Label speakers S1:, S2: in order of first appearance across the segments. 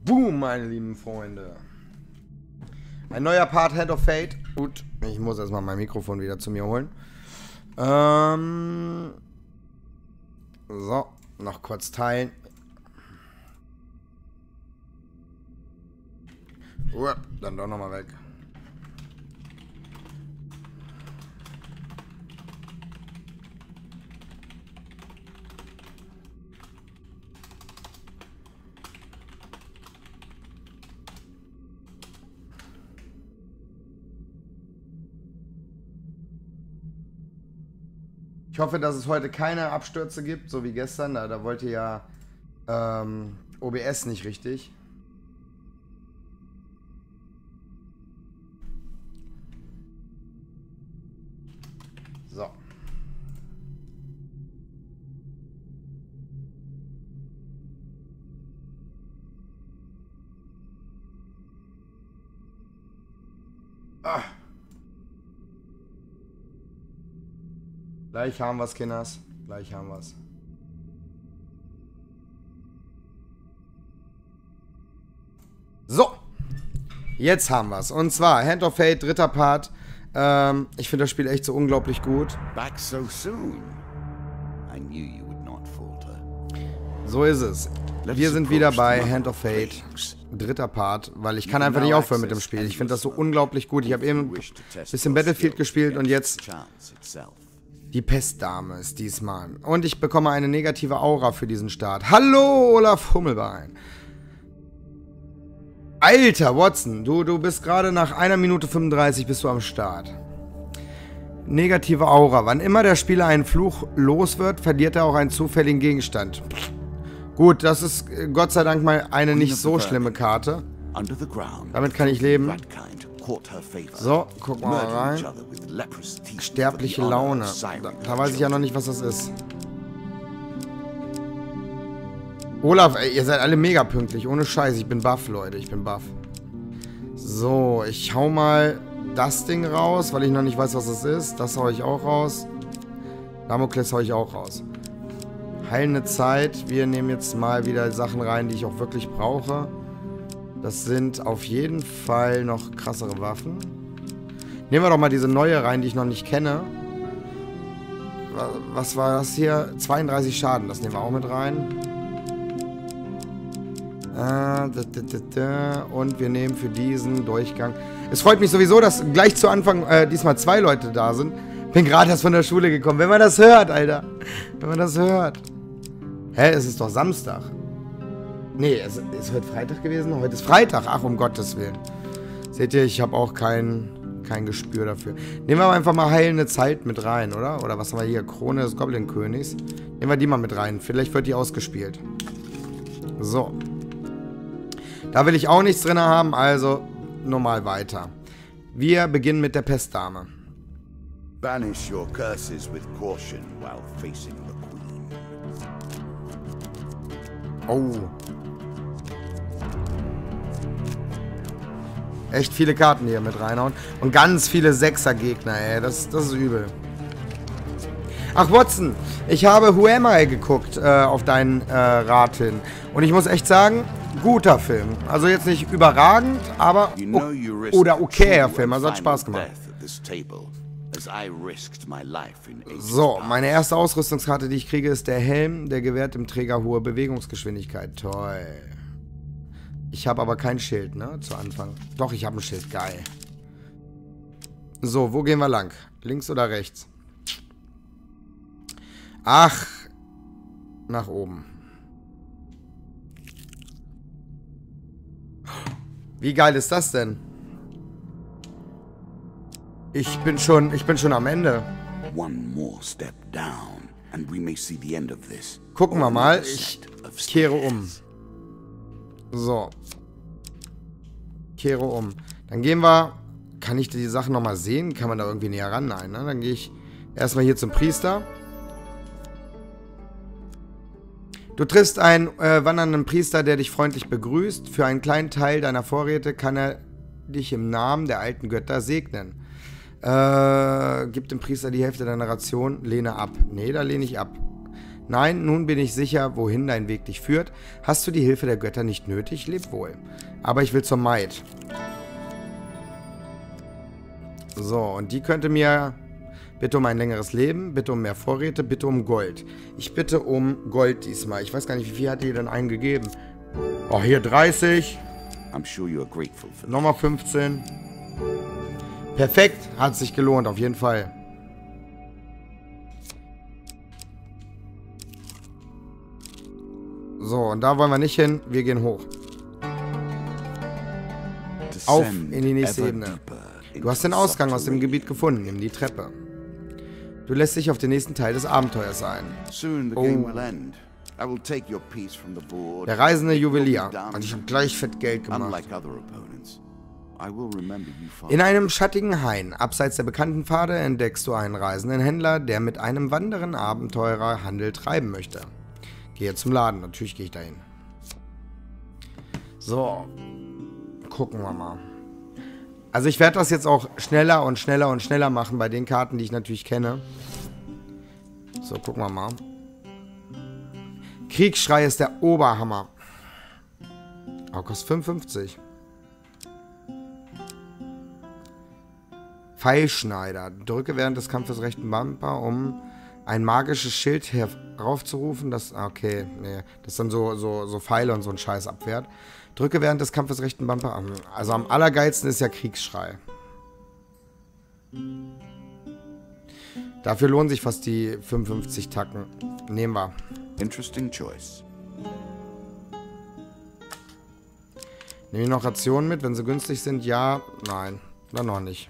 S1: Boom, meine lieben Freunde. Ein neuer Part, Hand of Fate. Gut, ich muss erstmal mein Mikrofon wieder zu mir holen. So, noch kurz teilen. Dann doch nochmal weg. Ich hoffe, dass es heute keine Abstürze gibt, so wie gestern. Da wollte ja OBS nicht richtig. So. Ah. Gleich haben wir's, Kinders. Gleich haben wir's. So. Jetzt haben wir's. Und zwar Hand of Fate, dritter Part. Ich finde das Spiel echt so unglaublich gut.
S2: Back so soon. I knew you would not falter.
S1: So ist es. Wir sind wieder bei Hand of Fate, dritter Part, weil ich kann einfach nicht aufhören mit dem Spiel. Ich finde das so unglaublich gut. Ich habe eben ein bisschen Battlefield gespielt und jetzt die Pestdame ist diesmal. Und ich bekomme eine negative Aura für diesen Start. Hallo, Olaf Hummelbein. Alter, Watson, du bist gerade nach 1 Minute 35 bist du am Start. Negative Aura. Wann immer der Spieler einen Fluch los wird, verliert er auch einen zufälligen Gegenstand. Gut, das ist Gott sei Dank mal eine nicht so schlimme Karte. Damit kann ich leben. So, guck mal rein. Sterbliche Laune. Da weiß ich ja noch nicht, was das ist. Olaf, ey, ihr seid alle mega pünktlich. Ohne Scheiß, ich bin baff, Leute. Ich bin baff. So, ich hau mal das Ding raus, weil ich noch nicht weiß, was das ist. Das hau ich auch raus. Damokles hau ich auch raus. Heilende Zeit. Wir nehmen jetzt mal wieder Sachen rein, die ich auch wirklich brauche. Das sind auf jeden Fall noch krassere Waffen. Nehmen wir doch mal diese neue rein, die ich noch nicht kenne. Was war das hier? 32 Schaden, das nehmen wir auch mit rein. Und wir nehmen für diesen Durchgang... Es freut mich sowieso, dass gleich zu Anfang diesmal 2 Leute da sind. Bin gerade erst von der Schule gekommen. Wenn man das hört, Alter. Wenn man das hört. Hä, es ist doch Samstag. Nee, es ist heute Freitag gewesen. Heute ist Freitag. Ach, um Gottes Willen. Seht ihr, ich habe auch kein Gespür dafür. Nehmen wir aber einfach mal heilende Zeit mit rein, oder? Oder was haben wir hier? Krone des Goblin-Königs. Nehmen wir die mal mit rein. Vielleicht wird die ausgespielt. So. Da will ich auch nichts drin haben, also normal weiter. Wir beginnen mit der Pestdame.
S2: Banish your curses with caution while facing the Queen.
S1: Oh. Echt viele Karten hier mit reinhauen. Und ganz viele Sechser-Gegner, ey. Das ist übel. Ach, Watson, ich habe Who Am I geguckt auf deinen Rat hin. Und ich muss echt sagen, guter Film. Also jetzt nicht überragend, aber oder okayer Film. Also hat Spaß gemacht. So, meine erste Ausrüstungskarte, die ich kriege, ist der Helm. Der gewährt dem Träger hohe Bewegungsgeschwindigkeit. Toll. Ich habe aber kein Schild, ne? Zu Anfang. Doch, ich habe ein Schild. Geil. So, wo gehen wir lang? Links oder rechts? Ach. Nach oben. Wie geil ist das denn? Ich bin schon am Ende. Gucken wir mal. Ich kehre um. So. Kehre um. Dann gehen wir... Kann ich die Sachen nochmal sehen? Kann man da irgendwie näher ran? Nein, ne? Dann gehe ich erstmal hier zum Priester. Du triffst einen wandernden Priester, der dich freundlich begrüßt. Für einen kleinen Teil deiner Vorräte kann er dich im Namen der alten Götter segnen. Gib dem Priester die Hälfte deiner Ration, lehne ab. Nee, da lehne ich ab. Nein, nun bin ich sicher, wohin dein Weg dich führt. Hast du die Hilfe der Götter nicht nötig? Leb wohl. Aber ich will zur Maid. So, und die könnte mir... Bitte um ein längeres Leben, bitte um mehr Vorräte, bitte um Gold. Ich bitte um Gold diesmal. Ich weiß gar nicht, wie viel hat die denn eingegeben? Oh, hier 30.
S2: I'm sure you're grateful for
S1: Nochmal 15. Perfekt, hat sich gelohnt, auf jeden Fall. So, und da wollen wir nicht hin. Wir gehen hoch. Auf in die nächste Ebene. Du hast den Ausgang aus dem Gebiet gefunden. Nimm die Treppe. Du lässt dich auf den nächsten Teil des Abenteuers ein. Der reisende Juwelier. Und ich habe gleich fett Geld gemacht. In einem schattigen Hain, abseits der bekannten Pfade, entdeckst du einen reisenden Händler, der mit einem wandernden Abenteurer Handel treiben möchte. Gehe zum Laden. Natürlich gehe ich dahin. So. Gucken wir mal. Also ich werde das jetzt auch schneller und schneller und schneller machen bei den Karten, die ich natürlich kenne. So, gucken wir mal. Kriegsschrei ist der Oberhammer. Oh, kostet 55. Pfeilschneider. Drücke während des Kampfes rechten Bumper, um ein magisches Schild heraufzurufen. Das, okay, nee. Das dann so Pfeile und so ein Scheiß abwehrt. Drücke während des Kampfes rechten Bumper an. Also am allergeilsten ist ja Kriegsschrei. Dafür lohnen sich fast die 55 Tacken. Nehmen wir.
S2: Interesting choice.
S1: Nehme ich noch Rationen mit, wenn sie günstig sind? Ja, nein. Dann noch nicht.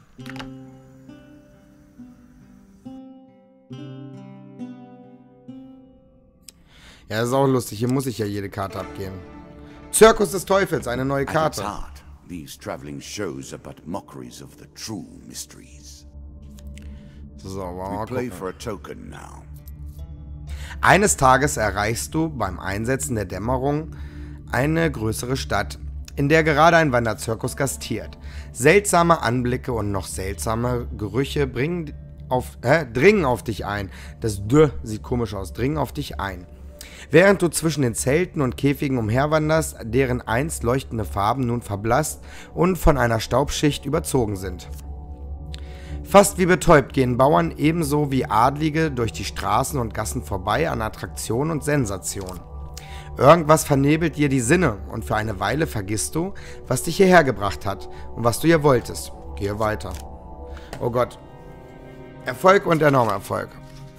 S1: Ja, das ist auch lustig. Hier muss ich ja jede Karte abgeben. Zirkus des Teufels, eine neue Karte.
S2: These traveling shows are but mockeries of the true mysteries.
S1: So, wow,
S2: play for a token now.
S1: Eines Tages erreichst du beim Einsetzen der Dämmerung eine größere Stadt, in der gerade ein Wanderzirkus gastiert. Seltsame Anblicke und noch seltsame Gerüche dringen auf dich ein. Das D sieht komisch aus. Dringen auf dich ein. Während du zwischen den Zelten und Käfigen umherwanderst, deren einst leuchtende Farben nun verblasst und von einer Staubschicht überzogen sind. Fast wie betäubt gehen Bauern ebenso wie Adlige durch die Straßen und Gassen vorbei an Attraktion und Sensation. Irgendwas vernebelt dir die Sinne und für eine Weile vergisst du, was dich hierher gebracht hat und was du hier wolltest. Gehe weiter. Oh Gott. Erfolg und enormer Erfolg.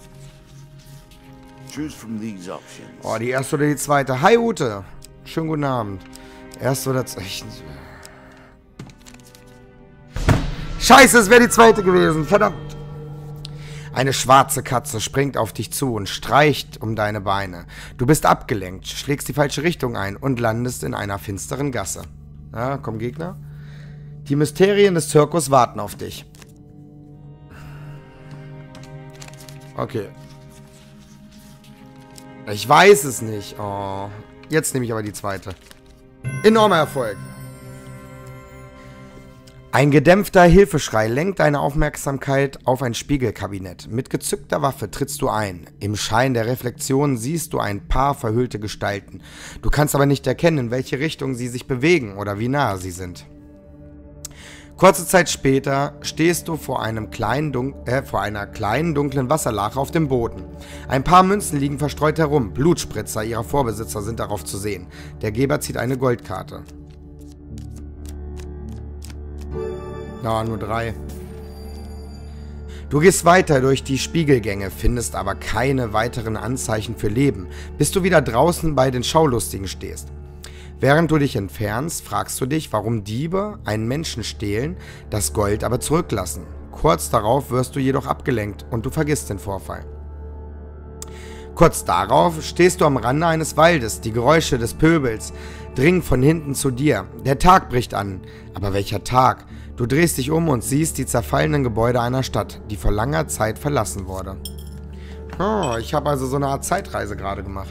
S1: Oh, die erste oder die zweite. Hi Ute. Schönen guten Abend. Erste oder zweite. Scheiße, es wäre die zweite gewesen. Verdammt. Eine schwarze Katze springt auf dich zu und streicht um deine Beine. Du bist abgelenkt, schlägst die falsche Richtung ein und landest in einer finsteren Gasse. Ja, komm Gegner. Die Mysterien des Zirkus warten auf dich. Okay. Ich weiß es nicht. Oh. Jetzt nehme ich aber die zweite. Enormer Erfolg. Ein gedämpfter Hilfeschrei lenkt deine Aufmerksamkeit auf ein Spiegelkabinett. Mit gezückter Waffe trittst du ein. Im Schein der Reflexion siehst du ein paar verhüllte Gestalten. Du kannst aber nicht erkennen, in welche Richtung sie sich bewegen oder wie nahe sie sind. Kurze Zeit später stehst du vor einer kleinen dunklen Wasserlache auf dem Boden. Ein paar Münzen liegen verstreut herum. Blutspritzer ihrer Vorbesitzer sind darauf zu sehen. Der Geber zieht eine Goldkarte. Na, nur 3. Du gehst weiter durch die Spiegelgänge, findest aber keine weiteren Anzeichen für Leben, bis du wieder draußen bei den Schaulustigen stehst. Während du dich entfernst, fragst du dich, warum Diebe einen Menschen stehlen, das Gold aber zurücklassen. Kurz darauf wirst du jedoch abgelenkt und du vergisst den Vorfall. Kurz darauf stehst du am Rande eines Waldes. Die Geräusche des Pöbels dringen von hinten zu dir. Der Tag bricht an. Aber welcher Tag? Du drehst dich um und siehst die zerfallenen Gebäude einer Stadt, die vor langer Zeit verlassen wurde. Oh, ich habe also so eine Art Zeitreise gerade gemacht.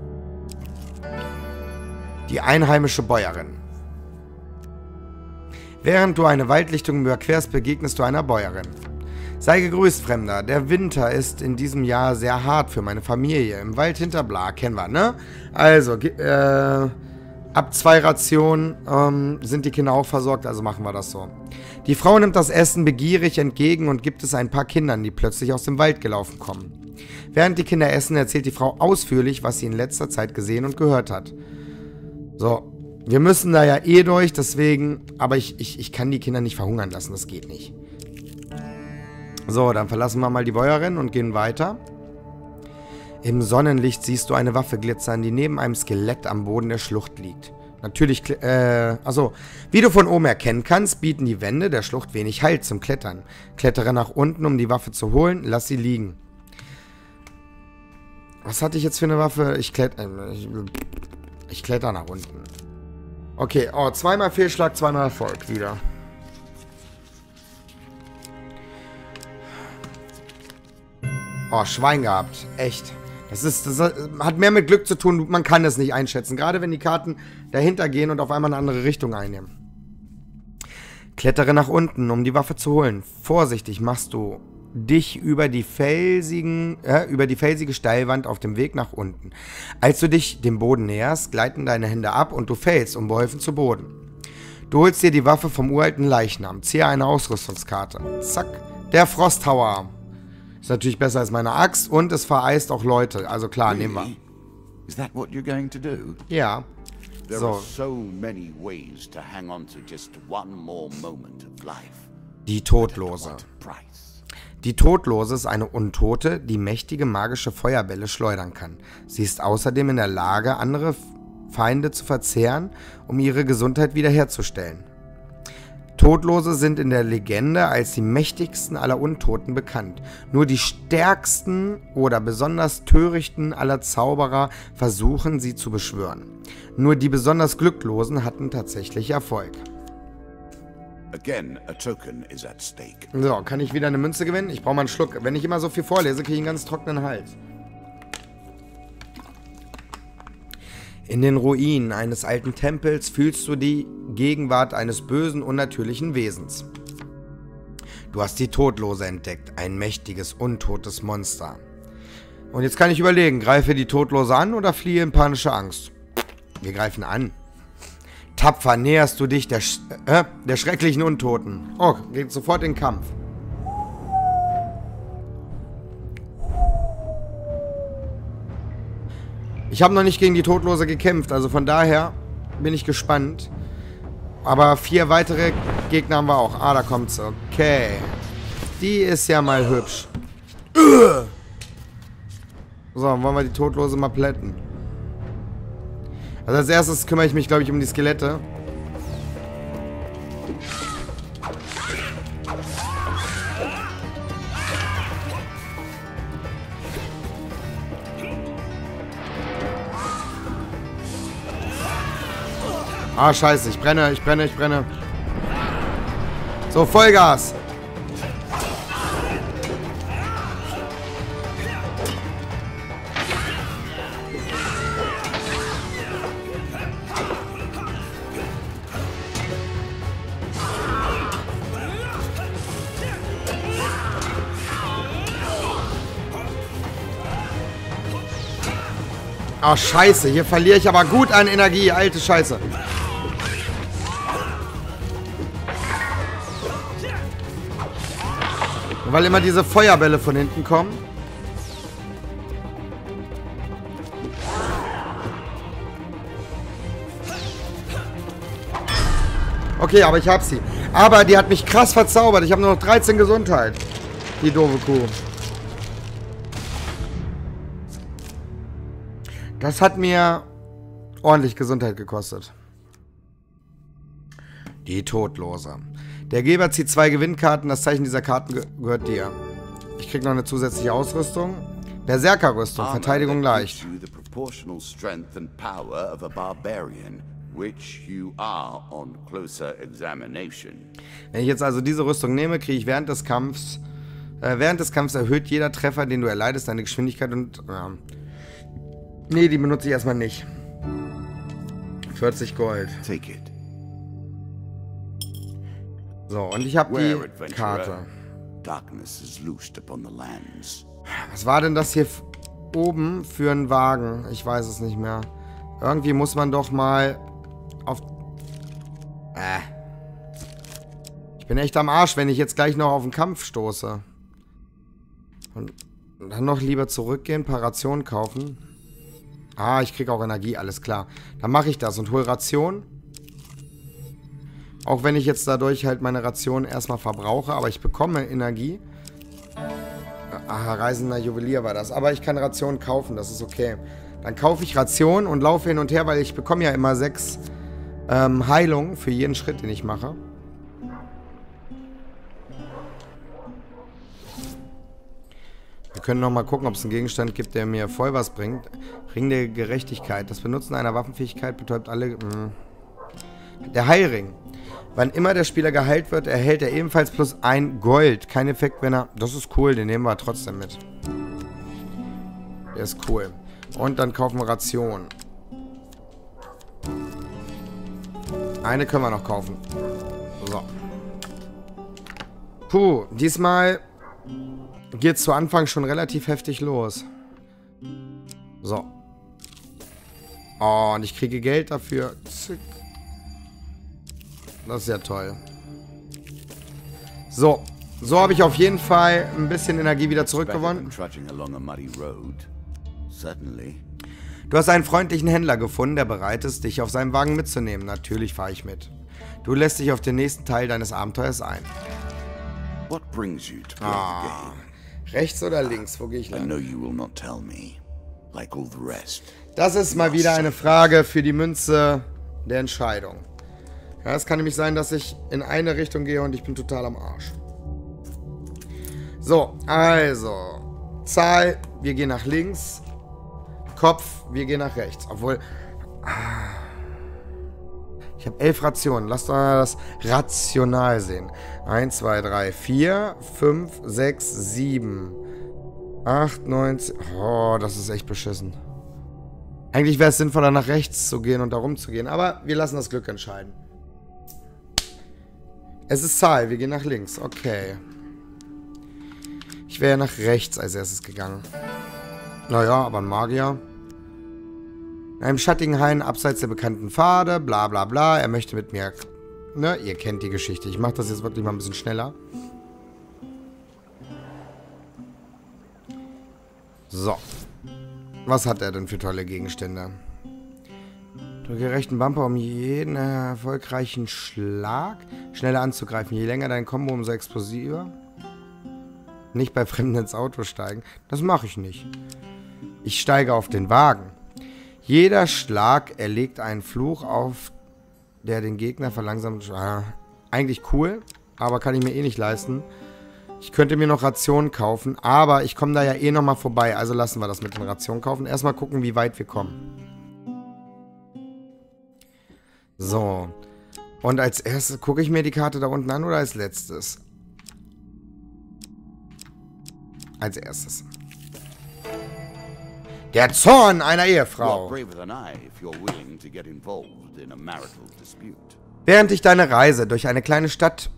S1: Die einheimische Bäuerin. Während du eine Waldlichtung überquerst, begegnest du einer Bäuerin. Sei gegrüßt, Fremder. Der Winter ist in diesem Jahr sehr hart für meine Familie. Im Wald hinter Bla, kennen wir, ne? Also, ab 2 Rationen sind die Kinder auch versorgt, also machen wir das so. Die Frau nimmt das Essen begierig entgegen und gibt es ein paar Kindern, die plötzlich aus dem Wald gelaufen kommen. Während die Kinder essen, erzählt die Frau ausführlich, was sie in letzter Zeit gesehen und gehört hat. So, wir müssen da ja eh durch, deswegen, aber ich kann die Kinder nicht verhungern lassen, das geht nicht. So, dann verlassen wir mal die Bäuerin und gehen weiter. Im Sonnenlicht siehst du eine Waffe glitzern, die neben einem Skelett am Boden der Schlucht liegt. Natürlich, also, wie du von oben erkennen kannst, bieten die Wände der Schlucht wenig Halt zum Klettern. Klettere nach unten, um die Waffe zu holen, lass sie liegen. Was hatte ich jetzt für eine Waffe? Ich kletter nach unten. Okay, oh, 2-mal Fehlschlag, 2-mal Erfolg wieder. Oh, Schwein gehabt. Echt. Das hat mehr mit Glück zu tun, man kann es nicht einschätzen. Gerade wenn die Karten dahinter gehen und auf einmal eine andere Richtung einnehmen. Klettere nach unten, um die Waffe zu holen. Vorsichtig machst du dich über die felsige Steilwand auf dem Weg nach unten. Als du dich dem Boden näherst, gleiten deine Hände ab und du fällst unbeholfen zu Boden. Du holst dir die Waffe vom uralten Leichnam. Ziehe eine Ausrüstungskarte. Zack. Der Frosthauer. Ist natürlich besser als meine Axt und es vereist auch Leute. Also klar, nehmen wir.
S2: Is that what you're going to do?
S1: Ja.
S2: There are so many ways to hang on to just one more moment of life.
S1: Die Todlose. Die Todlose ist eine Untote, die mächtige magische Feuerbälle schleudern kann. Sie ist außerdem in der Lage, andere Feinde zu verzehren, um ihre Gesundheit wiederherzustellen. Todlose sind in der Legende als die mächtigsten aller Untoten bekannt. Nur die stärksten oder besonders törichten aller Zauberer versuchen, sie zu beschwören. Nur die besonders Glücklosen hatten tatsächlich Erfolg.
S2: Again, a token is at stake.
S1: So, kann ich wieder eine Münze gewinnen? Ich brauche mal einen Schluck. Wenn ich immer so viel vorlese, kriege ich einen ganz trockenen Hals. In den Ruinen eines alten Tempels fühlst du die Gegenwart eines bösen, unnatürlichen Wesens. Du hast die Todlose entdeckt, ein mächtiges, untotes Monster. Und jetzt kann ich überlegen, greife die Todlose an oder fliehe in panische Angst? Wir greifen an. Tapfer näherst du dich der schrecklichen Untoten. Oh, geht sofort in den Kampf. Ich habe noch nicht gegen die Todlose gekämpft, also von daher bin ich gespannt. Aber 4 weitere Gegner haben wir auch. Ah, da kommt sie. Okay. Die ist ja mal hübsch. So, wollen wir die Todlose mal plätten. Also als erstes kümmere ich mich, glaube ich, um die Skelette. Ah, scheiße, ich brenne. So, Vollgas. Ah, scheiße, hier verliere ich aber gut an Energie, alte Scheiße. Weil immer diese Feuerbälle von hinten kommen. Okay, aber ich hab sie. Aber die hat mich krass verzaubert. Ich habe nur noch 13 Gesundheit. Die doofe Kuh. Das hat mir ordentlich Gesundheit gekostet. Die Todlose. Der Geber zieht 2 Gewinnkarten. Das Zeichen dieser Karten gehört dir. Ich krieg noch eine zusätzliche Ausrüstung. Berserkerrüstung. Verteidigung leicht. Wenn ich jetzt also diese Rüstung nehme, kriege ich während des Kampfs erhöht jeder Treffer, den du erleidest, deine Geschwindigkeit und... nee, die benutze ich erstmal nicht. 40 Gold.
S2: Take it.
S1: So, und ich habe die Karte.
S2: darkness is loosed upon the lands.
S1: Was war denn das hier oben für ein Wagen? Ich weiß es nicht mehr. Irgendwie muss man doch mal auf... Ich bin echt am Arsch, wenn ich jetzt gleich noch auf den Kampf stoße. Und dann noch lieber zurückgehen, ein paar Rationen kaufen. Ah, ich kriege auch Energie, alles klar. Dann mache ich das und hole Rationen. Auch wenn ich jetzt dadurch halt meine Rationen erstmal verbrauche, aber ich bekomme Energie. Ah, reisender Juwelier war das. Aber ich kann Rationen kaufen, das ist okay. Dann kaufe ich Rationen und laufe hin und her, weil ich bekomme ja immer 6 Heilungen für jeden Schritt, den ich mache. Wir können noch mal gucken, ob es einen Gegenstand gibt, der mir voll was bringt. Ring der Gerechtigkeit. Das Benutzen einer Waffenfähigkeit betäubt alle... Der Heilring. Wann immer der Spieler geheilt wird, erhält er ebenfalls +1 Gold. Kein Effekt, wenn er... Das ist cool, den nehmen wir trotzdem mit. Der ist cool. Und dann kaufen wir Rationen. Eine können wir noch kaufen. So. Puh, diesmal geht es zu Anfang schon relativ heftig los. So. Oh, und ich kriege Geld dafür. Zick. Das ist ja toll. So. So habe ich auf jeden Fall ein bisschen Energie wieder zurückgewonnen. Du hast einen freundlichen Händler gefunden, der bereit ist, dich auf seinem Wagen mitzunehmen. Natürlich fahre ich mit. Du lässt dich auf den nächsten Teil deines Abenteuers ein. Rechts oder links? Wo gehe ich lang? Das ist mal wieder eine Frage für die Münze der Entscheidung. Ja, es kann nämlich sein, dass ich in eine Richtung gehe und ich bin total am Arsch. So, also. Zahl, wir gehen nach links. Kopf, wir gehen nach rechts. Obwohl... Ich habe 11 Rationen. Lasst mal das rational sehen. 1, 2, 3, 4, 5, 6, 7, 8, 9, 10. Oh, das ist echt beschissen. Eigentlich wäre es sinnvoller, nach rechts zu gehen und da rumzugehen. Aber wir lassen das Glück entscheiden. Es ist Zahl. Wir gehen nach links. Okay. Ich wäre ja nach rechts als erstes gegangen. Naja, aber ein Magier. In einem schattigen Hain abseits der bekannten Pfade, bla bla bla. Er möchte mit mir... Ne, ihr kennt die Geschichte. Ich mache das jetzt wirklich mal ein bisschen schneller. So. Was hat er denn für tolle Gegenstände? Drücke rechten Bumper, um jeden erfolgreichen Schlag schneller anzugreifen. Je länger dein Kombo, umso explosiver. Nicht bei Fremden ins Auto steigen. Das mache ich nicht. Ich steige auf den Wagen. Jeder Schlag erlegt einen Fluch auf, der den Gegner verlangsamt. Eigentlich cool, aber kann ich mir eh nicht leisten. Ich könnte mir noch Rationen kaufen, aber ich komme da ja eh nochmal vorbei. Also lassen wir das mit den Rationen kaufen. Erstmal gucken, wie weit wir kommen. So. Und als erstes gucke ich mir die Karte da unten an oder als letztes? Als erstes. Der Zorn einer Ehefrau. Während dich deine Reisen durch eine kleine Stadt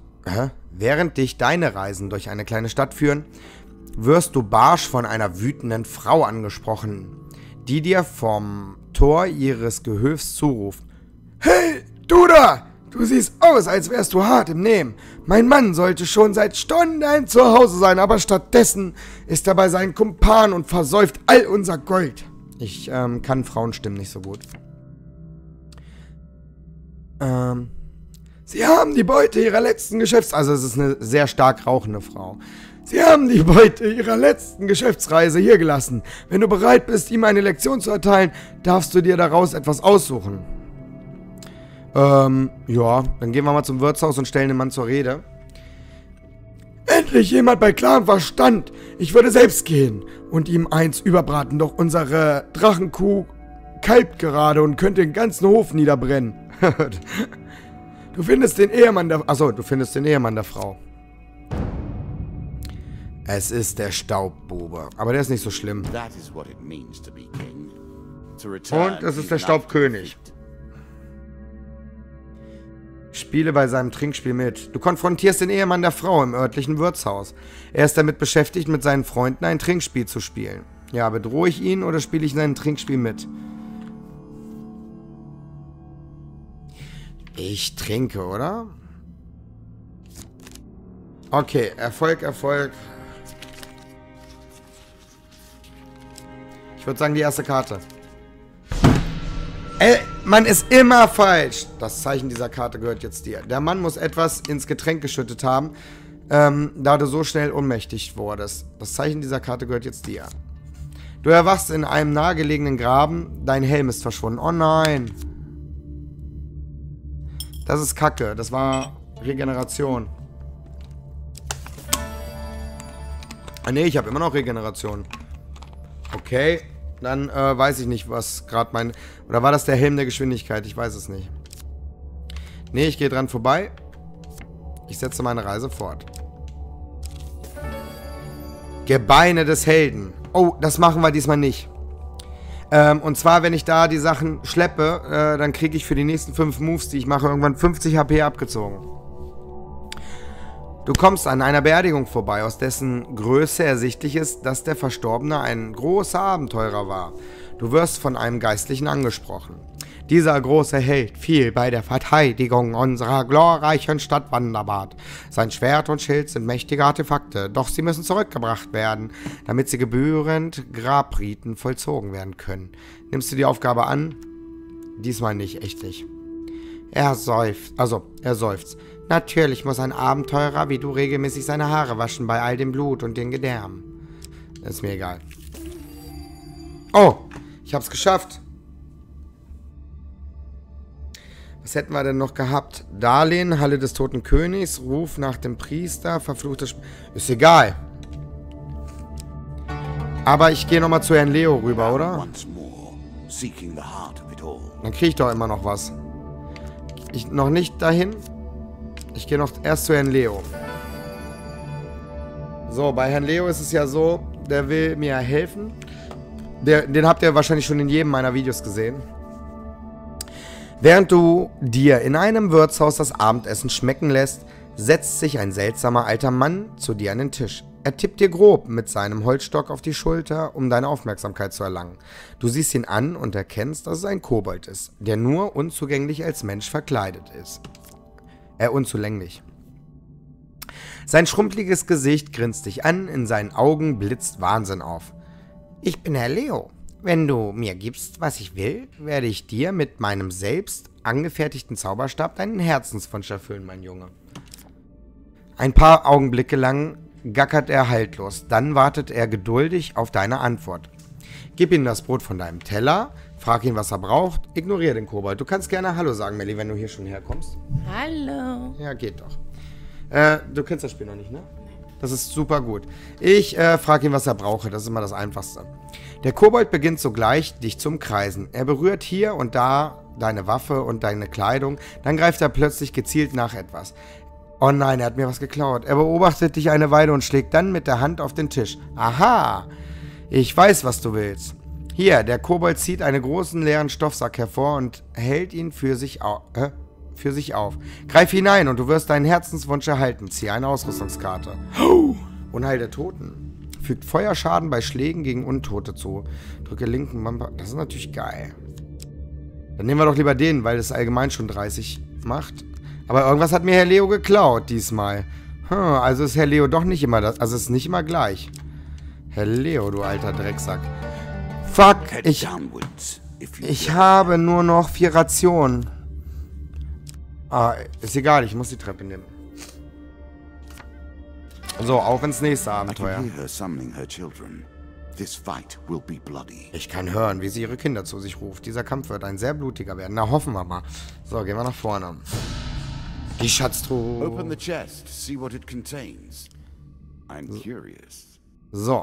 S1: führen, wirst du barsch von einer wütenden Frau angesprochen, die dir vom Tor ihres Gehöfs zuruft. Hey, du da! Du siehst aus, als wärst du hart im Nehmen. Mein Mann sollte schon seit Stunden zu Hause sein, aber stattdessen ist er bei seinen Kumpanen und versäuft all unser Gold. Ich kann Frauenstimmen nicht so gut. Sie haben die Beute ihrer letzten Also es ist eine sehr stark rauchende Frau. Sie haben die Beute ihrer letzten Geschäftsreise hier gelassen. Wenn du bereit bist, ihm eine Lektion zu erteilen, darfst du dir daraus etwas aussuchen. Ja, dann gehen wir mal zum Wirtshaus und stellen den Mann zur Rede. Endlich jemand bei klarem Verstand. Ich würde selbst gehen und ihm eins überbraten, doch unsere Drachenkuh kalbt gerade und könnte den ganzen Hof niederbrennen. Du findest den Ehemann der... Achso, du findest den Ehemann der Frau. Es ist der Staubbube, aber der ist nicht so schlimm. Und es ist der Staubkönig. Spiele bei seinem Trinkspiel mit. Du konfrontierst den Ehemann der Frau im örtlichen Wirtshaus. Er ist damit beschäftigt, mit seinen Freunden ein Trinkspiel zu spielen. Ja, bedrohe ich ihn oder spiele ich sein Trinkspiel mit? Ich trinke, oder? Okay, Erfolg, Erfolg. Ich würde sagen, die erste Karte. Ey, man ist immer falsch. Das Zeichen dieser Karte gehört jetzt dir. Der Mann muss etwas ins Getränk geschüttet haben, da du so schnell ohnmächtig wurdest. Das Zeichen dieser Karte gehört jetzt dir. Du erwachst in einem nahegelegenen Graben. Dein Helm ist verschwunden. Oh nein. Das ist Kacke. Das war Regeneration. Ah ne, ich habe immer noch Regeneration. Okay. Dann weiß ich nicht, was gerade mein... Oder war das der Helm der Geschwindigkeit? Ich weiß es nicht. Nee, ich gehe dran vorbei. Ich setze meine Reise fort. Gebeine des Helden. Oh, das machen wir diesmal nicht. Und zwar, wenn ich da die Sachen schleppe, dann kriege ich für die nächsten 5 Moves, die ich mache, irgendwann 50 HP abgezogen. Du kommst an einer Beerdigung vorbei, aus dessen Größe ersichtlich ist, dass der Verstorbene ein großer Abenteurer war. Du wirst von einem Geistlichen angesprochen. Dieser große Held fiel bei der Verteidigung unserer glorreichen Stadt Wanderbad. Sein Schwert und Schild sind mächtige Artefakte, doch sie müssen zurückgebracht werden, damit sie gebührend Grabriten vollzogen werden können. Nimmst du die Aufgabe an? Diesmal nicht, echt nicht. Er seufzt. Natürlich muss ein Abenteurer wie du regelmäßig seine Haare waschen bei all dem Blut und den Gedärmen. Ist mir egal. Oh, ich hab's geschafft. Was hätten wir denn noch gehabt? Darlehen, Halle des Toten Königs, Ruf nach dem Priester, verfluchtes... Ist egal. Aber ich gehe nochmal zu Herrn Leo rüber, oder? Dann kriege ich doch immer noch was. Noch nicht dahin. Ich gehe noch erst zu Herrn Leo. So, bei Herrn Leo ist es ja so, der will mir helfen. Den habt ihr wahrscheinlich schon in jedem meiner Videos gesehen. Während du dir in einem Wirtshaus das Abendessen schmecken lässt, setzt sich ein seltsamer alter Mann zu dir an den Tisch. Er tippt dir grob mit seinem Holzstock auf die Schulter, um deine Aufmerksamkeit zu erlangen. Du siehst ihn an und erkennst, dass es ein Kobold ist, der nur unzugänglich als Mensch verkleidet ist. Unzulänglich. Sein schrumpeliges Gesicht grinst dich an, in seinen Augen blitzt Wahnsinn auf. Ich bin Herr Leo. Wenn du mir gibst, was ich will, werde ich dir mit meinem selbst angefertigten Zauberstab deinen Herzenswunsch erfüllen, mein Junge. Ein paar Augenblicke lang gackert er haltlos, dann wartet er geduldig auf deine Antwort. Gib ihm das Brot von deinem Teller, frag ihn, was er braucht, ignoriere den Kobold. Du kannst gerne Hallo sagen, Melli, wenn du hier schon herkommst.
S3: Hallo.
S1: Ja, geht doch. Du kennst das Spiel noch nicht, ne? Das ist super gut. Ich frage ihn, was er brauche. Das ist immer das Einfachste. Der Kobold beginnt sogleich, dich zu umkreisen. Er berührt hier und da deine Waffe und deine Kleidung. Dann greift er plötzlich gezielt nach etwas. Oh nein, er hat mir was geklaut. Er beobachtet dich eine Weile und schlägt dann mit der Hand auf den Tisch. Aha, ich weiß, was du willst. Hier, der Kobold zieht einen großen leeren Stoffsack hervor und hält ihn für sich auf. Greif hinein und du wirst deinen Herzenswunsch erhalten. Ziehe eine Ausrüstungskarte. Unheil der Toten. Fügt Feuerschaden bei Schlägen gegen Untote zu. Drücke linken Bumper. Das ist natürlich geil. Dann nehmen wir doch lieber den, weil das allgemein schon 30 macht. Aber irgendwas hat mir Herr Leo geklaut diesmal. Also ist Herr Leo doch nicht immer das. Also ist nicht immer gleich. Herr Leo, du alter Drecksack. Fuck, ich habe nur noch 4 Rationen. Ist egal, ich muss die Treppe nehmen. So, auf ins nächste Abenteuer. Ich kann hören, wie sie ihre Kinder zu sich ruft. Dieser Kampf wird ein sehr blutiger werden. Na, hoffen wir mal. So, gehen wir nach vorne. Die Schatztruhe.
S2: Open the chest, see what it contains. I'm curious.
S1: So.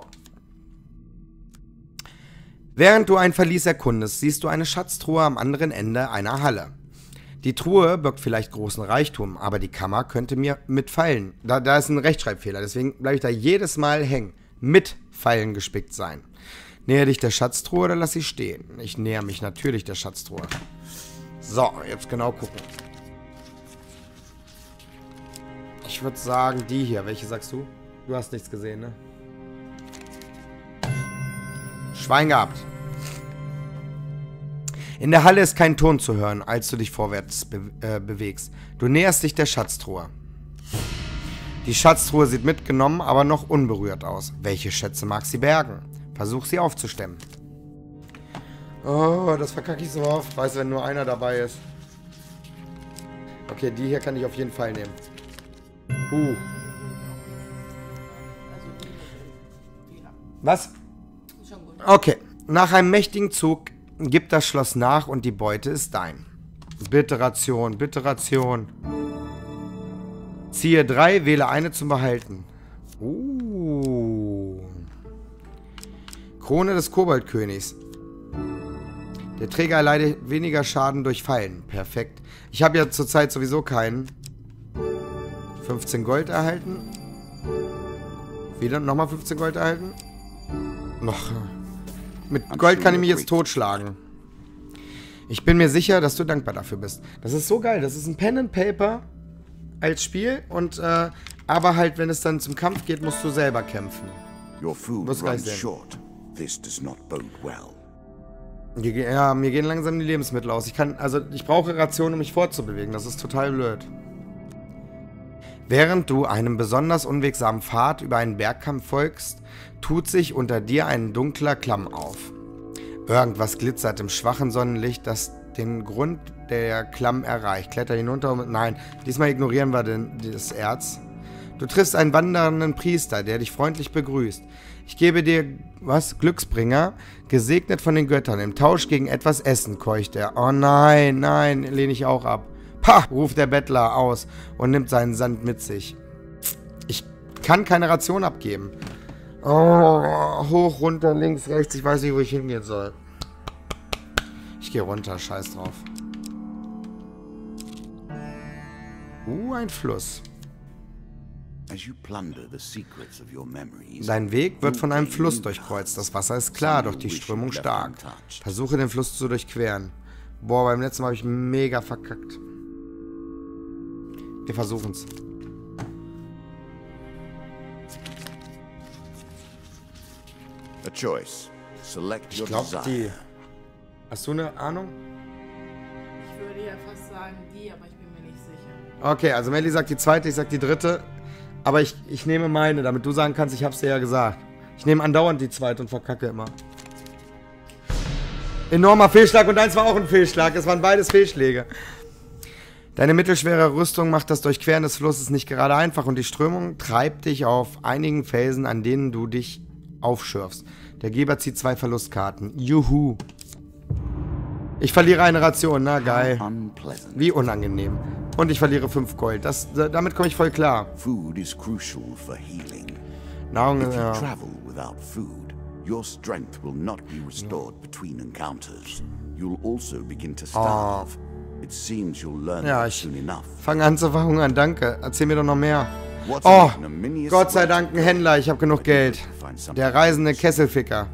S1: Während du ein Verlies erkundest, siehst du eine Schatztruhe am anderen Ende einer Halle. Die Truhe birgt vielleicht großen Reichtum, aber die Kammer könnte mir mit Pfeilen. Da ist ein Rechtschreibfehler, deswegen bleibe ich da jedes Mal hängen. Mit Pfeilen gespickt sein. Näher dich der Schatztruhe oder lass sie stehen? Ich näher mich natürlich der Schatztruhe. So, jetzt genau gucken. Ich würde sagen, die hier. Welche sagst du? Du hast nichts gesehen, ne? Schwein gehabt. In der Halle ist kein Ton zu hören, als du dich vorwärts bewegst. Du näherst dich der Schatztruhe. Die Schatztruhe sieht mitgenommen, aber noch unberührt aus. Welche Schätze mag sie bergen? Versuch sie aufzustemmen. Oh, das verkacke ich so oft. Weißt du, wenn nur einer dabei ist. Okay, die hier kann ich auf jeden Fall nehmen. Was? Okay. Nach einem mächtigen Zug gibt das Schloss nach und die Beute ist dein. Bitte Ration, bitte Ration. Ziehe 3, wähle eine zum Behalten. Krone des Koboldkönigs. Der Träger erleidet weniger Schaden durch Fallen. Perfekt. Ich habe ja zurzeit sowieso keinen. 15 Gold erhalten. Wieder nochmal 15 Gold erhalten. Noch. Mit Gold kann ich mich jetzt totschlagen. Ich bin mir sicher, dass du dankbar dafür bist. Das ist so geil. Das ist ein Pen and Paper als Spiel. Und, aber halt, wenn es dann zum Kampf geht, musst du selber kämpfen.
S2: Your food runs short. This does not bode well.
S1: Ja, mir gehen langsam die Lebensmittel aus. Ich brauche Rationen, um mich fortzubewegen. Das ist total blöd. Während du einem besonders unwegsamen Pfad über einen Bergkamm folgst, tut sich unter dir ein dunkler Klamm auf. Irgendwas glitzert im schwachen Sonnenlicht, das den Grund der Klamm erreicht. Kletter hinunter und... Nein, diesmal ignorieren wir das Erz. Du triffst einen wandernden Priester, der dich freundlich begrüßt. Ich gebe dir, Glücksbringer, gesegnet von den Göttern. Im Tausch gegen etwas Essen, keucht er. Oh nein, nein, lehne ich auch ab. Pah, ruft der Bettler aus und nimmt seinen Sand mit sich. Ich kann keine Ration abgeben. Oh, hoch, runter, links, rechts. Ich weiß nicht, wo ich hingehen soll. Ich gehe runter, scheiß drauf. Ein Fluss. Dein Weg wird von einem Fluss durchkreuzt. Das Wasser ist klar, doch die Strömung stark. Versuche, den Fluss zu durchqueren. Boah, beim letzten Mal habe ich mega verkackt. Wir versuchen's. Ich glaube, die... Hast du eine Ahnung?
S3: Ich würde ja fast sagen die, aber ich bin mir nicht sicher.
S1: Okay, also Melly sagt die zweite, ich sag die dritte. Aber ich nehme meine, damit du sagen kannst, ich hab's dir ja gesagt. Ich nehme andauernd die zweite und verkacke immer. Enormer Fehlschlag und eins war auch ein Fehlschlag. Es waren beides Fehlschläge. Deine mittelschwere Rüstung macht das Durchqueren des Flusses nicht gerade einfach und die Strömung treibt dich auf einigen Felsen, an denen du dich aufschürfst. Der Geber zieht 2 Verlustkarten. Juhu. Ich verliere eine Ration, na geil. Wie unangenehm. Und ich verliere 5 Gold. Damit komme ich voll klar.
S2: Food is crucial for healing.
S1: Nahrung,
S2: If you
S1: ja.
S2: travel without food, your strength will not be restored between encounters. You'll also begin to starve. It seems you'll learn that soon enough.
S1: Fange an zu verhungern, danke. Erzähl mir doch noch mehr. Oh, Gott sei Dank ein Händler, ich habe genug Geld. Der reisende Kesselficker.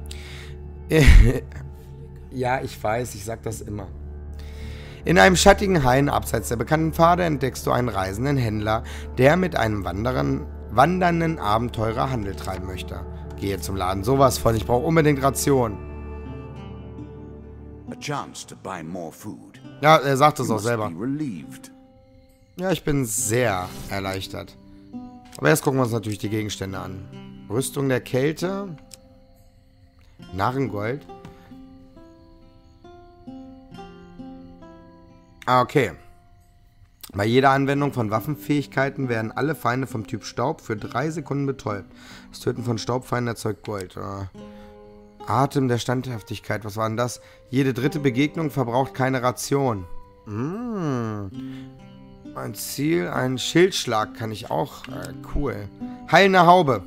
S1: Ja, ich weiß, ich sag das immer. In einem schattigen Hain abseits der bekannten Pfade entdeckst du einen reisenden Händler, der mit einem wandernden Abenteurer Handel treiben möchte. Gehe zum Laden, sowas von, ich brauche unbedingt Ration. Ja, er sagt es auch selber. Ja, ich bin sehr erleichtert. Aber erst gucken wir uns natürlich die Gegenstände an. Rüstung der Kälte. Narrengold. Ah, okay. Bei jeder Anwendung von Waffenfähigkeiten werden alle Feinde vom Typ Staub für 3 Sekunden betäubt. Das Töten von Staubfeinden erzeugt Gold. Atem der Standhaftigkeit, was war denn das? Jede dritte Begegnung verbraucht keine Ration. Ein Ziel, ein Schildschlag kann ich auch. Cool. Heilende Haube.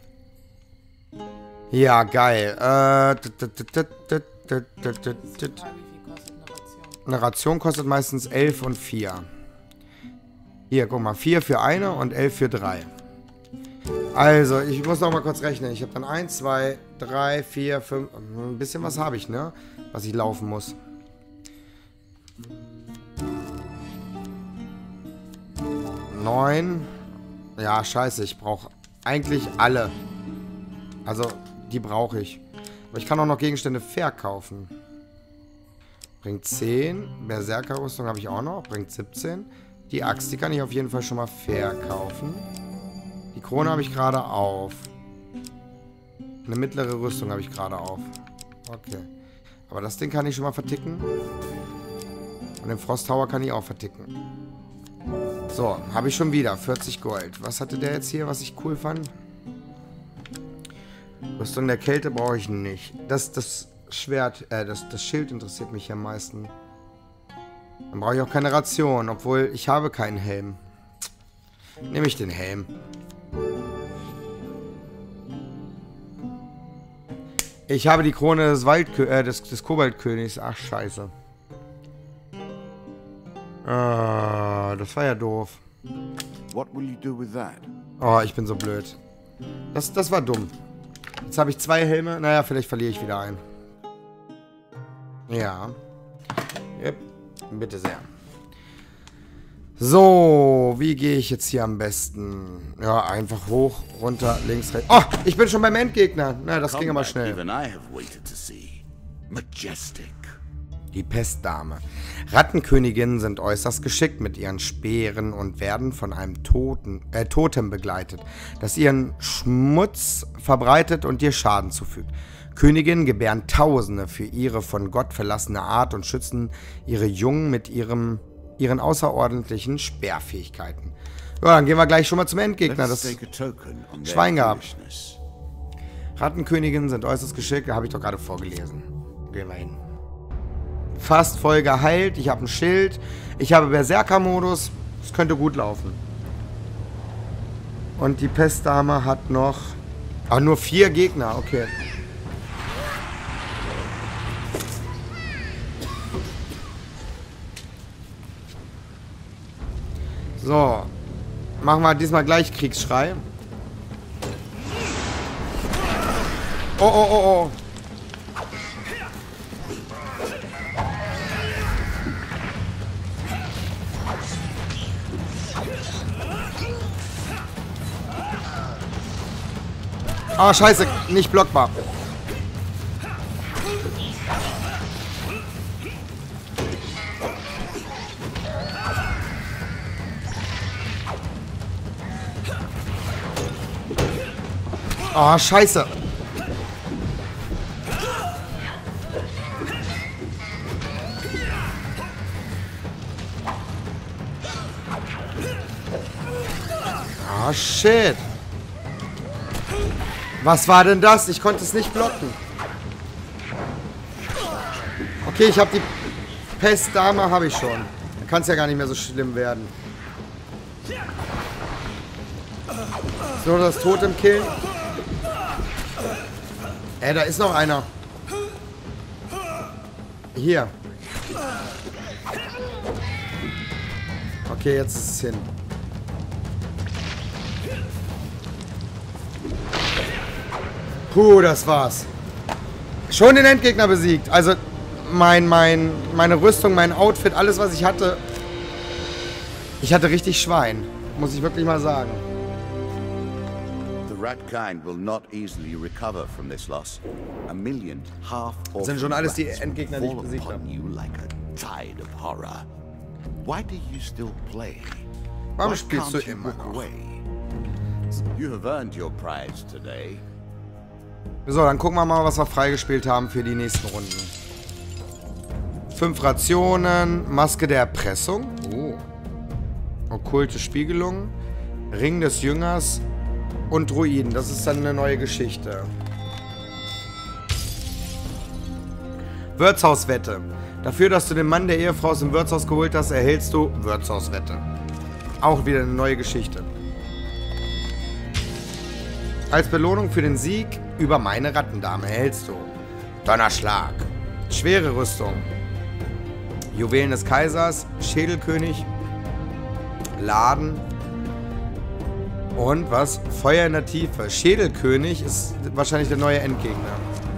S1: Ja, geil. Eine Ration kostet meistens 11 und 4. Hier, guck mal. 4 für eine und 11 für 3. Also, ich muss noch mal kurz rechnen. Ich habe dann 1, 2, 3, 4, 5... Ein bisschen was habe ich, ne? Was ich laufen muss. Neun. Ja, scheiße, ich brauche eigentlich alle. Also, die brauche ich. Aber ich kann auch noch Gegenstände verkaufen. Bringt 10. Berserkerrüstung habe ich auch noch. Bringt 17. Die Axt, die kann ich auf jeden Fall schon mal verkaufen. Die Krone habe ich gerade auf. Eine mittlere Rüstung habe ich gerade auf. Okay. Aber das Ding kann ich schon mal verticken. Und den Frost Tower kann ich auch verticken. So, habe ich schon wieder 40 Gold. Was hatte der jetzt hier, was ich cool fand? Rüstung der Kälte brauche ich nicht. Das Schwert, das Schild interessiert mich am meisten. Dann brauche ich auch keine Ration, obwohl ich habe keinen Helm. Nehme ich den Helm. Ich habe die Krone des Kobaltkönigs. Ach, scheiße. Das war ja doof.
S2: What will you do with that?
S1: Oh, ich bin so blöd. Das war dumm. Jetzt habe ich 2 Helme. Naja, vielleicht verliere ich wieder einen. Ja. Yep. Bitte sehr. So, wie gehe ich jetzt hier am besten? Ja, einfach hoch, runter, links, rechts. Oh, ich bin schon beim Endgegner. Na, das ging aber schnell. Die Pestdame. Rattenköniginnen sind äußerst geschickt mit ihren Speeren und werden von einem Totem begleitet, das ihren Schmutz verbreitet und dir Schaden zufügt. Königinnen gebären Tausende für ihre von Gott verlassene Art und schützen ihre Jungen mit ihren außerordentlichen Sperrfähigkeiten. Ja, dann gehen wir gleich schon mal zum Endgegner. Das Schwein gehabt. Rattenköniginnen sind äußerst geschickt. Habe ich doch gerade vorgelesen. Gehen wir hin. Fast voll geheilt. Ich habe ein Schild. Ich habe Berserker-Modus. Das könnte gut laufen. Und die Pestdame hat noch... Ah, nur 4 Gegner. Okay. So. Machen wir diesmal gleich Kriegsschrei. Oh, oh, oh, oh. Ah, scheiße. Nicht blockbar. Oh, scheiße. Oh, shit. Was war denn das? Ich konnte es nicht blocken. Okay, ich habe die Pestdame, habe ich schon. Dann kann es ja gar nicht mehr so schlimm werden. So, das Totem killen. Da ist noch einer. Hier. Okay, jetzt ist es hin. Puh, das war's. Schon den Endgegner besiegt. Also, meine Rüstung, mein Outfit, alles, was ich hatte. Ich hatte richtig Schwein. Muss ich wirklich mal sagen. Das sind schon alles die Endgegner, die ich besiegt habe. Warum spielst du immer noch? So, dann gucken wir mal, was wir freigespielt haben für die nächsten Runden. 5 Rationen, Maske der Erpressung. Oh. Okkulte Spiegelung, Ring des Jüngers und Druiden. Das ist dann eine neue Geschichte. Wirtshauswette. Dafür, dass du den Mann der Ehefrau aus dem Wirtshaus geholt hast, erhältst du Wirtshauswette. Auch wieder eine neue Geschichte. Als Belohnung für den Sieg über meine Rattendame erhältst du Donnerschlag, schwere Rüstung, Juwelen des Kaisers, Schädelkönig, Laden und was? Feuer in der Tiefe. Schädelkönig ist wahrscheinlich der neue Endgegner.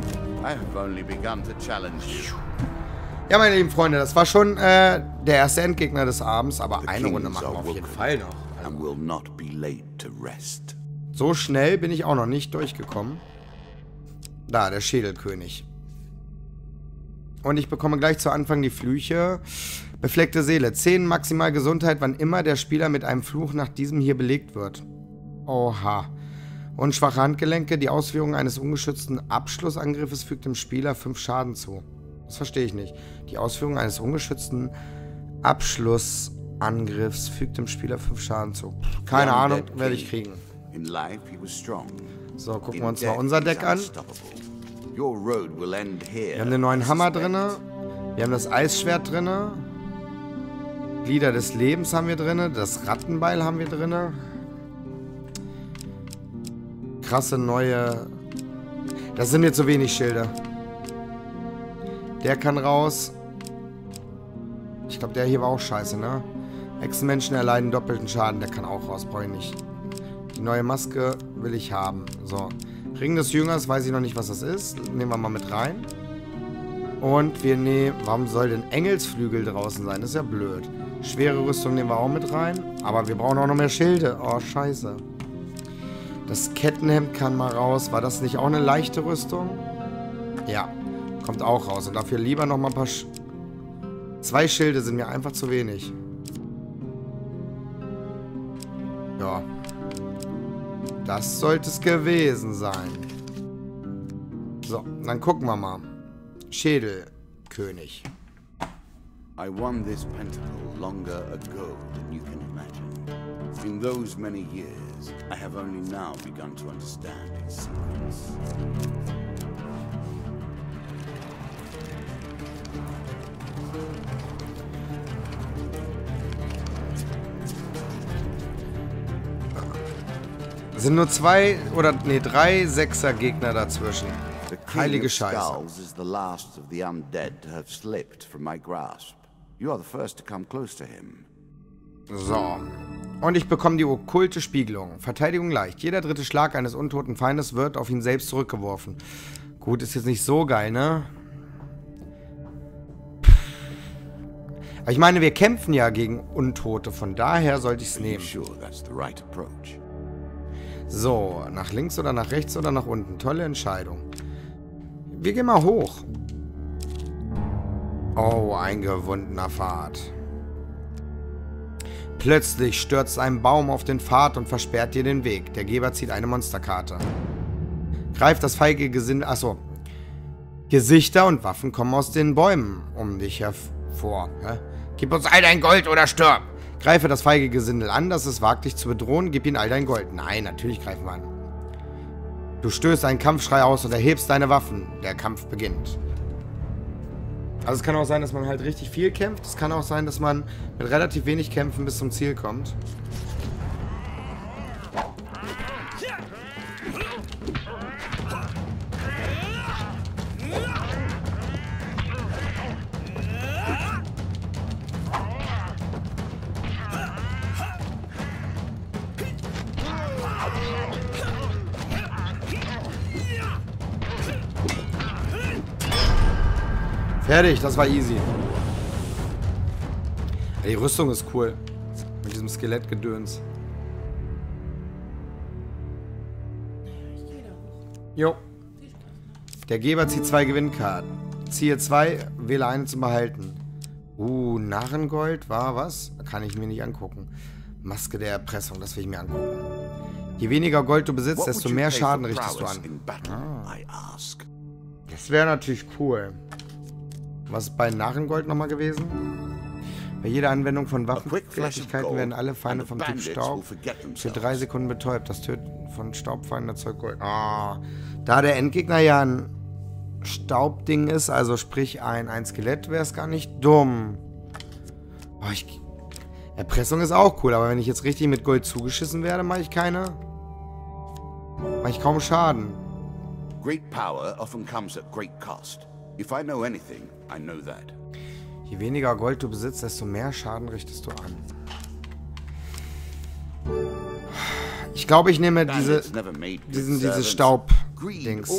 S1: Ja, meine lieben Freunde, das war schon der erste Endgegner des Abends, aber eine Runde machen wir auf jeden Fall noch.
S2: and will not be late to rest.
S1: So schnell bin ich auch noch nicht durchgekommen. Da, der Schädelkönig. Und ich bekomme gleich zu Anfang die Flüche. Befleckte Seele. 10 maximal Gesundheit, wann immer der Spieler mit einem Fluch nach diesem hier belegt wird. Oha. Und schwache Handgelenke. Die Ausführung eines ungeschützten Abschlussangriffes fügt dem Spieler 5 Schaden zu. Das verstehe ich nicht. Die Ausführung eines ungeschützten Abschlussangriffs fügt dem Spieler 5 Schaden zu. Keine Ahnung, werde ich kriegen. So, gucken wir uns mal unser Deck an. Wir haben den neuen Hammer drin. Wir haben das Eisschwert drin. Glieder des Lebens haben wir drin. Das Rattenbeil haben wir drin. Krasse neue... Das sind mir zu wenig Schilde. Der kann raus. Ich glaube, der hier war auch scheiße, ne? Echsenmenschen erleiden doppelten Schaden. Der kann auch raus, brauche ich nicht. Die neue Maske will ich haben. So. Ring des Jüngers, weiß ich noch nicht, was das ist. Nehmen wir mal mit rein. Und wir nehmen... Warum soll denn Engelsflügel draußen sein? Das ist ja blöd. Schwere Rüstung nehmen wir auch mit rein. Aber wir brauchen auch noch mehr Schilde. Oh, scheiße. Das Kettenhemd kann mal raus. War das nicht auch eine leichte Rüstung? Ja. Kommt auch raus. Und dafür lieber noch mal ein paar... 2 Schilde sind mir einfach zu wenig. Ja. Das sollte es gewesen sein. So, dann gucken wir mal. Schädelkönig.
S2: I won this pentacle longer ago than you can imagine. In those many years, I have only now begun to understand its secrets.
S1: Sind nur 2 oder nee 3 Sechser Gegner dazwischen. Heilige Scheiße.
S2: Is the last of the undead to have slipped from my grasp. You are the first to come close to him.
S1: So. Und ich bekomme die okkulte Spiegelung. Verteidigung leicht. Jeder dritte Schlag eines untoten Feindes wird auf ihn selbst zurückgeworfen. Gut, ist jetzt nicht so geil, ne? Aber ich meine, wir kämpfen ja gegen Untote. Von daher sollte ich es nehmen. So, nach links oder nach rechts oder nach unten. Tolle Entscheidung. Wir gehen mal hoch. Oh, ein gewundener Pfad. Plötzlich stürzt ein Baum auf den Pfad und versperrt dir den Weg. Der Geber zieht eine Monsterkarte. Greift das feige Gesindel... Achso. Gesichter und Waffen kommen aus den Bäumen um dich hervor. Gib uns all dein Gold oder stirb. Greife das feige Gesindel an, das es wagt, dich zu bedrohen. Gib ihm all dein Gold. Nein, natürlich greifen wir an. Du stößt einen Kampfschrei aus und erhebst deine Waffen. Der Kampf beginnt. Also es kann auch sein, dass man halt richtig viel kämpft. Es kann auch sein, dass man mit relativ wenig Kämpfen bis zum Ziel kommt. Fertig, das war easy. Ja, die Rüstung ist cool. Mit diesem Skelettgedöns. Jo. Der Geber zieht 2 Gewinnkarten. Ziehe 2, wähle eine zum Behalten. Narrengold war was? Kann ich mir nicht angucken. Maske der Erpressung, das will ich mir angucken. Je weniger Gold du besitzt, desto mehr Schaden richtest du an. Das wäre natürlich cool. Was ist bei Narrengold nochmal gewesen? Bei jeder Anwendung von Waffenfertigkeiten werden alle Feinde vom Typ Staub für 3 Sekunden betäubt. Das Töten von Staubfeinden erzeugt Gold. Da der Endgegner ja ein Staubding ist, also sprich ein Skelett, wäre es gar nicht dumm. Erpressung ist auch cool, aber wenn ich jetzt richtig mit Gold zugeschissen werde, mache ich kaum Schaden.
S2: Great power often comes at great cost. If I know anything, I know that.
S1: Je weniger Gold du besitzt, desto mehr Schaden richtest du an. Ich glaube, ich nehme diese Staub-Dings.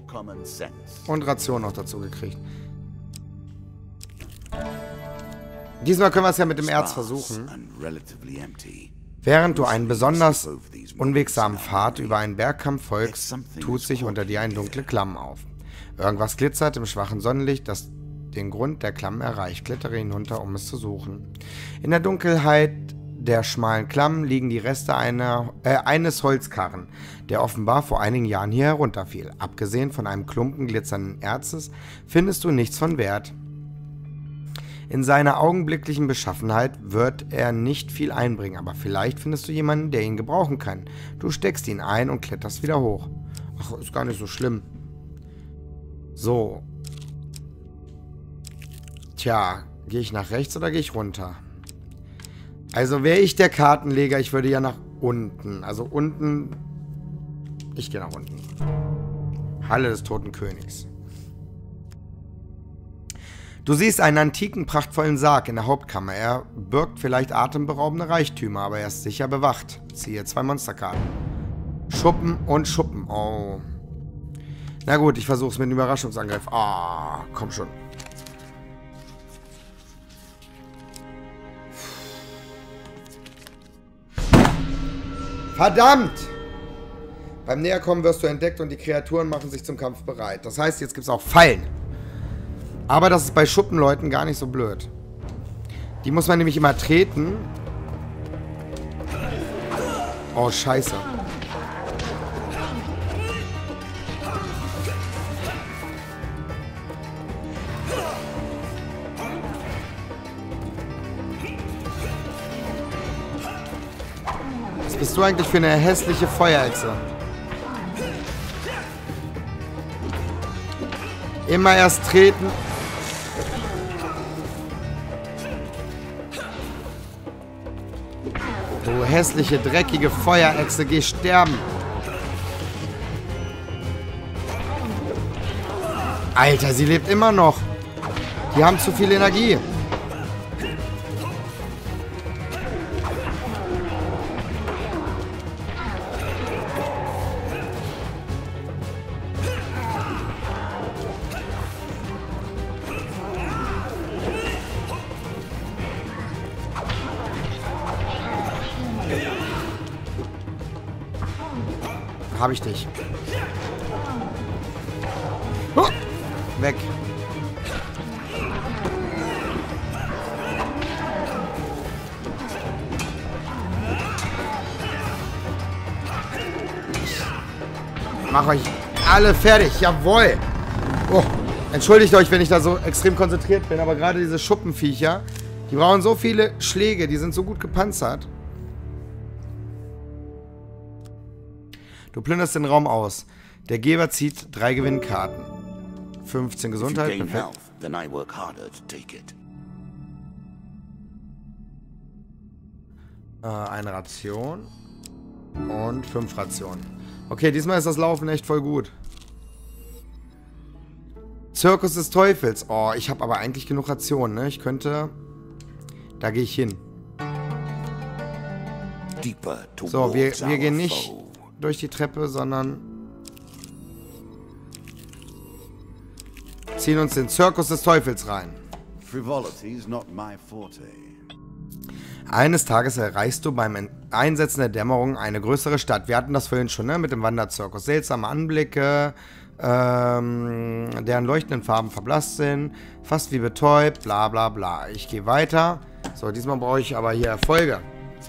S1: Und Ration noch dazu gekriegt. Diesmal können wir es ja mit dem Erz versuchen. Während du einen besonders unwegsamen Pfad über einen Bergkamm folgst, tut sich unter dir ein dunkle Klamm auf. Irgendwas glitzert im schwachen Sonnenlicht, das den Grund der Klamm erreicht. Klettere hinunter, um es zu suchen. In der Dunkelheit der schmalen Klamm liegen die Reste eines Holzkarren, der offenbar vor einigen Jahren hier herunterfiel. Abgesehen von einem Klumpen glitzernden Erzes findest du nichts von Wert. In seiner augenblicklichen Beschaffenheit wird er nicht viel einbringen, aber vielleicht findest du jemanden, der ihn gebrauchen kann. Du steckst ihn ein und kletterst wieder hoch. Ach, ist gar nicht so schlimm. So. Tja, gehe ich nach rechts oder gehe ich runter? Also wäre ich der Kartenleger, ich würde ja nach unten. Also unten... Ich gehe nach unten. Halle des Toten Königs. Du siehst einen antiken, prachtvollen Sarg in der Hauptkammer. Er birgt vielleicht atemberaubende Reichtümer, aber er ist sicher bewacht. Ziehe 2 Monsterkarten. Schuppen und Schuppen. Oh. Na gut, ich versuche es mit einem Überraschungsangriff. Ah, komm schon. Verdammt! Beim Näherkommen wirst du entdeckt und die Kreaturen machen sich zum Kampf bereit. Das heißt, jetzt gibt es auch Fallen. Aber das ist bei Schuppenleuten gar nicht so blöd. Die muss man nämlich immer treten. Oh, scheiße. Was bist du eigentlich für eine hässliche Feuerechse? Immer erst treten. Du hässliche, dreckige Feuerechse, geh sterben. Alter, sie lebt immer noch. Die haben zu viel Energie. Habe ich dich. Weg. Mach euch alle fertig. Jawohl. Oh, entschuldigt euch, wenn ich da so extrem konzentriert bin, aber gerade diese Schuppenviecher, die brauchen so viele Schläge, die sind so gut gepanzert. Du plünderst den Raum aus. Der Geber zieht 3 Gewinnkarten. 15 Gesundheit. Perfekt. Eine Ration. Und 5 Rationen. Okay, diesmal ist das Laufen echt voll gut. Zirkus des Teufels. Oh, ich habe aber eigentlich genug Rationen, ne? Ich könnte... Da gehe ich hin. So, wir gehen nicht durch die Treppe, sondern ziehen uns den Zirkus des Teufels rein. Eines Tages erreichst du beim Einsetzen der Dämmerung eine größere Stadt. Wir hatten das vorhin schon, ne? Mit dem Wanderzirkus. Seltsame Anblicke, deren leuchtenden Farben verblasst sind, fast wie betäubt, bla bla bla. Ich gehe weiter. So, diesmal brauche ich aber hier Erfolge.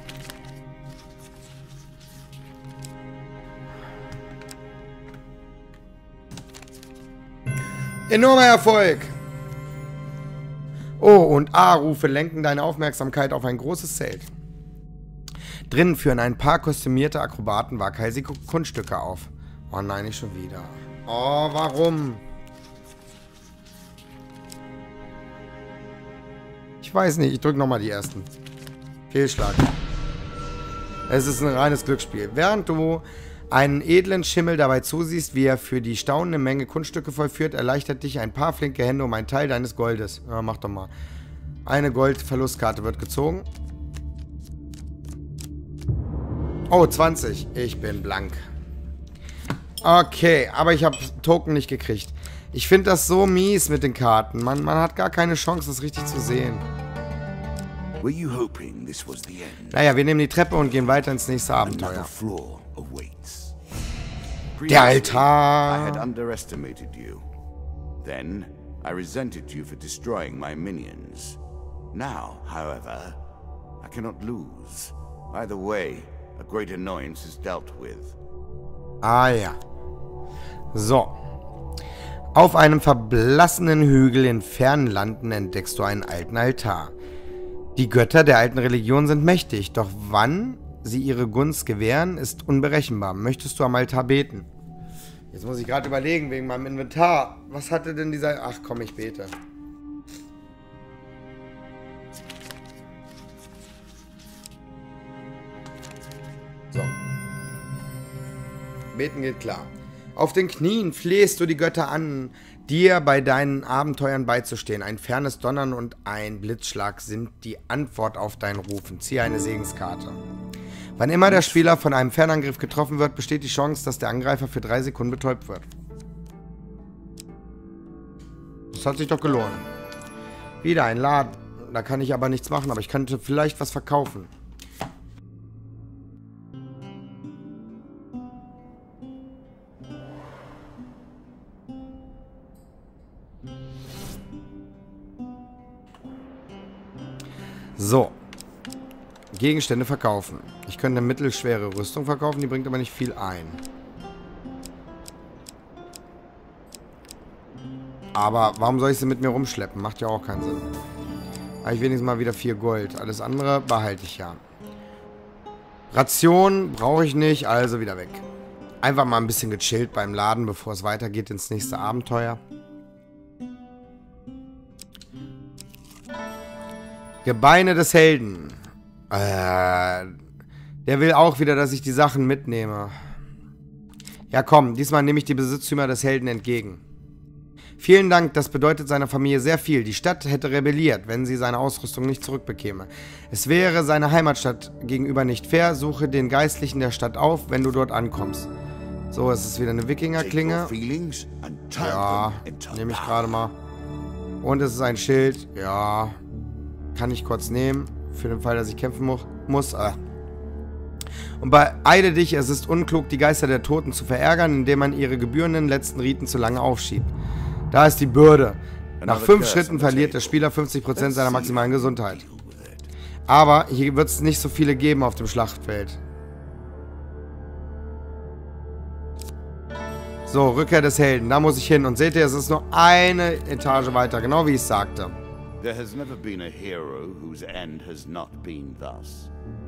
S1: Enormer Erfolg! Oh, und A-Rufe lenken deine Aufmerksamkeit auf ein großes Zelt. Drinnen führen ein paar kostümierte Akrobaten waghalsige Kunststücke auf. Oh nein, nicht schon wieder. Oh, warum? Ich weiß nicht, ich drücke nochmal die ersten. Fehlschlag. Es ist ein reines Glücksspiel. Während du einen edlen Schimmel dabei zusiehst, wie er für die staunende Menge Kunststücke vollführt, erleichtert dich ein paar flinke Hände um einen Teil deines Goldes. Ja, mach doch mal. Eine Goldverlustkarte wird gezogen. Oh, 20. Ich bin blank. Okay, aber ich habe Token nicht gekriegt. Ich finde das so mies mit den Karten. Man hat gar keine Chance, das richtig zu sehen.
S2: Were you hoping this was the end?
S1: Naja, wir nehmen die Treppe und gehen weiter ins nächste
S2: Another
S1: Abenteuer.
S2: floor awaits.
S1: Der
S2: Previously, I had
S1: Altar.
S2: underestimated you. Then, I resented you for destroying my minions. Now, however, I cannot lose. Either way, a great annoyance is dealt with.
S1: Ah ja. So. Auf einem verblassenen Hügel in fernen Landen entdeckst du einen alten Altar. Die Götter der alten Religion sind mächtig, doch wann sie ihre Gunst gewähren, ist unberechenbar. Möchtest du am Altar beten? Jetzt muss ich gerade überlegen, wegen meinem Inventar. Was hatte denn dieser... Ach komm, ich bete. So. Beten geht klar. Auf den Knien flehst du die Götter an, dir bei deinen Abenteuern beizustehen. Ein fernes Donnern und ein Blitzschlag sind die Antwort auf dein Rufen. Ziehe eine Segenskarte. Wann immer der Spieler von einem Fernangriff getroffen wird, besteht die Chance, dass der Angreifer für 3 Sekunden betäubt wird. Das hat sich doch gelohnt. Wieder ein Laden. Da kann ich aber nichts machen, aber ich könnte vielleicht was verkaufen. So. Gegenstände verkaufen. Ich könnte eine mittelschwere Rüstung verkaufen, die bringt aber nicht viel ein. Aber warum soll ich sie mit mir rumschleppen? Macht ja auch keinen Sinn. Habe ich wenigstens mal wieder 4 Gold. Alles andere behalte ich ja. Ration brauche ich nicht, also wieder weg. Einfach mal ein bisschen gechillt beim Laden, bevor es weitergeht ins nächste Abenteuer. Gebeine des Helden. Der will auch wieder, dass ich die Sachen mitnehme. Ja komm, diesmal nehme ich die Besitztümer des Helden entgegen. Vielen Dank, das bedeutet seiner Familie sehr viel. Die Stadt hätte rebelliert, wenn sie seine Ausrüstung nicht zurückbekäme. Es wäre seiner Heimatstadt gegenüber nicht fair. Suche den Geistlichen der Stadt auf, wenn du dort ankommst. So, es ist wieder eine Wikingerklinge. Ja, nehme ich gerade mal. Und es ist ein Schild. Ja, kann ich kurz nehmen. Für den Fall, dass ich kämpfen muss. Und beeile dich, es ist unklug, die Geister der Toten zu verärgern, indem man ihre gebührenden letzten Riten zu lange aufschiebt. Da ist die Bürde. Nach 5 Schritten verliert der Spieler 50% seiner maximalen Gesundheit. Aber hier wird es nicht so viele geben auf dem Schlachtfeld. So, Rückkehr des Helden. Da muss ich hin. Und seht ihr, es ist nur eine Etage weiter. Genau wie ich es sagte.
S2: There has never been a hero whose end has not been thus.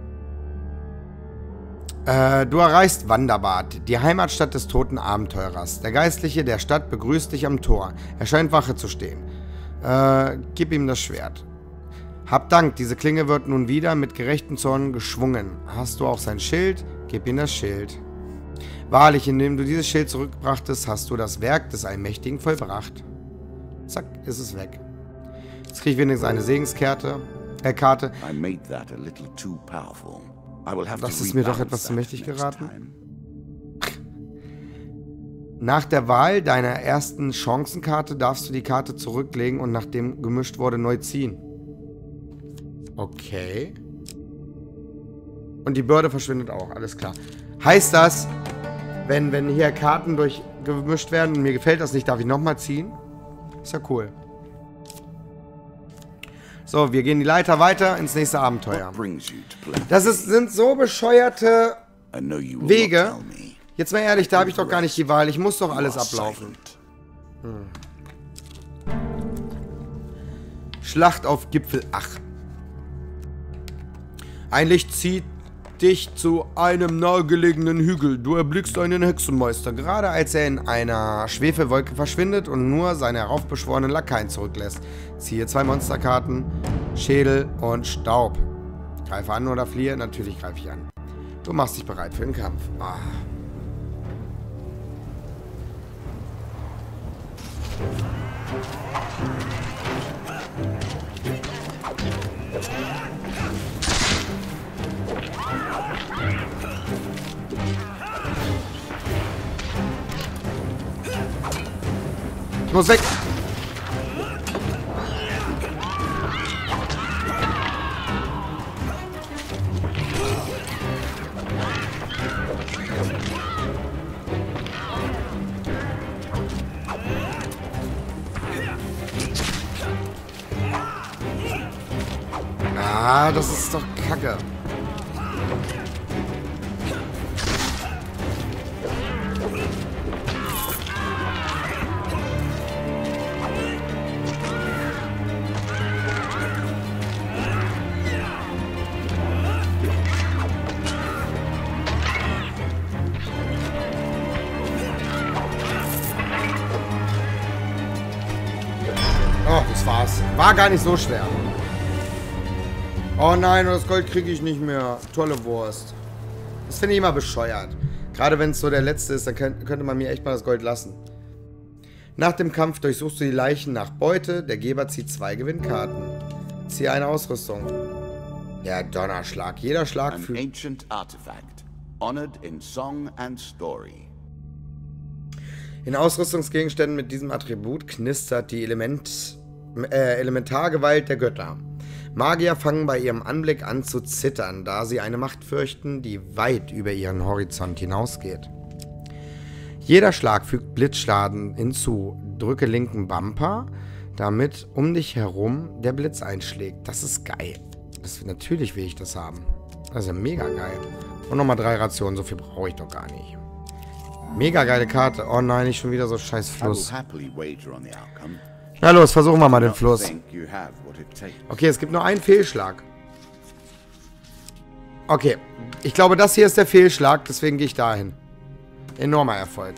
S1: Du erreichst Wanderbad, die Heimatstadt des toten Abenteurers. Der Geistliche der Stadt begrüßt dich am Tor. Er scheint Wache zu stehen. Gib ihm das Schwert. Hab Dank, diese Klinge wird nun wieder mit gerechtem Zorn geschwungen. Hast du auch sein Schild? Gib ihm das Schild. Wahrlich, indem du dieses Schild zurückbrachtest, hast du das Werk des Allmächtigen vollbracht. Zack, ist es weg. Jetzt kriege ich wenigstens eine Segenskarte. Karte. Das ist mir doch etwas zu mächtig geraten. Nach der Wahl deiner ersten Chancenkarte darfst du die Karte zurücklegen und nachdem gemischt wurde, neu ziehen. Okay. Und die Bürde verschwindet auch, alles klar. Heißt das, wenn hier Karten durchgemischt werden und mir gefällt das nicht, darf ich nochmal ziehen? Ist ja cool. So, wir gehen die Leiter weiter ins nächste Abenteuer. Sind so bescheuerte Wege. Jetzt mal ehrlich, da habe ich doch gar nicht die Wahl. Ich muss doch alles ablaufen. Schlacht auf Gipfel Ach. Ein Licht zieht dich zu einem nahegelegenen Hügel. Du erblickst einen Hexenmeister, gerade als er in einer Schwefelwolke verschwindet und nur seine heraufbeschworenen Lakaien zurücklässt. Ziehe 2 Monsterkarten, Schädel und Staub. Greife an oder fliehe? Natürlich greife ich an. Du machst dich bereit für den Kampf. Ah. Ich muss weg. Ah, das ist doch Kacke. Oh, das war's. War gar nicht so schwer. Oh nein, das Gold kriege ich nicht mehr. Tolle Wurst. Das finde ich immer bescheuert. Gerade wenn es so der letzte ist, dann könnte man mir echt mal das Gold lassen. Nach dem Kampf durchsuchst du die Leichen nach Beute. Der Geber zieht 2 Gewinnkarten. Ziehe eine Ausrüstung. Der Donnerschlag. Jeder Schlag
S2: An
S1: fügt...
S2: ancient artifact, honored in song and story.
S1: In Ausrüstungsgegenständen mit diesem Attribut knistert die Elementargewalt der Götter. Magier fangen bei ihrem Anblick an zu zittern, da sie eine Macht fürchten, die weit über ihren Horizont hinausgeht. Jeder Schlag fügt Blitzschaden hinzu. Drücke linken Bumper, damit um dich herum der Blitz einschlägt. Das ist geil. Natürlich will ich das haben. Das ist ja mega geil. Und nochmal 3 Rationen, so viel brauche ich doch gar nicht. Mega geile Karte. Oh nein, nicht schon wieder so scheiß Fluss. Na los, versuchen wir mal den Fluss. Okay, es gibt nur einen Fehlschlag. Okay, ich glaube, das hier ist der Fehlschlag, deswegen gehe ich dahin. Enormer Erfolg.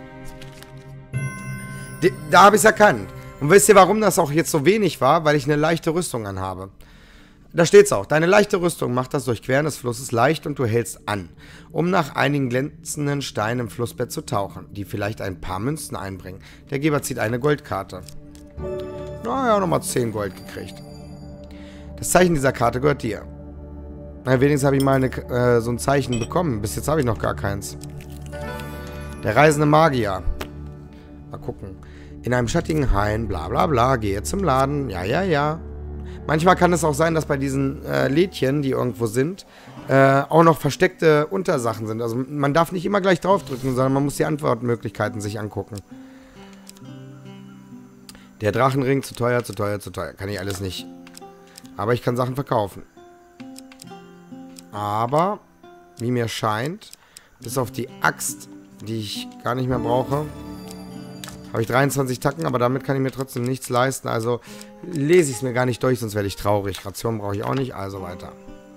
S1: Da habe ich es erkannt. Und wisst ihr, warum das auch jetzt so wenig war? Weil ich eine leichte Rüstung anhabe. Da steht's auch. Deine leichte Rüstung macht das Durchqueren des Flusses leicht und du hältst an, um nach einigen glänzenden Steinen im Flussbett zu tauchen, die vielleicht ein paar Münzen einbringen. Der Geber zieht eine Goldkarte. Naja, nochmal 10 Gold gekriegt. Das Zeichen dieser Karte gehört dir. Na, wenigstens habe ich mal so ein Zeichen bekommen. Bis jetzt habe ich noch gar keins. Der reisende Magier. Mal gucken. In einem schattigen Hain, bla bla bla, gehe zum Laden. Ja, ja, ja. Manchmal kann es auch sein, dass bei diesen Lädchen, die irgendwo sind, auch noch versteckte Untersachen sind. Also man darf nicht immer gleich draufdrücken, sondern man muss die Antwortmöglichkeiten sich angucken. Der Drachenring, zu teuer, zu teuer, zu teuer. Kann ich alles nicht. Aber ich kann Sachen verkaufen. Aber, wie mir scheint, bis auf die Axt, die ich gar nicht mehr brauche, habe ich 23 Tacken, aber damit kann ich mir trotzdem nichts leisten. Also lese ich es mir gar nicht durch, sonst werde ich traurig. Ration brauche ich auch nicht, also weiter.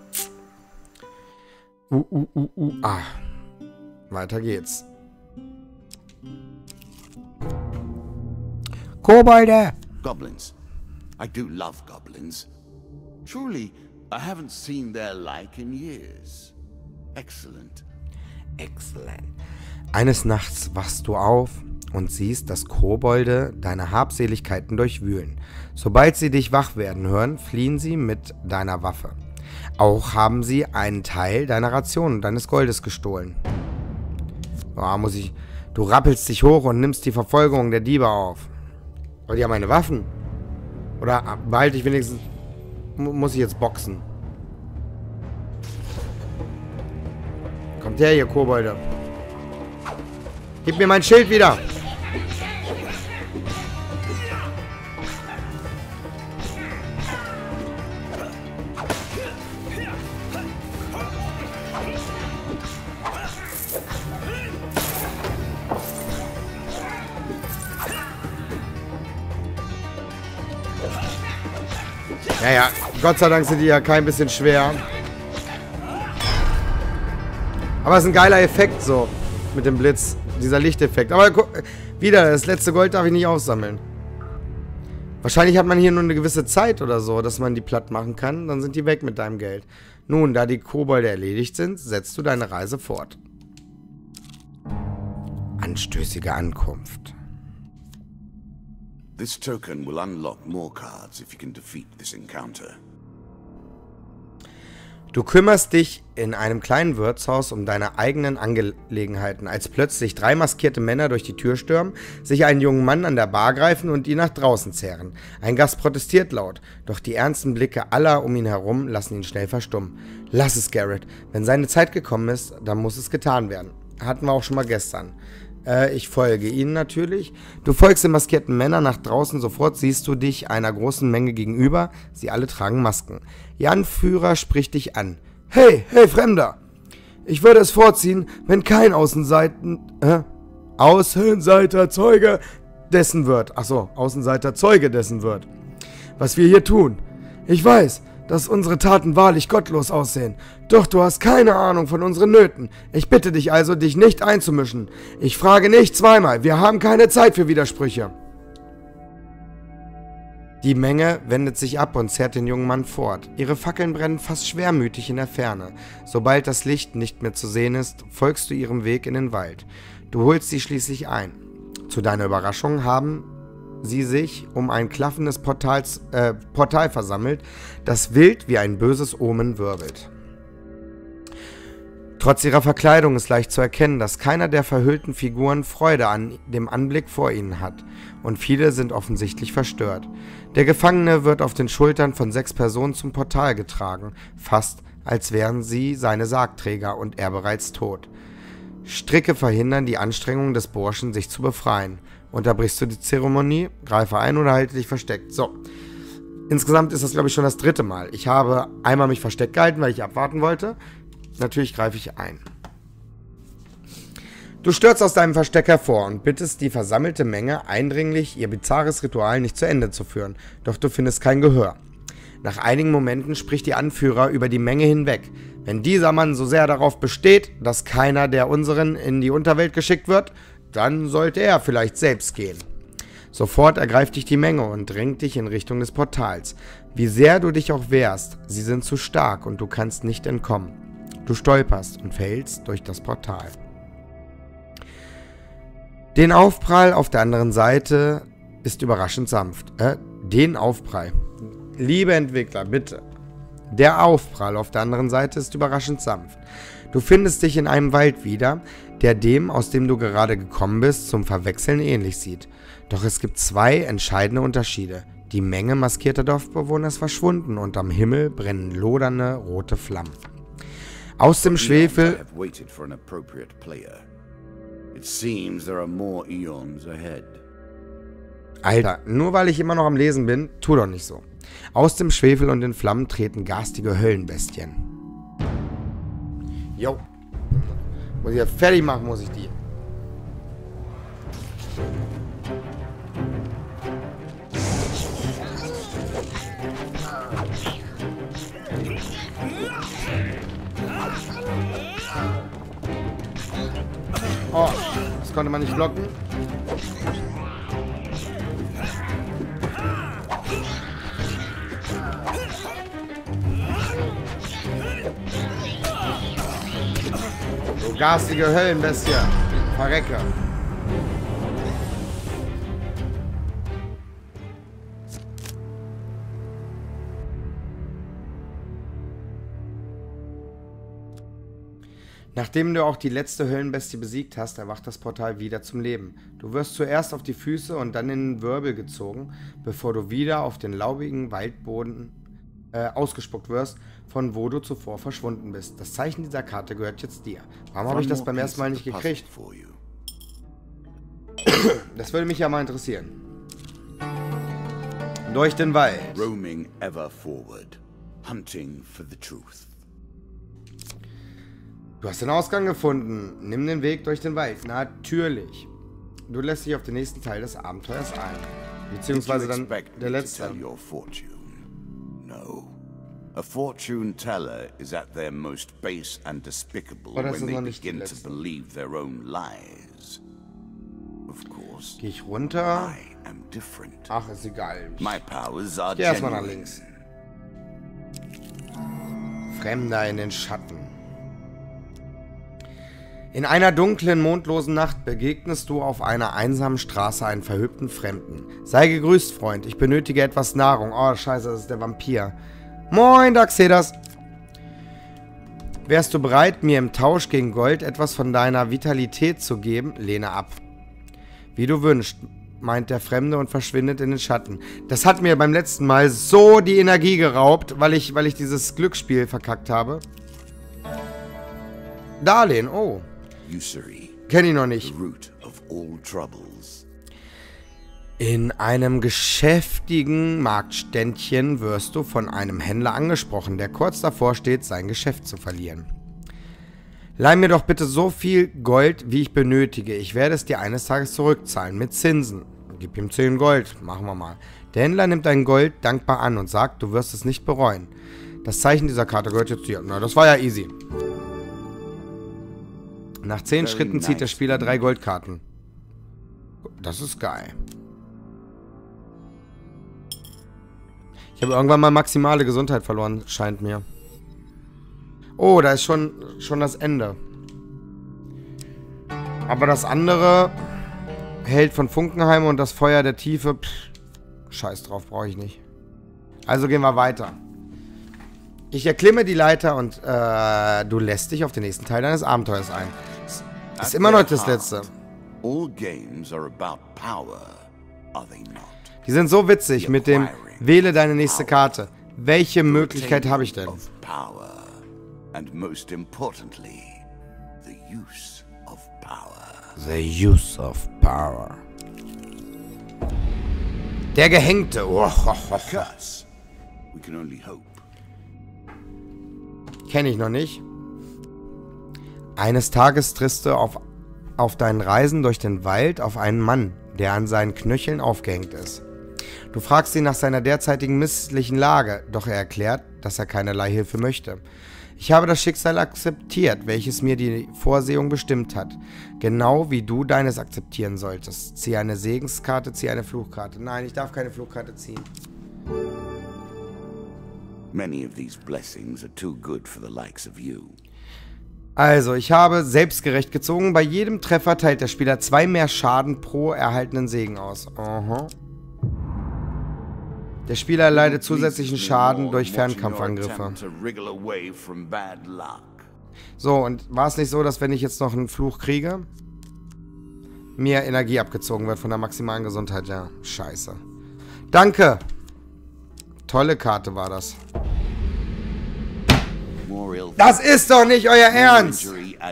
S1: Weiter geht's. Kobolde!
S2: Goblins. I do love goblins. Truly, I haven't seen their like in years. Excellent.
S1: Excellent. Eines Nachts wachst du auf und siehst, dass Kobolde deine Habseligkeiten durchwühlen. Sobald sie dich wach werden hören, fliehen sie mit deiner Waffe. Auch haben sie einen Teil deiner Ration und deines Goldes gestohlen. Oh, du rappelst dich hoch und nimmst die Verfolgung der Diebe auf. Aber die haben meine Waffen. Oder behalte ich wenigstens... Muss ich jetzt boxen? Kommt her, ihr Kobolde. Gib mir mein Schild wieder. Naja, Gott sei Dank sind die ja kein bisschen schwer. Aber es ist ein geiler Effekt so. Mit dem Blitz. Dieser Lichteffekt. Aber wieder, das letzte Gold darf ich nicht aufsammeln. Wahrscheinlich hat man hier nur eine gewisse Zeit oder so, dass man die platt machen kann. Dann sind die weg mit deinem Geld. Nun, da die Kobolde erledigt sind, setzt du deine Reise fort. Anstößige Ankunft.
S2: This token will unlock more cards if you can defeat this encounter.
S1: Du kümmerst dich in einem kleinen Wirtshaus um deine eigenen Angelegenheiten, als plötzlich 3 maskierte Männer durch die Tür stürmen, sich einen jungen Mann an der Bar greifen und ihn nach draußen zerren. Ein Gast protestiert laut, doch die ernsten Blicke aller um ihn herum lassen ihn schnell verstummen. Lass es, Garrett. Wenn seine Zeit gekommen ist, dann muss es getan werden. Hatten wir auch schon mal gestern. Ich folge ihnen natürlich. Du folgst den maskierten Männern nach draußen. Sofort siehst du dich einer großen Menge gegenüber. Sie alle tragen Masken. Ihr Anführer spricht dich an. Hey, Fremder! Ich würde es vorziehen, wenn kein Außenseiter Zeuge dessen wird. Achso, Außenseiter Zeuge dessen wird. Was wir hier tun. Ich weiß, dass unsere Taten wahrlich gottlos aussehen. Doch du hast keine Ahnung von unseren Nöten. Ich bitte dich also, dich nicht einzumischen. Ich frage nicht zweimal. Wir haben keine Zeit für Widersprüche. Die Menge wendet sich ab und zerrt den jungen Mann fort. Ihre Fackeln brennen fast schwermütig in der Ferne. Sobald das Licht nicht mehr zu sehen ist, folgst du ihrem Weg in den Wald. Du holst sie schließlich ein. Zu deiner Überraschung haben sie sich um ein klaffendes Portal versammelt, das wild wie ein böses Omen wirbelt. Trotz ihrer Verkleidung ist leicht zu erkennen, dass keiner der verhüllten Figuren Freude an dem Anblick vor ihnen hat, und viele sind offensichtlich verstört. Der Gefangene wird auf den Schultern von 6 Personen zum Portal getragen, fast als wären sie seine Sargträger und er bereits tot. Stricke verhindern die Anstrengungen des Burschen, sich zu befreien. Unterbrichst du die Zeremonie, greife ein oder halte dich versteckt. So, insgesamt ist das, glaube ich, schon das 3. Mal. Ich habe einmal mich versteckt gehalten, weil ich abwarten wollte. Natürlich greife ich ein. Du stürzt aus deinem Versteck hervor und bittest die versammelte Menge eindringlich, ihr bizarres Ritual nicht zu Ende zu führen. Doch du findest kein Gehör. Nach einigen Momenten spricht die Anführer über die Menge hinweg. Wenn dieser Mann so sehr darauf besteht, dass keiner der unseren in die Unterwelt geschickt wird, dann sollte er vielleicht selbst gehen. Sofort ergreift dich die Menge und drängt dich in Richtung des Portals. Wie sehr du dich auch wehrst, sie sind zu stark und du kannst nicht entkommen. Du stolperst und fällst durch das Portal. Den Aufprall auf der anderen Seite ist überraschend sanft. Den Aufprall. Liebe Entwickler, bitte. Der Aufprall auf der anderen Seite ist überraschend sanft. Du findest dich in einem Wald wieder, der dem, aus dem du gerade gekommen bist, zum Verwechseln ähnlich sieht. Doch es gibt 2 entscheidende Unterschiede. Die Menge maskierter Dorfbewohner ist verschwunden und am Himmel brennen lodernde rote Flammen. Aus dem Schwefel... Alter, nur weil ich immer noch am Lesen bin, tu doch nicht so. Aus dem Schwefel und den Flammen treten garstige Höllenbestien. Jo. Muss ich ja fertig machen, muss ich die. Oh, das konnte man nicht blocken. So garstige Höllenbestie. Verrecke. Nachdem du auch die letzte Höllenbestie besiegt hast, erwacht das Portal wieder zum Leben. Du wirst zuerst auf die Füße und dann in den Wirbel gezogen, bevor du wieder auf den laubigen Waldboden ausgespuckt wirst, von wo du zuvor verschwunden bist. Das Zeichen dieser Karte gehört jetzt dir. Warum habe ich das beim ersten Mal nicht gekriegt? Das würde mich ja mal interessieren. Durch den Wald.
S2: Roaming ever forward, hunting for the truth.
S1: Du hast den Ausgang gefunden. Nimm den Weg durch den Wald. Natürlich. Du lässt dich auf den nächsten Teil des Abenteuers ein. Beziehungsweise dann der letzte.
S2: No. A fortune teller is at their most base and despicable when they begin to believe their own lies. Of course.
S1: Geh ich runter?
S2: I am different.
S1: Ach, ist egal.
S2: My powers are
S1: geh erstmal nach
S2: genuine.
S1: links. Fremder in den Schatten. In einer dunklen, mondlosen Nacht begegnest du auf einer einsamen Straße einen verhübten Fremden. Sei gegrüßt, Freund. Ich benötige etwas Nahrung. Oh, scheiße, das ist der Vampir. Moin, Daxedas. Wärst du bereit, mir im Tausch gegen Gold etwas von deiner Vitalität zu geben? Lehne ab. Wie du wünschst, meint der Fremde und verschwindet in den Schatten. Das hat mir beim letzten Mal so die Energie geraubt, weil ich dieses Glücksspiel verkackt habe. Darlehen, oh.
S2: Usury,
S1: Kenn ich noch nicht.
S2: the root of all troubles.
S1: In einem geschäftigen Marktständchen wirst du von einem Händler angesprochen, der kurz davor steht, sein Geschäft zu verlieren. Leih mir doch bitte so viel Gold, wie ich benötige. Ich werde es dir eines Tages zurückzahlen, mit Zinsen. Gib ihm 10 Gold, machen wir mal. Der Händler nimmt dein Gold dankbar an und sagt, du wirst es nicht bereuen. Das Zeichen dieser Karte gehört jetzt dir. Na, das war ja easy. Nach 10 Schritten zieht der Spieler 3 Goldkarten. Das ist geil. Ich habe irgendwann mal maximale Gesundheit verloren, scheint mir. Oh, da ist schon das Ende. Aber das andere Held von Funkenheim und das Feuer der Tiefe, scheiß drauf, brauche ich nicht. Also gehen wir weiter. Ich erklimme die Leiter und du lässt dich auf den nächsten Teil deines Abenteuers ein. Das ist immer noch das letzte. Die sind so witzig mit dem wähle deine nächste Karte. Welche Möglichkeit habe ich denn?
S2: And most importantly, the use of power.
S1: The use of power. Der Gehängte.
S2: Curse. We can only hope.
S1: Kenne ich noch nicht. Eines Tages triffst du auf deinen Reisen durch den Wald auf einen Mann, der an seinen Knöcheln aufgehängt ist. Du fragst ihn nach seiner derzeitigen misslichen Lage, doch er erklärt, dass er keinerlei Hilfe möchte. Ich habe das Schicksal akzeptiert, welches mir die Vorsehung bestimmt hat. Genau wie du deines akzeptieren solltest. Ziehe eine Segenskarte, ziehe eine Fluchkarte. Nein, ich darf keine Fluchkarte ziehen.
S2: Many of these blessings are too good for the likes of you.
S1: Also, ich habe selbstgerecht gezogen. Bei jedem Treffer teilt der Spieler 2 mehr Schaden pro erhaltenen Segen aus. Aha. Der Spieler erleidet zusätzlichen Schaden durch Fernkampfangriffe. So, und war es nicht so, dass wenn ich jetzt noch einen Fluch kriege, mir Energie abgezogen wird von der maximalen Gesundheit? Ja, scheiße. Danke! Tolle Karte war das. Das ist doch nicht euer Ernst!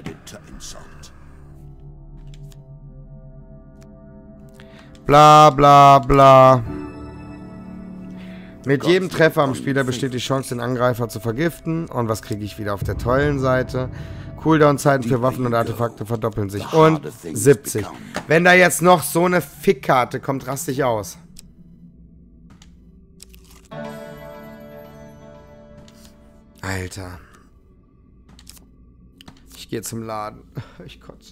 S1: Bla bla bla. Mit jedem Treffer am Spieler besteht die Chance, den Angreifer zu vergiften. Und was kriege ich wieder auf der tollen Seite? Cooldown-Zeiten für Waffen und Artefakte verdoppeln sich. Und 70. Wenn da jetzt noch so eine Fickkarte kommt, raste ich aus. Alter. Ich gehe zum Laden. Ich kotze.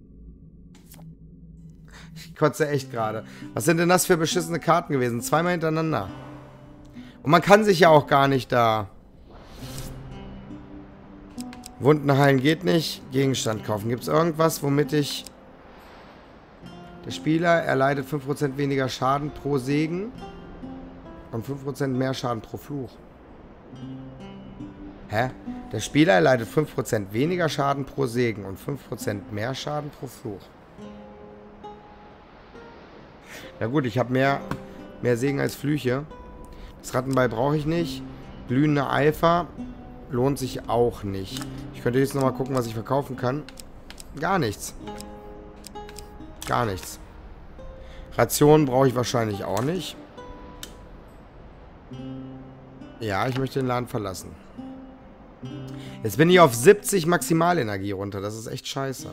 S1: Ich kotze echt gerade. Was sind denn das für beschissene Karten gewesen? 2-mal hintereinander. Und man kann sich ja auch gar nicht da... Wunden heilen geht nicht. Gegenstand kaufen. Gibt es irgendwas, womit ich... Der Spieler erleidet 5% weniger Schaden pro Segen. Und 5% mehr Schaden pro Fluch. Hä? Der Spieler erleidet 5% weniger Schaden pro Segen und 5% mehr Schaden pro Fluch. Na gut, ich habe mehr Segen als Flüche. Das Rattenbeil brauche ich nicht. Glühende Eifer lohnt sich auch nicht. Ich könnte jetzt nochmal gucken, was ich verkaufen kann. Gar nichts. Gar nichts. Rationen brauche ich wahrscheinlich auch nicht. Ja, ich möchte den Laden verlassen. Jetzt bin ich auf 70 Maximalenergie runter. Das ist echt scheiße.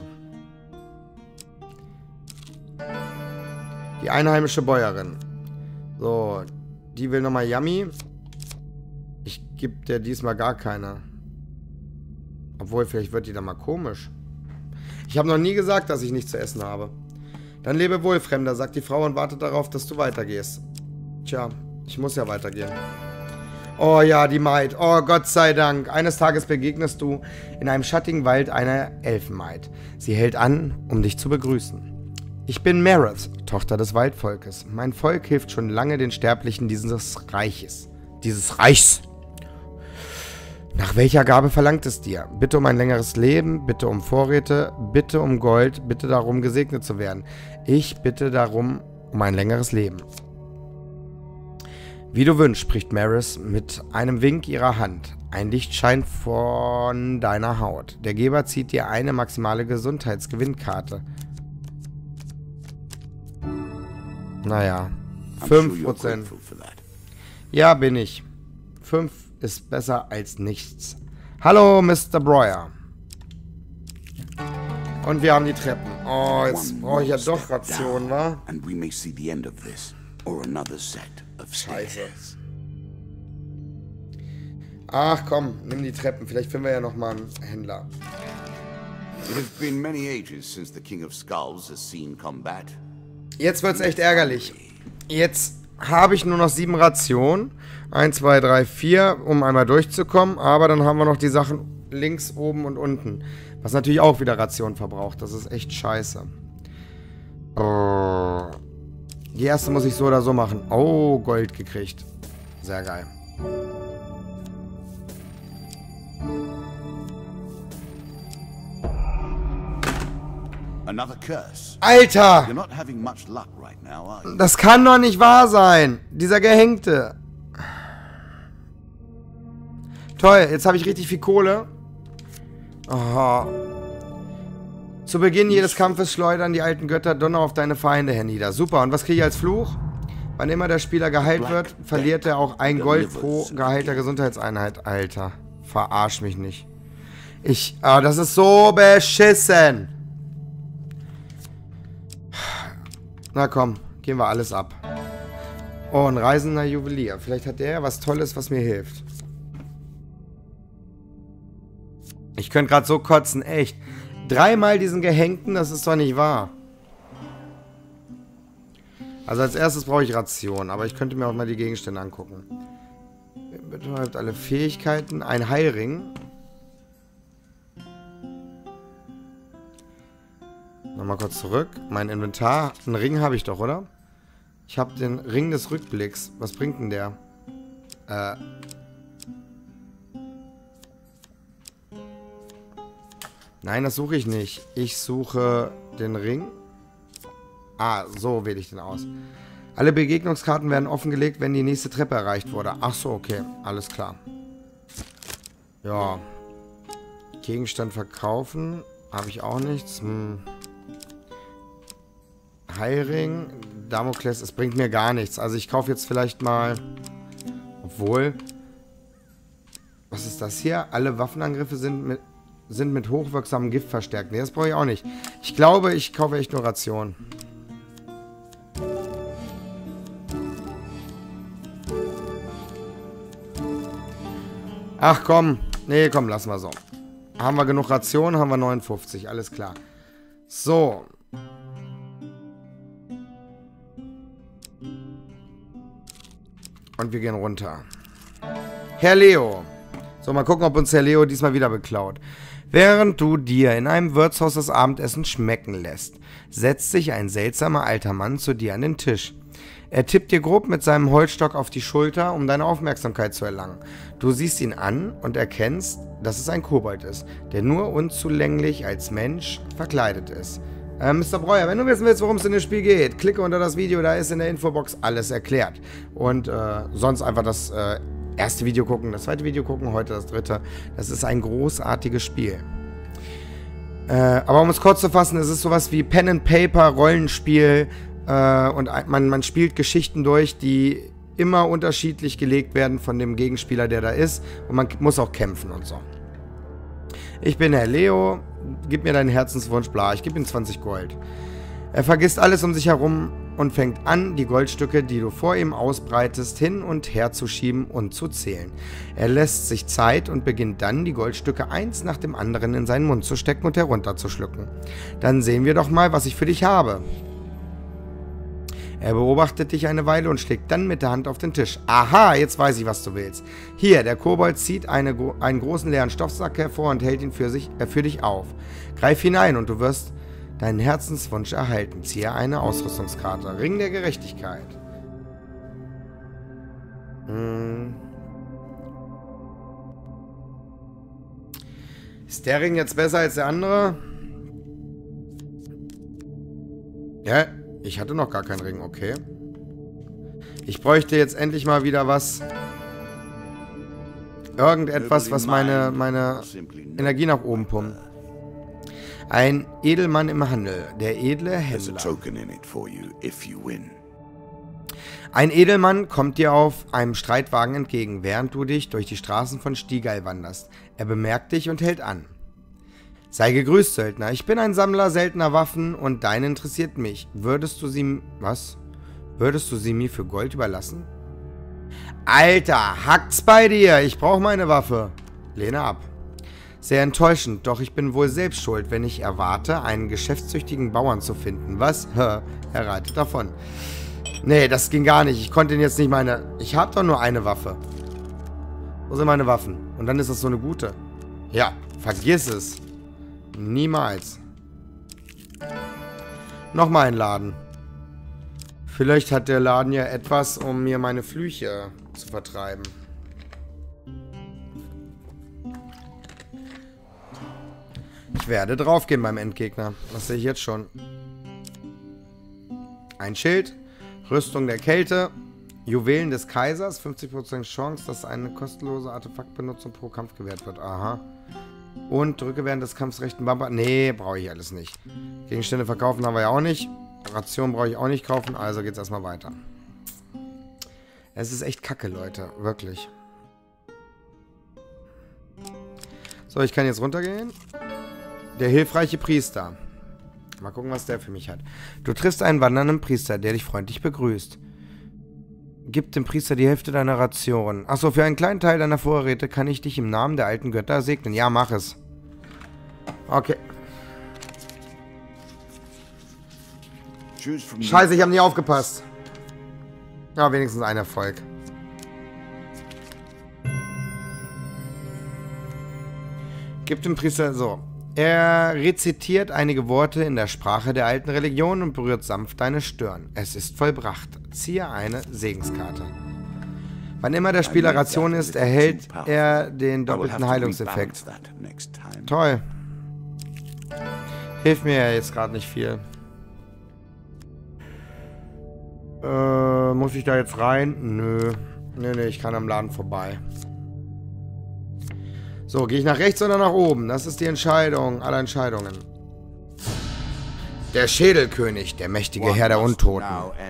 S1: Die einheimische Bäuerin. So, die will nochmal Yummy. Ich gebe der diesmal gar keine. Obwohl, vielleicht wird die dann mal komisch. Ich habe noch nie gesagt, dass ich nichts zu essen habe. Dann lebe wohl, Fremder, sagt die Frau und wartet darauf, dass du weitergehst. Tja, ich muss ja weitergehen. Oh ja, die Maid. Oh, Gott sei Dank. Eines Tages begegnest du in einem schattigen Wald einer Elfenmaid. Sie hält an, um dich zu begrüßen. Ich bin Mareth, Tochter des Waldvolkes. Mein Volk hilft schon lange den Sterblichen dieses Reiches. Nach welcher Gabe verlangt es dir? Bitte um ein längeres Leben, bitte um Vorräte, bitte um Gold, bitte darum, gesegnet zu werden. Ich bitte darum, um ein längeres Leben. Wie du wünschst, spricht Mareth mit einem Wink ihrer Hand. Ein Licht scheint von deiner Haut. Der Geber zieht dir eine maximale Gesundheitsgewinnkarte. Naja.
S2: I'm sure
S1: 5%.
S2: you're grateful for that.
S1: Ja, bin ich. 5 ist besser als nichts. Hallo, Mr. Breuer. Und wir haben die Treppen. Oh, jetzt brauche ich ja doch Ration, wa?
S2: And we may see the end of this, or another set of stairs.
S1: Ach komm, nimm die Treppen. Vielleicht finden wir ja noch mal einen Händler.
S2: It has been many ages since the King of Skulls has seen combat.
S1: Jetzt wird's echt ärgerlich. Jetzt habe ich nur noch 7 Rationen. 1, 2, 3, 4, um einmal durchzukommen. Aber dann haben wir noch die Sachen links, oben und unten. Was natürlich auch wieder Ration verbraucht. Das ist echt scheiße. Oh. Die erste muss ich so oder so machen. Oh, Gold gekriegt. Sehr geil.
S2: Another curse.
S1: Alter!
S2: You're not having much luck right now, are you?
S1: Das kann doch nicht wahr sein. Dieser Gehängte. Toll, jetzt habe ich richtig viel Kohle. Oh. Zu Beginn jedes Kampfes schleudern die alten Götter Donner auf deine Feinde hernieder. Super, und was kriege ich als Fluch? Wann immer der Spieler geheilt wird, verliert er auch 1 Gold pro geheilter Gesundheitseinheit. Alter, verarsch mich nicht. Das ist so beschissen. Na komm, gehen wir alles ab. Oh, ein reisender Juwelier. Vielleicht hat der ja was Tolles, was mir hilft. Ich könnte gerade so kotzen, echt. 3-mal diesen Gehängten, das ist doch nicht wahr. Also als erstes brauche ich Ration, aber ich könnte mir auch mal die Gegenstände angucken. Betreibt alle Fähigkeiten. Ein Heilring. Nochmal kurz zurück. Mein Inventar. Einen Ring habe ich doch, oder? Ich habe den Ring des Rückblicks. Was bringt denn der? Nein, das suche ich nicht. Ich suche den Ring. Ah, so wähle ich den aus. Alle Begegnungskarten werden offengelegt, wenn die nächste Treppe erreicht wurde. Ach so, okay. Alles klar. Ja. Gegenstand verkaufen. Habe ich auch nichts. Heilring. Damokles. Es bringt mir gar nichts. Also ich kaufe jetzt vielleicht mal... Obwohl... Was ist das hier? Alle Waffenangriffe sind mit hochwirksamem Gift verstärkt. Ne, das brauche ich auch nicht. Ich glaube, ich kaufe echt nur Ration. Ach komm. Nee, komm, lassen wir so. Haben wir genug Ration, haben wir 59. Alles klar. So. Und wir gehen runter. Herr Leo. So, mal gucken, ob uns Herr Leo diesmal wieder beklaut. Während du dir in einem Wirtshaus das Abendessen schmecken lässt, setzt sich ein seltsamer alter Mann zu dir an den Tisch. Er tippt dir grob mit seinem Holzstock auf die Schulter, um deine Aufmerksamkeit zu erlangen. Du siehst ihn an und erkennst, dass es ein Kobold ist, der nur unzulänglich als Mensch verkleidet ist. Mr. Breuer, wenn du wissen willst, worum es in dem Spiel geht, klicke unter das Video, da ist in der Infobox alles erklärt. Und sonst einfach das erste Video gucken, das zweite Video gucken, heute das dritte. Das ist ein großartiges Spiel. Aber um es kurz zu fassen, es ist sowas wie Pen and Paper, Rollenspiel und man spielt Geschichten durch, die immer unterschiedlich gelegt werden von dem Gegenspieler, der da ist. Und man muss auch kämpfen und so. Ich bin Herr Leo, gib mir deinen Herzenswunsch, bla, ich gebe ihm 20 Gold. Er vergisst alles um sich herum und fängt an, die Goldstücke, die du vor ihm ausbreitest, hin und her zu schieben und zu zählen. Er lässt sich Zeit und beginnt dann, die Goldstücke eins nach dem anderen in seinen Mund zu stecken und herunterzuschlucken. Dann sehen wir doch mal, was ich für dich habe. Er beobachtet dich eine Weile und schlägt dann mit der Hand auf den Tisch. Aha, jetzt weiß ich, was du willst. Hier, der Kobold zieht einen großen leeren Stoffsack hervor und hält ihn für dich auf. Greif hinein und du wirst deinen Herzenswunsch erhalten. Ziehe eine Ausrüstungskarte. Ring der Gerechtigkeit. Ist der Ring jetzt besser als der andere? Ja, ich hatte noch gar keinen Ring, okay. Ich bräuchte jetzt endlich mal wieder was. Irgendetwas, was meine Energie nach oben pumpt. Ein Edelmann im Handel. Der edle Händler. Ein Edelmann kommt dir auf einem Streitwagen entgegen, während du dich durch die Straßen von Stigal wanderst. Er bemerkt dich und hält an. Sei gegrüßt, Söldner. Ich bin ein Sammler seltener Waffen und deine interessiert mich. Würdest du sie... Was? Würdest du sie mir für Gold überlassen? Alter, hackt's bei dir. Ich brauche meine Waffe. Lehne ab. Sehr enttäuschend, doch ich bin wohl selbst schuld, wenn ich erwarte, einen geschäftstüchtigen Bauern zu finden. Was? Er reitet davon. Nee, das ging gar nicht. Ich konnte ihn jetzt nicht meine... Ich habe doch nur eine Waffe. Wo sind meine Waffen? Und dann ist das so eine gute. Ja, vergiss es. Niemals. Nochmal ein Laden. Vielleicht hat der Laden ja etwas, um mir meine Flüche zu vertreiben. Ich werde draufgehen beim Endgegner. Das sehe ich jetzt schon. Ein Schild. Rüstung der Kälte. Juwelen des Kaisers. 50% Chance, dass eine kostenlose Artefaktbenutzung pro Kampf gewährt wird. Aha. Und drücke während des Kampfs rechten Bumper. Nee, brauche ich alles nicht. Gegenstände verkaufen haben wir ja auch nicht. Ration brauche ich auch nicht kaufen. Also geht's erstmal weiter. Es ist echt kacke, Leute. Wirklich. So, ich kann jetzt runtergehen. Der hilfreiche Priester. Mal gucken, was der für mich hat. Du triffst einen wandernden Priester, der dich freundlich begrüßt. Gib dem Priester die Hälfte deiner Ration. Achso, für einen kleinen Teil deiner Vorräte kann ich dich im Namen der alten Götter segnen. Ja, mach es. Okay. Scheiße, ich habe nie aufgepasst. Ja, wenigstens ein Erfolg. Gib dem Priester... So. Er rezitiert einige Worte in der Sprache der alten Religion und berührt sanft deine Stirn. Es ist vollbracht. Ziehe eine Segenskarte. Wann immer der Spieler Ration ist, erhält er den doppelten Heilungseffekt. Toll. Hilft mir ja jetzt gerade nicht viel. Muss ich da jetzt rein? Nö. Nö, ich kann am Laden vorbei. So, gehe ich nach rechts oder nach oben? Das ist die Entscheidung aller Entscheidungen. Der Schädelkönig, der mächtige Herr der Untoten.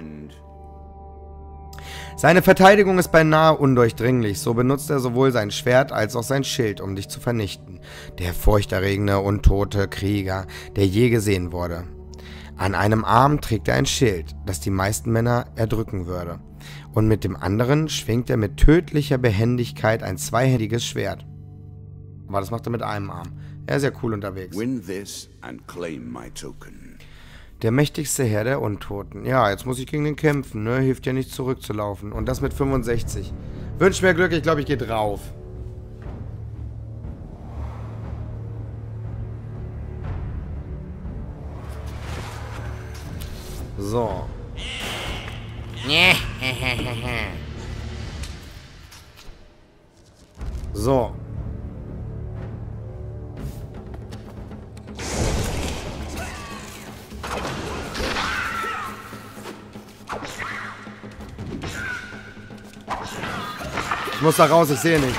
S1: Seine Verteidigung ist beinahe undurchdringlich, so benutzt er sowohl sein Schwert als auch sein Schild, um dich zu vernichten. Der furchterregende, untote Krieger, der je gesehen wurde. An einem Arm trägt er ein Schild, das die meisten Männer erdrücken würde. Und mit dem anderen schwingt er mit tödlicher Behendigkeit ein zweihändiges Schwert. Aber das macht er mit einem Arm. Er ist ja cool unterwegs. Der mächtigste Herr der Untoten. Ja, jetzt muss ich gegen den kämpfen, ne? Hilft ja nicht zurückzulaufen. Und das mit 65. Wünsch mir Glück, ich glaube, ich gehe drauf. So. So. Ich muss da raus, ich sehe nichts.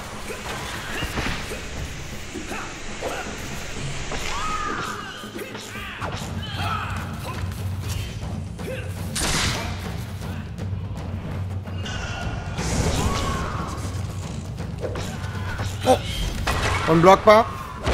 S1: Oh! Unblockbar.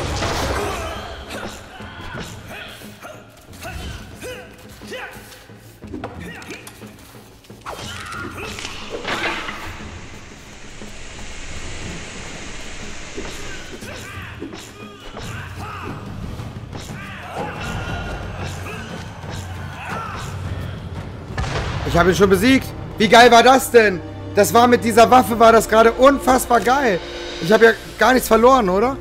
S1: Ich habe ihn schon besiegt. Wie geil war das denn? Das war mit dieser Waffe, war das gerade unfassbar geil. Ich habe ja gar nichts verloren, oder?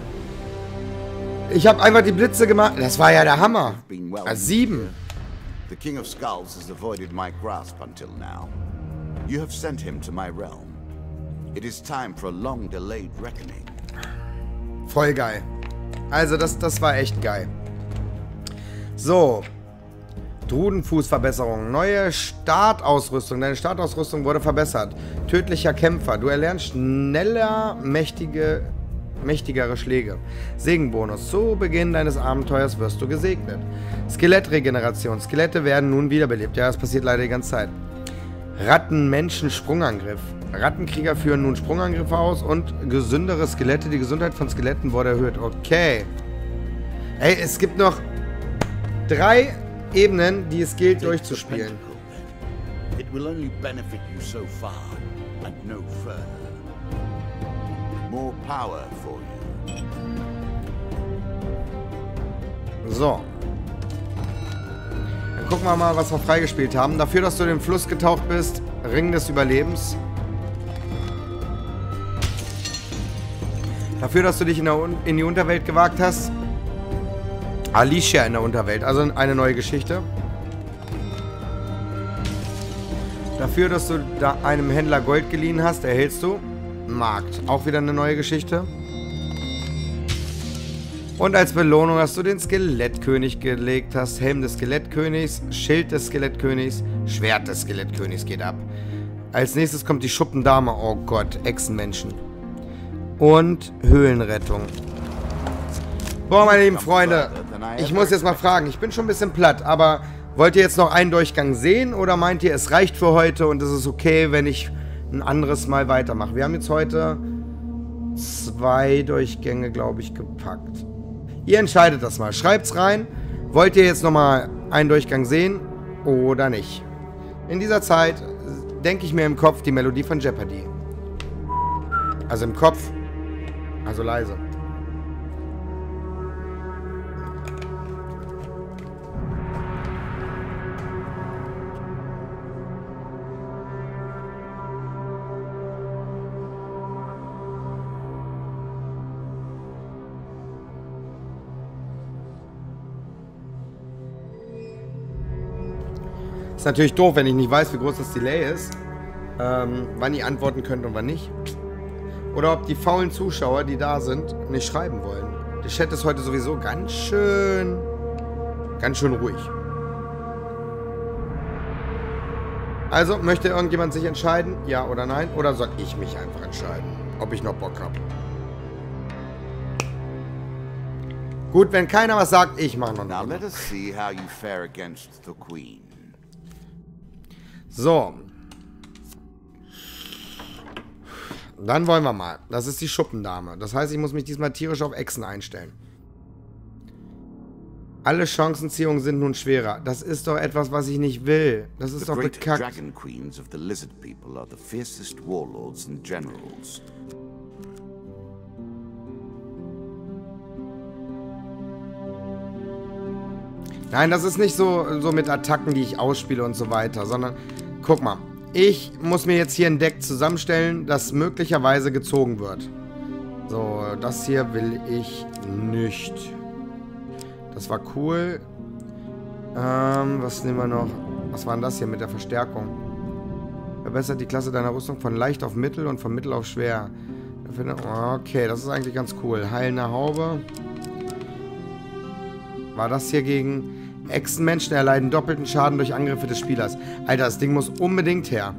S1: Ich habe einfach die Blitze gemacht. Das war ja der Hammer. 7.
S2: The King of Skulls has avoided my grasp until now. You have sent him to my realm. It is time for a long delayed reckoning.
S1: Voll geil. Also das war echt geil. So. Drudenfußverbesserung. Neue Startausrüstung. Deine Startausrüstung wurde verbessert. Tödlicher Kämpfer. Du erlernst schneller, mächtigere Schläge. Segenbonus. Zu Beginn deines Abenteuers wirst du gesegnet. Skelettregeneration. Skelette werden nun wiederbelebt. Ja, das passiert leider die ganze Zeit. Ratten-Menschen-Sprungangriff. Rattenkrieger führen nun Sprungangriffe aus und gesündere Skelette. Die Gesundheit von Skeletten wurde erhöht. Okay. Ey, es gibt noch 3 Ebenen, die es gilt durchzuspielen.
S2: It will only benefit you so far and no further. More power for you.
S1: So. Dann gucken wir mal, was wir freigespielt haben. Dafür, dass du in den Fluss getaucht bist, Ring des Überlebens. Dafür, dass du dich in die Unterwelt gewagt hast. Alicia in der Unterwelt, also eine neue Geschichte. Dafür, dass du da einem Händler Gold geliehen hast, erhältst du Markt. Auch wieder eine neue Geschichte. Und als Belohnung hast du den Skelettkönig gelegt, hast Helm des Skelettkönigs, Schild des Skelettkönigs, Schwert des Skelettkönigs geht ab. Als nächstes kommt die Schuppendame, oh Gott, Echsenmenschen. Und Höhlenrettung. Boah, meine lieben Freunde, ich muss jetzt mal fragen, ich bin schon ein bisschen platt, aber wollt ihr jetzt noch einen Durchgang sehen oder meint ihr, es reicht für heute und es ist okay, wenn ich ein anderes Mal weitermache? Wir haben jetzt heute 2 Durchgänge, glaube ich, gepackt. Ihr entscheidet das mal. Schreibt's rein. Wollt ihr jetzt nochmal einen Durchgang sehen oder nicht? In dieser Zeit denke ich mir im Kopf die Melodie von Jeopardy. Also im Kopf. Also leise. Ist natürlich doof, wenn ich nicht weiß, wie groß das Delay ist. Wann ihr antworten könnt und wann nicht. Oder ob die faulen Zuschauer, die da sind, nicht schreiben wollen. Der Chat ist heute sowieso ganz schön ruhig. Also, möchte irgendjemand sich entscheiden? Ja oder nein? Oder soll ich mich einfach entscheiden, ob ich noch Bock habe? Gut, wenn keiner was sagt, ich mache noch
S2: Now
S1: nicht.
S2: let us see how you fare against the Queen.
S1: So. Dann wollen wir mal. Das ist die Schuppendame. Das heißt, ich muss mich diesmal tierisch auf Echsen einstellen. Alle Chancenziehungen sind nun schwerer. Das ist doch etwas, was ich nicht will. Das ist doch bekackt.
S2: The Dragon Queens of the Lizard People are the fiercest warlords and generals.
S1: Nein, das ist nicht so mit Attacken, die ich ausspiele und so weiter, sondern, guck mal, ich muss mir jetzt hier ein Deck zusammenstellen, das möglicherweise gezogen wird. So, das hier will ich nicht. Das war cool. Was nehmen wir noch? Was war denn das hier mit der Verstärkung? Verbessert die Klasse deiner Rüstung von leicht auf mittel und von mittel auf schwer. Okay, das ist eigentlich ganz cool. Heilende Haube. War das hier gegen... Echsenmenschen erleiden doppelten Schaden durch Angriffe des Spielers. Alter, das Ding muss unbedingt her.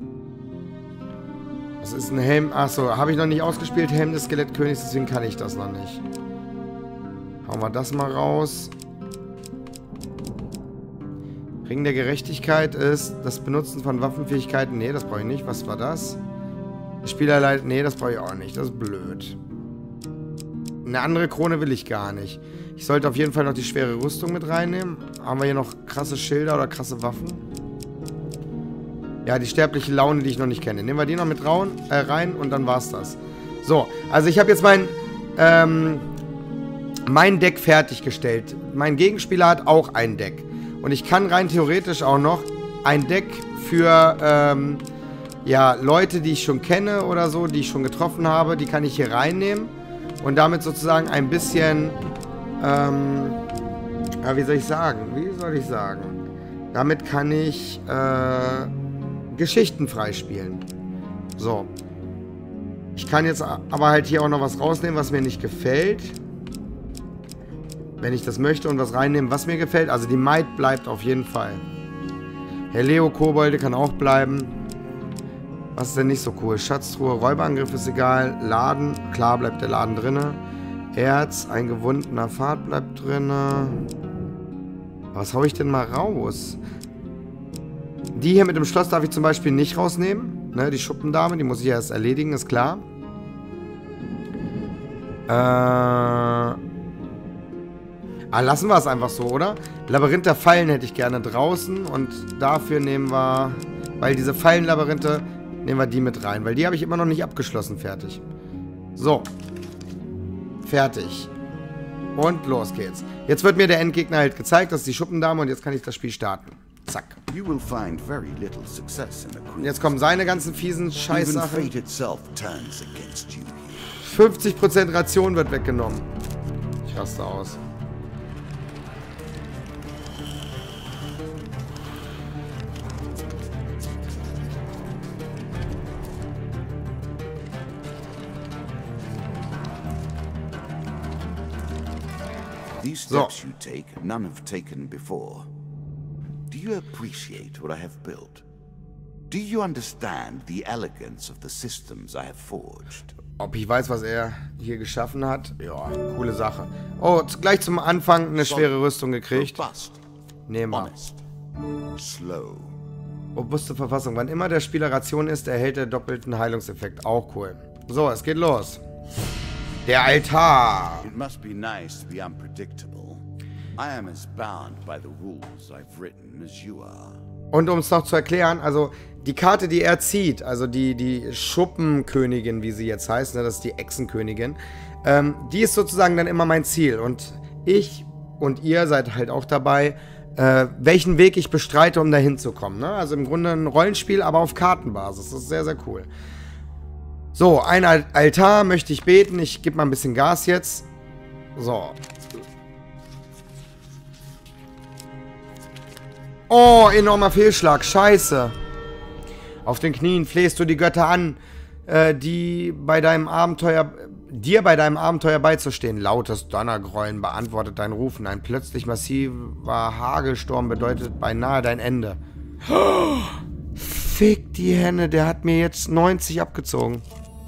S1: Das ist ein Helm. Achso, habe ich noch nicht ausgespielt. Helm des Skelettkönigs, deswegen kann ich das noch nicht. Hauen wir das mal raus. Ring der Gerechtigkeit ist das Benutzen von Waffenfähigkeiten. Nee, das brauche ich nicht. Was war das? Der Spieler erleidet... Nee, das brauche ich auch nicht. Das ist blöd. Eine andere Krone will ich gar nicht. Ich sollte auf jeden Fall noch die schwere Rüstung mit reinnehmen. Haben wir hier noch krasse Schilder oder krasse Waffen? Ja, die sterbliche Laune, die ich noch nicht kenne. Nehmen wir die noch mit rein und dann war's das. So, also ich habe jetzt mein Deck fertiggestellt. Mein Gegenspieler hat auch ein Deck. Und ich kann rein theoretisch auch noch ein Deck für ja, Leute, die ich schon kenne oder so, die ich schon getroffen habe, die kann ich hier reinnehmen. Und damit sozusagen ein bisschen... ja, wie soll ich sagen? Damit kann ich Geschichten freispielen. So. Ich kann jetzt aber halt hier auch noch was rausnehmen, was mir nicht gefällt. Wenn ich das möchte und was reinnehmen, was mir gefällt. Also die Maid bleibt auf jeden Fall. Herr Leo Kobolde kann auch bleiben. Was ist denn nicht so cool? Schatztruhe, Räuberangriff ist egal. Laden, klar bleibt der Laden drinne. Erz, ein gewundener Pfad bleibt drinne. Was hau ich denn mal raus? Die hier mit dem Schloss darf ich zum Beispiel nicht rausnehmen. Ne, die Schuppendame, die muss ich erst erledigen, ist klar. Lassen wir es einfach so, oder? Labyrinth der Fallen hätte ich gerne draußen. Und dafür nehmen wir, weil diese Fallenlabyrinthe, nehmen wir die mit rein. Weil die habe ich immer noch nicht abgeschlossen, fertig. So. Fertig. Und los geht's. Jetzt wird mir der Endgegner halt gezeigt, das ist die Schuppendame und jetzt kann ich das Spiel starten. Zack. Und jetzt kommen seine ganzen fiesen Scheißsachen. 50% Ration wird weggenommen. Ich raste aus.
S2: These steps you take, none have taken before. Do you appreciate what I have built? Do you understand the elegance of the systems I have forged?
S1: Ob ich weiß, was er hier geschaffen hat? Ja, coole Sache. Oh, gleich zum Anfang eine schwere Rüstung gekriegt. Nehmen wir.
S2: Slow.
S1: Robuste Verfassung. Wann immer der Spieler Ration ist, erhält er doppelten Heilungseffekt. Auch cool. So, es geht los. Der Altar.
S2: It must be nice to be unpredictable. I am as bound by the rules I've written as you are.
S1: Und um es noch zu erklären, also die Karte, die er zieht, also die Schuppenkönigin, wie sie jetzt heißt, ne, das ist die Echsenkönigin, die ist sozusagen dann immer mein Ziel. Und ich und ihr seid halt auch dabei, welchen Weg ich bestreite, um dahin zu kommen. Ne? Also im Grunde ein Rollenspiel, aber auf Kartenbasis. Das ist sehr, sehr cool. So, ein Altar möchte ich beten. Ich gebe mal ein bisschen Gas jetzt. So. Oh, enormer Fehlschlag. Scheiße. Auf den Knien flehst du die Götter an, dir bei deinem Abenteuer beizustehen. Lautes Donnergrollen beantwortet dein Rufen. Ein plötzlich massiver Hagelsturm bedeutet beinahe dein Ende. Fick die Henne, der hat mir jetzt 90 abgezogen.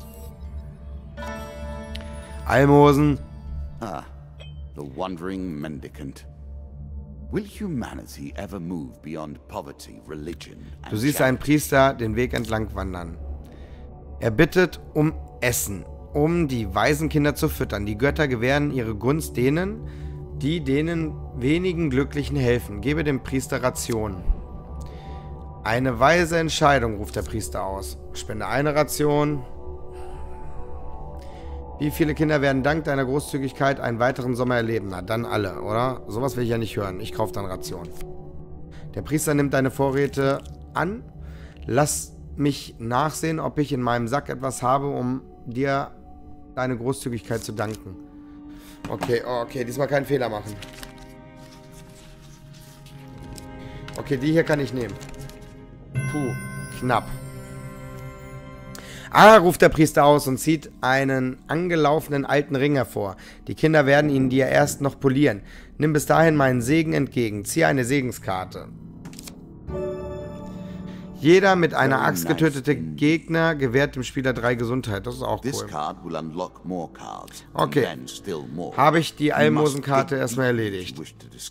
S1: Almosen.
S2: The wandering mendicant. Will humanity ever move beyond poverty, religion, and
S1: Du siehst einen Priester den Weg entlang wandern. Er bittet um Essen, um die Waisenkinder zu füttern. Die Götter gewähren ihre Gunst denen, die denen wenigen Glücklichen helfen. Gebe dem Priester Ration. Eine weise Entscheidung, ruft der Priester aus. Spende eine Ration. Wie viele Kinder werden dank deiner Großzügigkeit einen weiteren Sommer erleben? Na, dann alle, oder? Sowas will ich ja nicht hören. Ich kaufe dann Ration. Der Priester nimmt deine Vorräte an. Lass mich nachsehen, ob ich in meinem Sack etwas habe, um dir deine Großzügigkeit zu danken. Okay, okay, diesmal keinen Fehler machen. Okay, die hier kann ich nehmen. Puh, knapp. Ruft der Priester aus und zieht einen angelaufenen alten Ring hervor. Die Kinder werden ihn dir erst noch polieren. Nimm bis dahin meinen Segen entgegen. Ziehe eine Segenskarte. Jeder mit einer Axt getötete Gegner gewährt dem Spieler 3 Gesundheit. Das ist auch cool. Okay. Habe ich die Almosenkarte erstmal erledigt.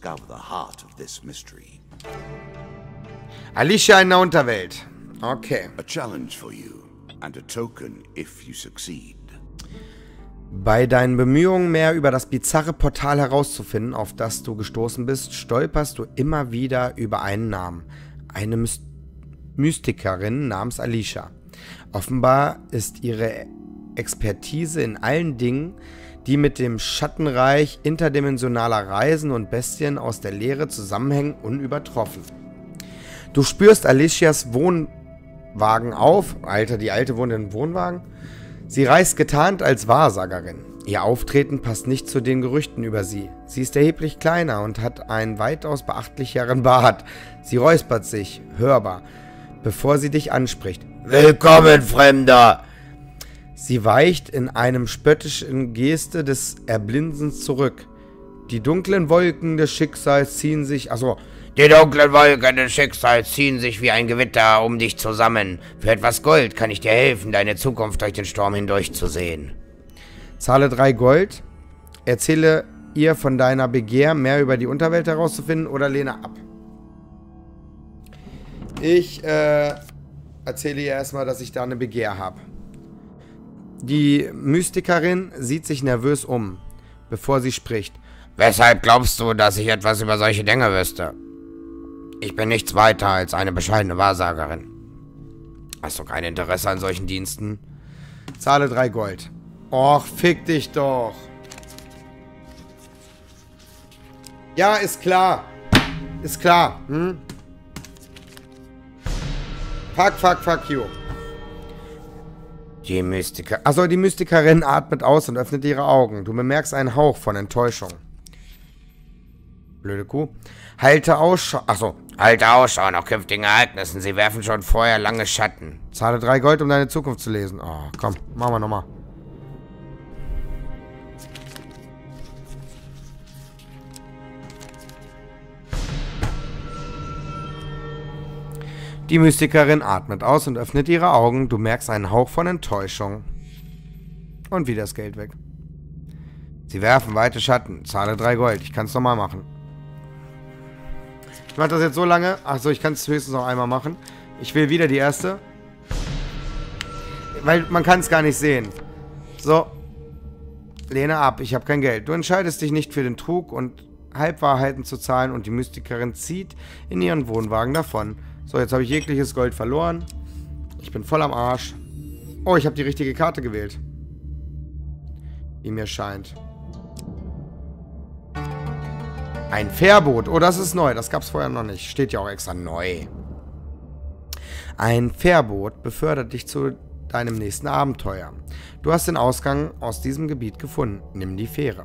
S1: Alicia in der Unterwelt. Okay.
S2: A challenge for you. And a token if you succeed.
S1: Bei deinen Bemühungen, mehr über das bizarre Portal herauszufinden, auf das du gestoßen bist, stolperst du immer wieder über einen Namen. Eine Mystikerin namens Alicia. Offenbar ist ihre Expertise in allen Dingen, die mit dem Schattenreich interdimensionaler Reisen und Bestien aus der Leere zusammenhängen, unübertroffen. Du spürst Alicias Wohnwagen auf. Alter, die Alte wohnt in einem Wohnwagen. Sie reist getarnt als Wahrsagerin. Ihr Auftreten passt nicht zu den Gerüchten über sie. Sie ist erheblich kleiner und hat einen weitaus beachtlicheren Bart. Sie räuspert sich, hörbar, bevor sie dich anspricht. Willkommen, Fremder! Sie weicht in einem spöttischen Geste des Erblinsens zurück. Die dunklen Wolken des Schicksals ziehen sich... Die dunklen Wolken des Schicksals ziehen sich wie ein Gewitter um dich zusammen. Für etwas Gold kann ich dir helfen, deine Zukunft durch den Sturm hindurch zu sehen. Zahle 3 Gold. Erzähle ihr von deiner Begehr, mehr über die Unterwelt herauszufinden, oder lehne ab. Ich erzähle ihr erstmal, dass ich da eine Begehr habe. Die Mystikerin sieht sich nervös um, bevor sie spricht. Weshalb glaubst du, dass ich etwas über solche Dinge wüsste? Ich bin nichts weiter als eine bescheidene Wahrsagerin. Hast du kein Interesse an solchen Diensten? Zahle 3 Gold. Och, fick dich doch. Ja, ist klar. Ist klar. Hm? Fuck you. Die Mystiker... Achso, die Mystikerin atmet aus und öffnet ihre Augen. Du bemerkst einen Hauch von Enttäuschung. Blöde Kuh. Halte Ausschau... Achso. Halte Ausschau nach künftigen Ereignissen. Sie werfen schon vorher lange Schatten. Zahle 3 Gold, um deine Zukunft zu lesen. Oh, komm. Machen wir nochmal. Die Mystikerin atmet aus und öffnet ihre Augen. Du merkst einen Hauch von Enttäuschung. Und wieder das Geld weg. Sie werfen weite Schatten. Zahle 3 Gold. Ich kann es nochmal machen. Ich mache das jetzt so lange. Achso, ich kann es höchstens noch einmal machen. Ich will wieder die erste. Weil man kann es gar nicht sehen. So. Lehne ab. Ich habe kein Geld. Du entscheidest dich nicht für den Trug und Halbwahrheiten zu zahlen und die Mystikerin zieht in ihren Wohnwagen davon. So, jetzt habe ich jegliches Gold verloren. Ich bin voll am Arsch. Oh, ich habe die richtige Karte gewählt. Wie mir scheint. Ein Fährboot. Oh, das ist neu. Das gab es vorher noch nicht. Steht ja auch extra neu. Ein Fährboot befördert dich zu deinem nächsten Abenteuer. Du hast den Ausgang aus diesem Gebiet gefunden. Nimm die Fähre.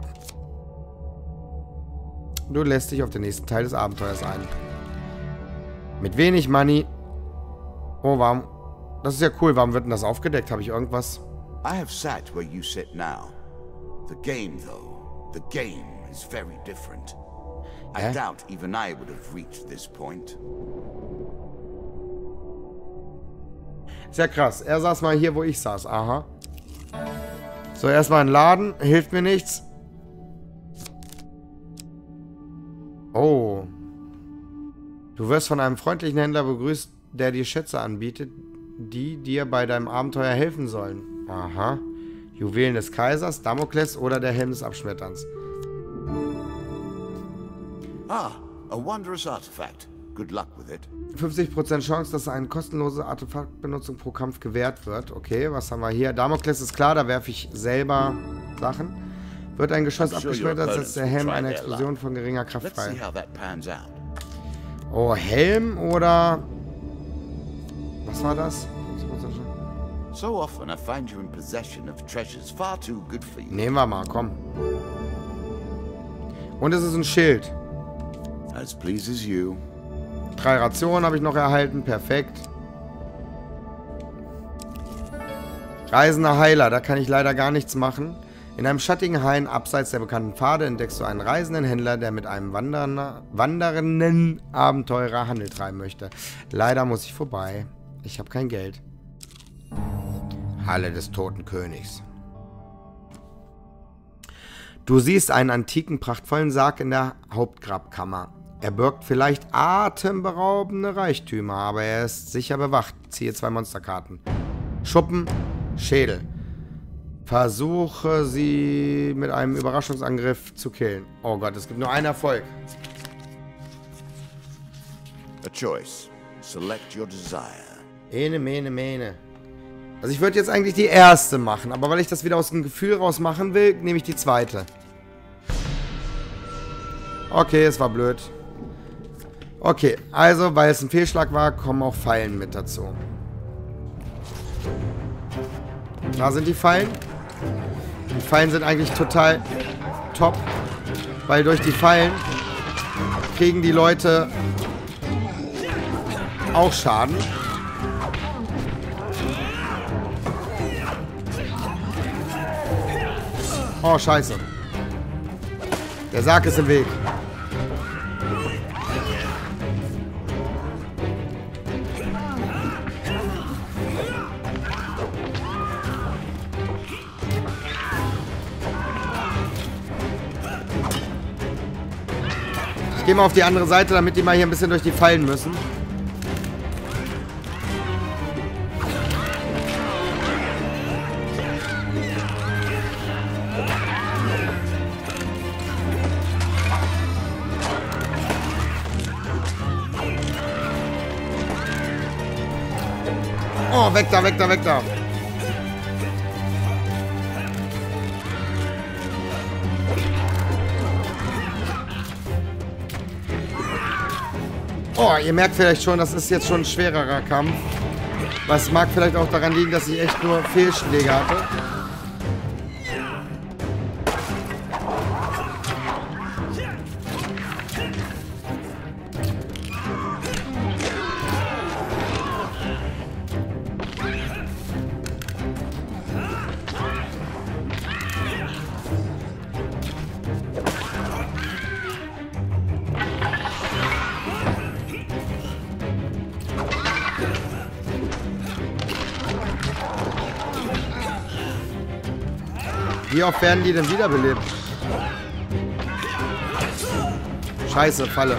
S1: Du lässt dich auf den nächsten Teil des Abenteuers ein. Mit wenig Money. Oh, warum? Das ist ja cool. Warum wird denn das aufgedeckt? Habe ich irgendwas?
S2: I have sat where you sit now. The game, though, the game is very different. I doubt even I would have reached this point.
S1: Ist ja krass. Er saß mal hier, wo ich saß. Aha. So, erstmal ein Laden. Hilft mir nichts. Oh. Du wirst von einem freundlichen Händler begrüßt, der dir Schätze anbietet, die dir bei deinem Abenteuer helfen sollen. Aha. Juwelen des Kaisers, Damokles oder der Helm des Abschmetterns.
S2: Ah, a wondrous artifact. Good luck with it.
S1: 50% Chance, dass eine kostenlose Artefaktbenutzung pro Kampf gewährt wird. Okay, was haben wir hier? Damokles ist klar, da werfe ich selber Sachen. Wird ein Geschoss abgeschmettert, setzt der Helm eine Explosion von geringer Kraft frei. Oh, Helm oder... Was war das?
S2: So often I find you in possession of treasures far too good for you.
S1: Nehmen wir mal, komm. Und es ist ein Schild.
S2: As pleases you.
S1: 3 Rationen habe ich noch erhalten, perfekt. Reisender Heiler, da kann ich leider gar nichts machen. In einem schattigen Hain abseits der bekannten Pfade entdeckst du einen reisenden Händler, der mit einem wandernden Abenteurer Handel treiben möchte. Leider muss ich vorbei. Ich habe kein Geld. Halle des Toten Königs. Du siehst einen antiken, prachtvollen Sarg in der Hauptgrabkammer. Er birgt vielleicht atemberaubende Reichtümer, aber er ist sicher bewacht. Ziehe 2 Monsterkarten. Schuppen, Schädel. Versuche sie mit einem Überraschungsangriff zu killen. Oh Gott, es gibt nur einen Erfolg.
S2: A choice. Select your desire.
S1: Ene, mene, mene. Also ich würde jetzt eigentlich die erste machen, aber weil ich das wieder aus dem Gefühl raus machen will, nehme ich die zweite. Okay, es war blöd. Okay, also, weil es ein Fehlschlag war, kommen auch Fallen mit dazu. Da sind die Fallen. Die Fallen sind eigentlich total top, weil durch die Fallen kriegen die Leute auch Schaden. Oh, scheiße. Der Sarg ist im Weg. Ich gehe mal auf die andere Seite, damit die mal hier ein bisschen durch die Fallen müssen. Oh, weg da, weg da, weg da. Oh, ihr merkt vielleicht schon, das ist jetzt schon ein schwererer Kampf. Was mag vielleicht auch daran liegen, dass ich echt nur Fehlschläge hatte. Wie oft werden die denn wiederbelebt? Scheiße, Falle.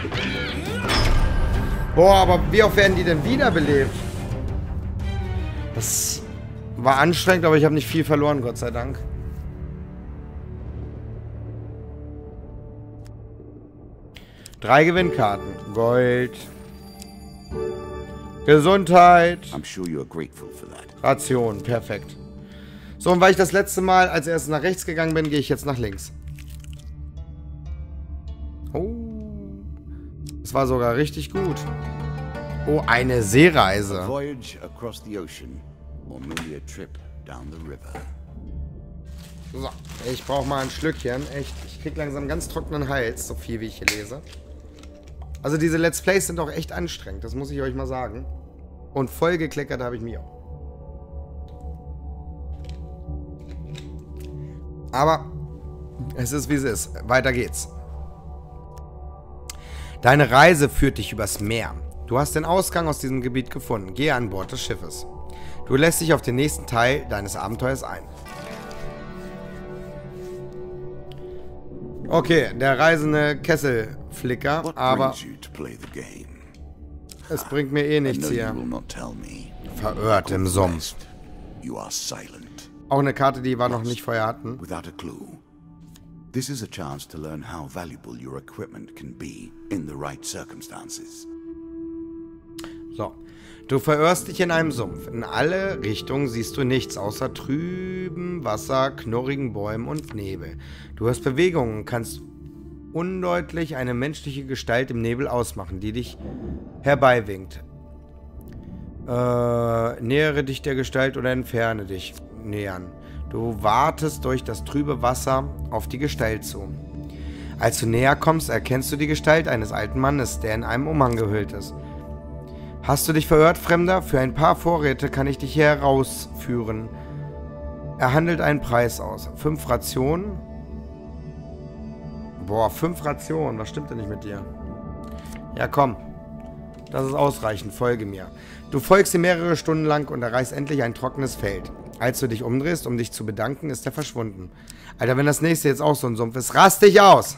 S1: Boah, aber wie oft werden die denn wiederbelebt? Das war anstrengend, aber ich habe nicht viel verloren, Gott sei Dank. Drei Gewinnkarten. Gold. Gesundheit.
S2: I'm sure you're grateful for that.
S1: Ration. Perfekt. So, und weil ich das letzte Mal als erstes nach rechts gegangen bin, gehe ich jetzt nach links. Oh. Das war sogar richtig gut. Oh, eine Seereise.
S2: A voyage across the ocean, or merely a trip down the river.
S1: So, ich brauche mal ein Schlückchen. Echt, ich krieg langsam ganz trockenen Hals, so viel wie ich hier lese. Also diese Let's Plays sind auch echt anstrengend, das muss ich euch mal sagen. Und voll gekleckert habe ich mich auch. Aber es ist, wie es ist. Weiter geht's. Deine Reise führt dich übers Meer. Du hast den Ausgang aus diesem Gebiet gefunden. Gehe an Bord des Schiffes. Du lässt dich auf den nächsten Teil deines Abenteuers ein. Okay, der reisende Kesselflicker, aber es bringt mir eh nichts hier. Verirrt im Sumpf. Auch eine Karte, die wir noch nicht vorher hatten.
S2: This is a chance to learn how valuable your equipment can be in the right circumstances.
S1: So. Du verirrst dich in einem Sumpf. In alle Richtungen siehst du nichts außer trübem Wasser, knurrigen Bäumen und Nebel. Du hörst Bewegungen und kannst undeutlich eine menschliche Gestalt im Nebel ausmachen, die dich herbeiwinkt. Nähere dich der Gestalt oder entferne dich nähern. Du wartest durch das trübe Wasser auf die Gestalt zu. Als du näher kommst, erkennst du die Gestalt eines alten Mannes, der in einem Umhang gehüllt ist. Hast du dich verirrt, Fremder? Für ein paar Vorräte kann ich dich hier herausführen. Er handelt einen Preis aus. 5 Rationen. Boah, 5 Rationen. Was stimmt denn nicht mit dir? Ja, komm. Das ist ausreichend. Folge mir. Du folgst ihm mehrere Stunden lang und erreichst endlich ein trockenes Feld. Als du dich umdrehst, um dich zu bedanken, ist er verschwunden. Alter, wenn das nächste jetzt auch so ein Sumpf ist, rast dich aus!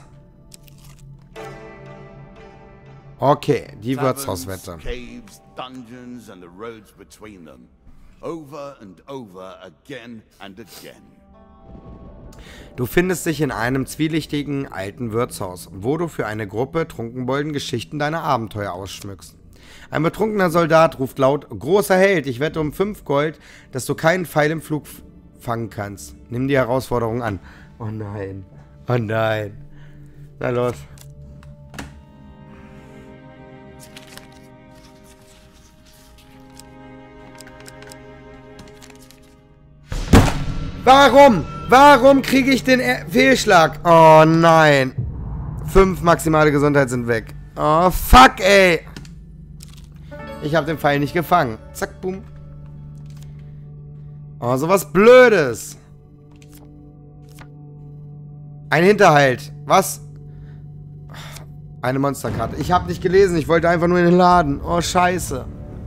S1: Okay, die Wirtshauswette.
S2: Caves, dungeons and the roads between them. Over and over, again and again.
S1: Du findest dich in einem zwielichtigen alten Wirtshaus, wo du für eine Gruppe Trunkenbolden Geschichten deiner Abenteuer ausschmückst. Ein betrunkener Soldat ruft laut: Großer Held, ich wette um 5 Gold, dass du keinen Pfeil im Flug fangen kannst. Nimm die Herausforderung an. Oh nein. Oh nein. Na los. Warum? Warum kriege ich den Fehlschlag? Oh nein. 5 maximale Gesundheit sind weg. Oh fuck, ey. Ich habe den Pfeil nicht gefangen. Zack, boom. Oh, sowas Blödes. Ein Hinterhalt. Was? Eine Monsterkarte. Ich habe nicht gelesen. Ich wollte einfach nur in den Laden. Oh, scheiße.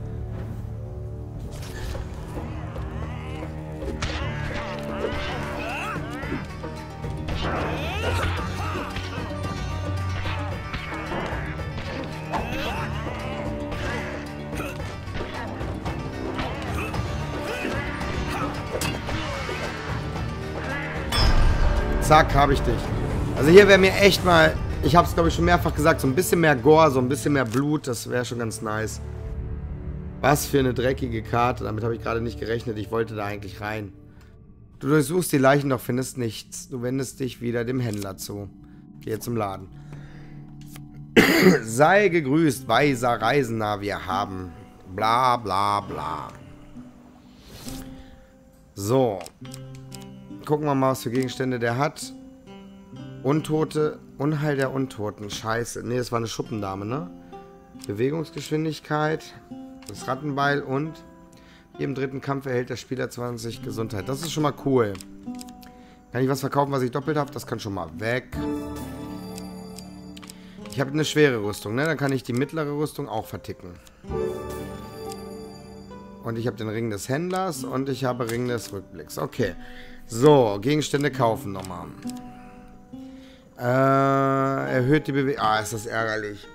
S1: Zack, habe ich dich. Also hier wäre mir echt mal, ich habe es glaube ich schon mehrfach gesagt, so ein bisschen mehr Gore, so ein bisschen mehr Blut, das wäre schon ganz nice. Was für eine dreckige Karte. Damit habe ich gerade nicht gerechnet. Ich wollte da eigentlich rein. Du durchsuchst die Leichen, doch findest nichts. Du wendest dich wieder dem Händler zu. Gehe zum Laden. Sei gegrüßt, weiser Reisender. Wir haben bla bla bla. So. Gucken wir mal, was für Gegenstände der hat. Untote. Unheil der Untoten. Scheiße. Ne, das war eine Schuppendame, ne? Bewegungsgeschwindigkeit. Das Rattenbeil und im dritten Kampf erhält der Spieler 20 Gesundheit. Das ist schon mal cool. Kann ich was verkaufen, was ich doppelt habe? Das kann schon mal weg. Ich habe eine schwere Rüstung, ne? Dann kann ich die mittlere Rüstung auch verticken. Und ich habe den Ring des Händlers und ich habe Ring des Rückblicks. Okay. So, Gegenstände kaufen nochmal. Erhöht die Bewegung. Ah, ist das ärgerlich.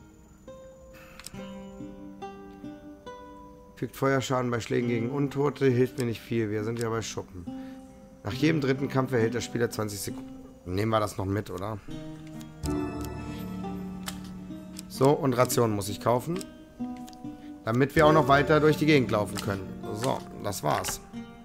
S1: Fügt Feuerschaden bei Schlägen gegen Untote. Hilft mir nicht viel. Wir sind ja bei Schuppen. Nach jedem dritten Kampf erhält der Spieler 20 Sekunden. Nehmen wir das noch mit, oder? So, und Rationen muss ich kaufen. Damit wir auch noch weiter durch die Gegend laufen können. So, das war's.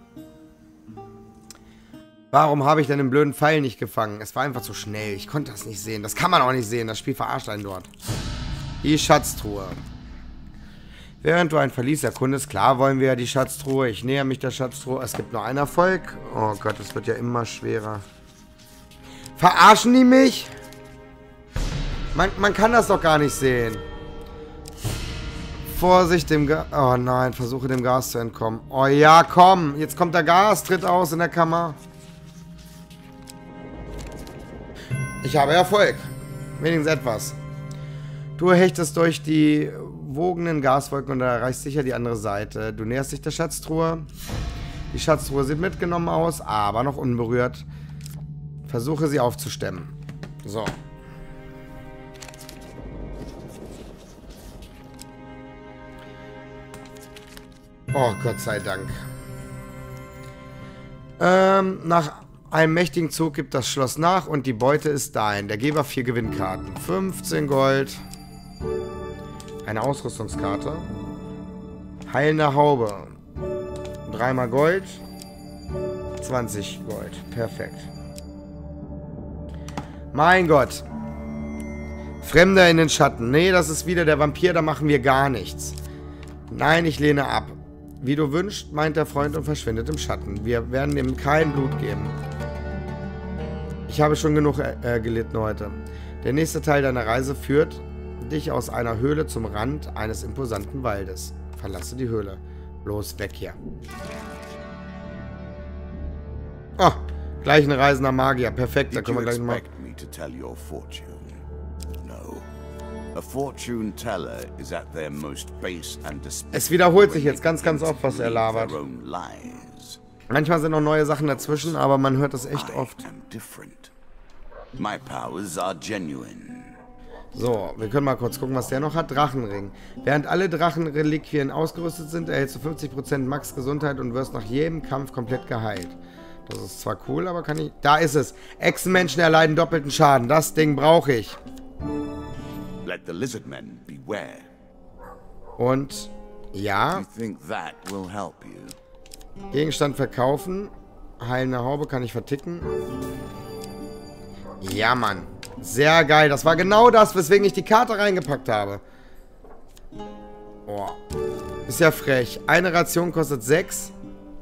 S1: Warum habe ich denn den blöden Pfeil nicht gefangen? Es war einfach zu schnell. Ich konnte das nicht sehen. Das kann man auch nicht sehen. Das Spiel verarscht einen dort. Die Schatztruhe. Während du ein Verlies erkundest, klar wollen wir ja die Schatztruhe. Ich näher mich der Schatztruhe. Es gibt nur einen Erfolg. Oh Gott, es wird ja immer schwerer. Verarschen die mich? Man kann das doch gar nicht sehen. Vorsicht dem Gas. Oh nein, versuche dem Gas zu entkommen. Oh ja, komm. Jetzt kommt der Gas, tritt aus in der Kammer. Ich habe Erfolg. Wenigstens etwas. Du hechtest durch die wogenden Gaswolken und erreichst sicher die andere Seite. Du näherst dich der Schatztruhe. Die Schatztruhe sieht mitgenommen aus, aber noch unberührt. Versuche sie aufzustemmen. So. Oh, Gott sei Dank. Nach einem mächtigen Zug gibt das Schloss nach und die Beute ist dein. Der Geber 4 Gewinnkarten. 15 Gold. Eine Ausrüstungskarte. Heilende Haube. 3 Gold. 20 Gold. Perfekt. Mein Gott. Fremder in den Schatten. Nee, das ist wieder der Vampir, da machen wir gar nichts. Nein, ich lehne ab. Wie du wünschst, meint der Freund und verschwindet im Schatten. Wir werden ihm kein Blut geben. Ich habe schon genug gelitten heute. Der nächste Teil deiner Reise führt dich aus einer Höhle zum Rand eines imposanten Waldes. Verlasse die Höhle. Los, weg hier. Oh, gleich ein reisender Magier. Perfekt, da können wir gleich mal... Es wiederholt sich jetzt ganz oft, was er labert. Manchmal sind noch neue Sachen dazwischen, aber man hört das echt oft. So, wir können mal kurz gucken, was der noch hat. Drachenring. Während alle Drachenreliquien ausgerüstet sind, erhältst du 50% Max Gesundheit und wirst nach jedem Kampf komplett geheilt. Das ist zwar cool, aber kann ich... Da ist es. Echsenmenschen erleiden doppelten Schaden. Das Ding brauche ich.
S2: Let the lizard men beware.
S1: Und ja. Gegenstand verkaufen. Heilende Haube kann ich verticken. Ja, Mann. Sehr geil. Das war genau das, weswegen ich die Karte reingepackt habe. Oh. Ist ja frech. Eine Ration kostet 6.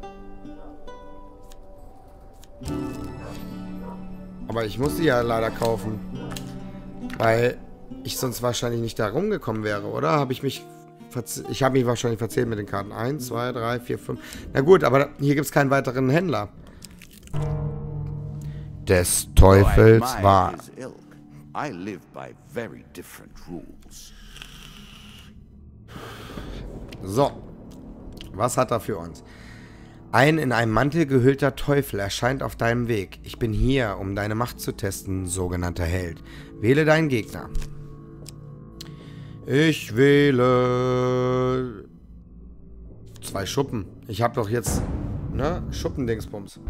S1: Aber ich muss die ja leider kaufen. Weil ich sonst wahrscheinlich nicht da rumgekommen wäre, oder? Habe ich mich... Ich habe mich wahrscheinlich verzählt mit den Karten. 1, 2, 3, 4, 5. Na gut, aber hier gibt es keinen weiteren Händler. Des Teufels war. So. Was hat er für uns? Ein in einem Mantel gehüllter Teufel erscheint auf deinem Weg. Ich bin hier, um deine Macht zu testen, sogenannter Held. Wähle deinen Gegner. Ich wähle 2 Schuppen. Ich habe doch jetzt, ne, Schuppendingsbums.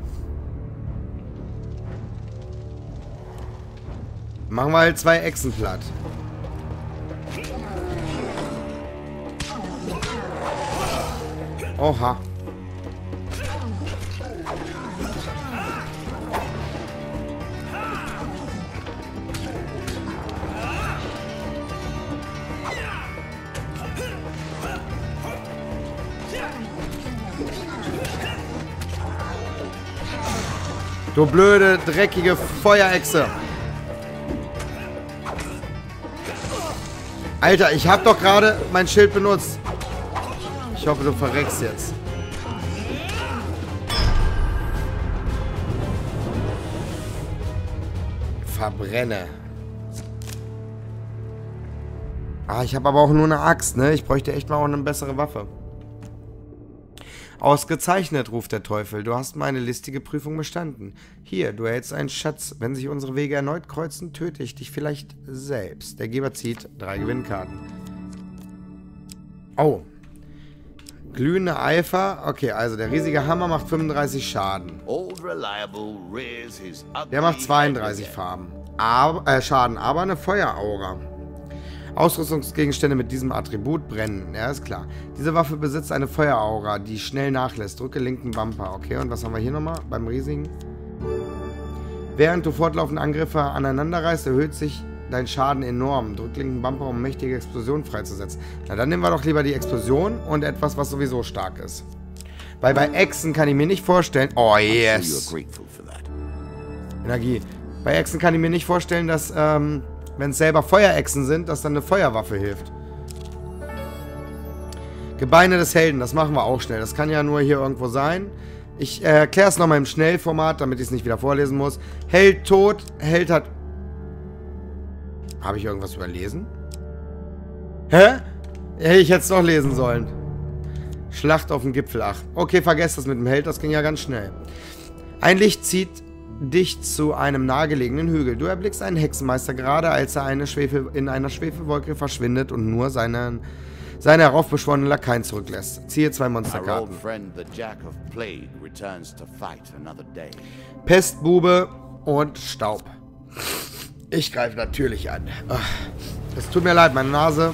S1: Machen wir halt 2 Echsen platt. Oha. Du blöde, dreckige Feuerechse. Alter, ich hab doch gerade mein Schild benutzt. Ich hoffe, du verreckst jetzt. Verbrenne. Ah, ich habe aber auch nur eine Axt, ne? Ich bräuchte echt mal auch eine bessere Waffe. Ausgezeichnet, ruft der Teufel. Du hast meine listige Prüfung bestanden. Hier, du erhältst einen Schatz. Wenn sich unsere Wege erneut kreuzen, töte ich dich vielleicht selbst. Der Geber zieht 3 Gewinnkarten. Oh. Glühende Eifer. Okay, also der riesige Hammer macht 35 Schaden. Der macht 32 Schaden, aber eine Feueraura. Ausrüstungsgegenstände mit diesem Attribut brennen. Ja, ist klar. Diese Waffe besitzt eine Feueraura, die schnell nachlässt. Drücke linken Bumper. Okay, und was haben wir hier nochmal beim riesigen? Während du fortlaufende Angriffe aneinander reißt, erhöht sich dein Schaden enorm. Drück linken Bumper, um mächtige Explosionen freizusetzen. Na, dann nehmen wir doch lieber die Explosion und etwas, was sowieso stark ist. Weil bei Echsen kann ich mir nicht vorstellen... Oh, yes! Energie. Bei Echsen kann ich mir nicht vorstellen, dass... wenn es selber Feuerechsen sind, dass dann eine Feuerwaffe hilft. Gebeine des Helden, das machen wir auch schnell. Das kann ja nur hier irgendwo sein. Ich erkläre es nochmal im Schnellformat, damit ich es nicht wieder vorlesen muss. Held tot, Held hat... Habe ich irgendwas überlesen? Hä? Hätte ich jetzt doch lesen sollen. Schlacht auf dem Gipfel 8. Okay, vergesst das mit dem Held, das ging ja ganz schnell. Ein Licht zieht dich zu einem nahegelegenen Hügel. Du erblickst einen Hexenmeister, gerade als er in einer Schwefelwolke verschwindet und nur seine heraufbeschworenen Lakaien zurücklässt. Ziehe 2 Monsterkarten. Pestbube und Staub. Ich greife natürlich an. Es tut mir leid, meine Nase.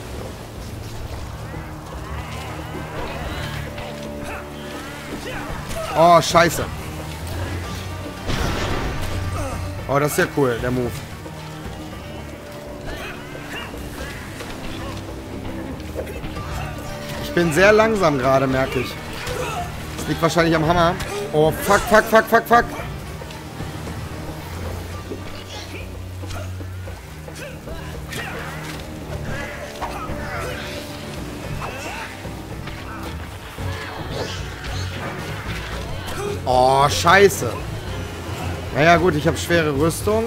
S1: Oh, scheiße. Oh, das ist ja cool, der Move. Ich bin sehr langsam gerade, merke ich. Das liegt wahrscheinlich am Hammer. Oh, fuck, fuck, fuck, fuck, fuck. Oh, scheiße. Naja gut, ich habe schwere Rüstung.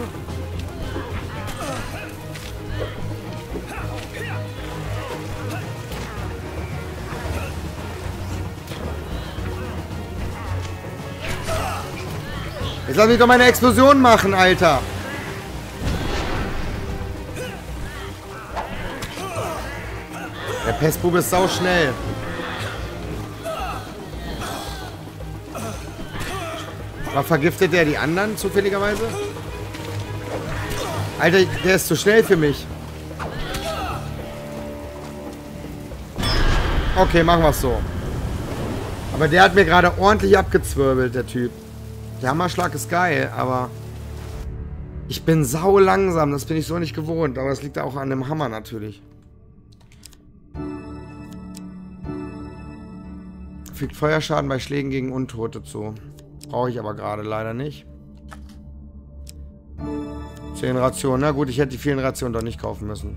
S1: Jetzt lass mich doch meine Explosion machen, Alter. Der Pestbube ist sau schnell. Aber vergiftet der die anderen zufälligerweise? Alter, der ist zu schnell für mich. Okay, machen wir es so. Aber der hat mir gerade ordentlich abgezwirbelt, der Typ. Der Hammerschlag ist geil, aber... Ich bin sau langsam, das bin ich so nicht gewohnt. Aber das liegt auch an dem Hammer natürlich. Fügt Feuerschaden bei Schlägen gegen Untote zu. Brauche ich aber gerade leider nicht. 10 Rationen. Na gut, ich hätte die vielen Rationen doch nicht kaufen müssen.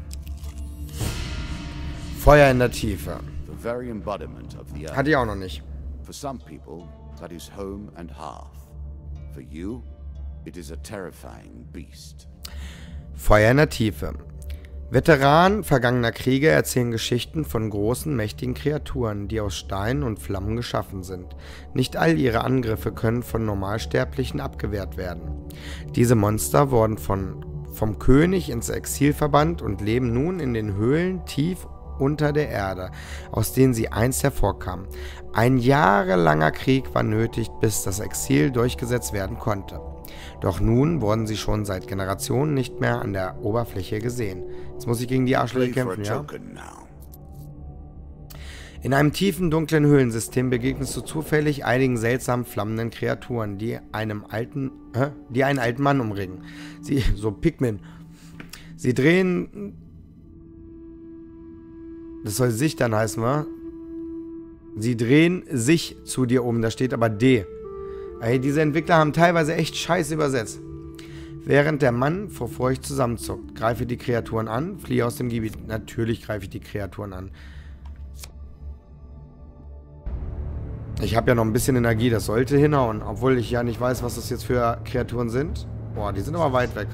S1: Feuer in der Tiefe. Hatte ich auch noch nicht.
S2: For some people, that is home and hearth. For you, it is a terrifying beast.
S1: Feuer in der Tiefe. Veteranen vergangener Kriege erzählen Geschichten von großen, mächtigen Kreaturen, die aus Stein und Flammen geschaffen sind. Nicht all ihre Angriffe können von Normalsterblichen abgewehrt werden. Diese Monster wurden vom König ins Exil verbannt und leben nun in den Höhlen tief unter der Erde, aus denen sie einst hervorkamen. Ein jahrelanger Krieg war nötig, bis das Exil durchgesetzt werden konnte. Doch nun wurden sie schon seit Generationen nicht mehr an der Oberfläche gesehen. Jetzt muss ich gegen die Arschlöcher kämpfen, ja? In einem tiefen, dunklen Höhlensystem begegnest du zufällig einigen seltsam flammenden Kreaturen, die einen alten Mann umringen. So Pikmin. Sie drehen... Das soll sich dann heißen, wa? Sie drehen sich zu dir um. Da steht aber D. Ey, diese Entwickler haben teilweise echt scheiße übersetzt. Während der Mann vor Furcht zusammenzuckt. Greife die Kreaturen an, fliehe aus dem Gebiet. Natürlich greife ich die Kreaturen an. Ich habe ja noch ein bisschen Energie, das sollte hinhauen. Obwohl ich ja nicht weiß, was das jetzt für Kreaturen sind. Boah, die sind aber weit weg.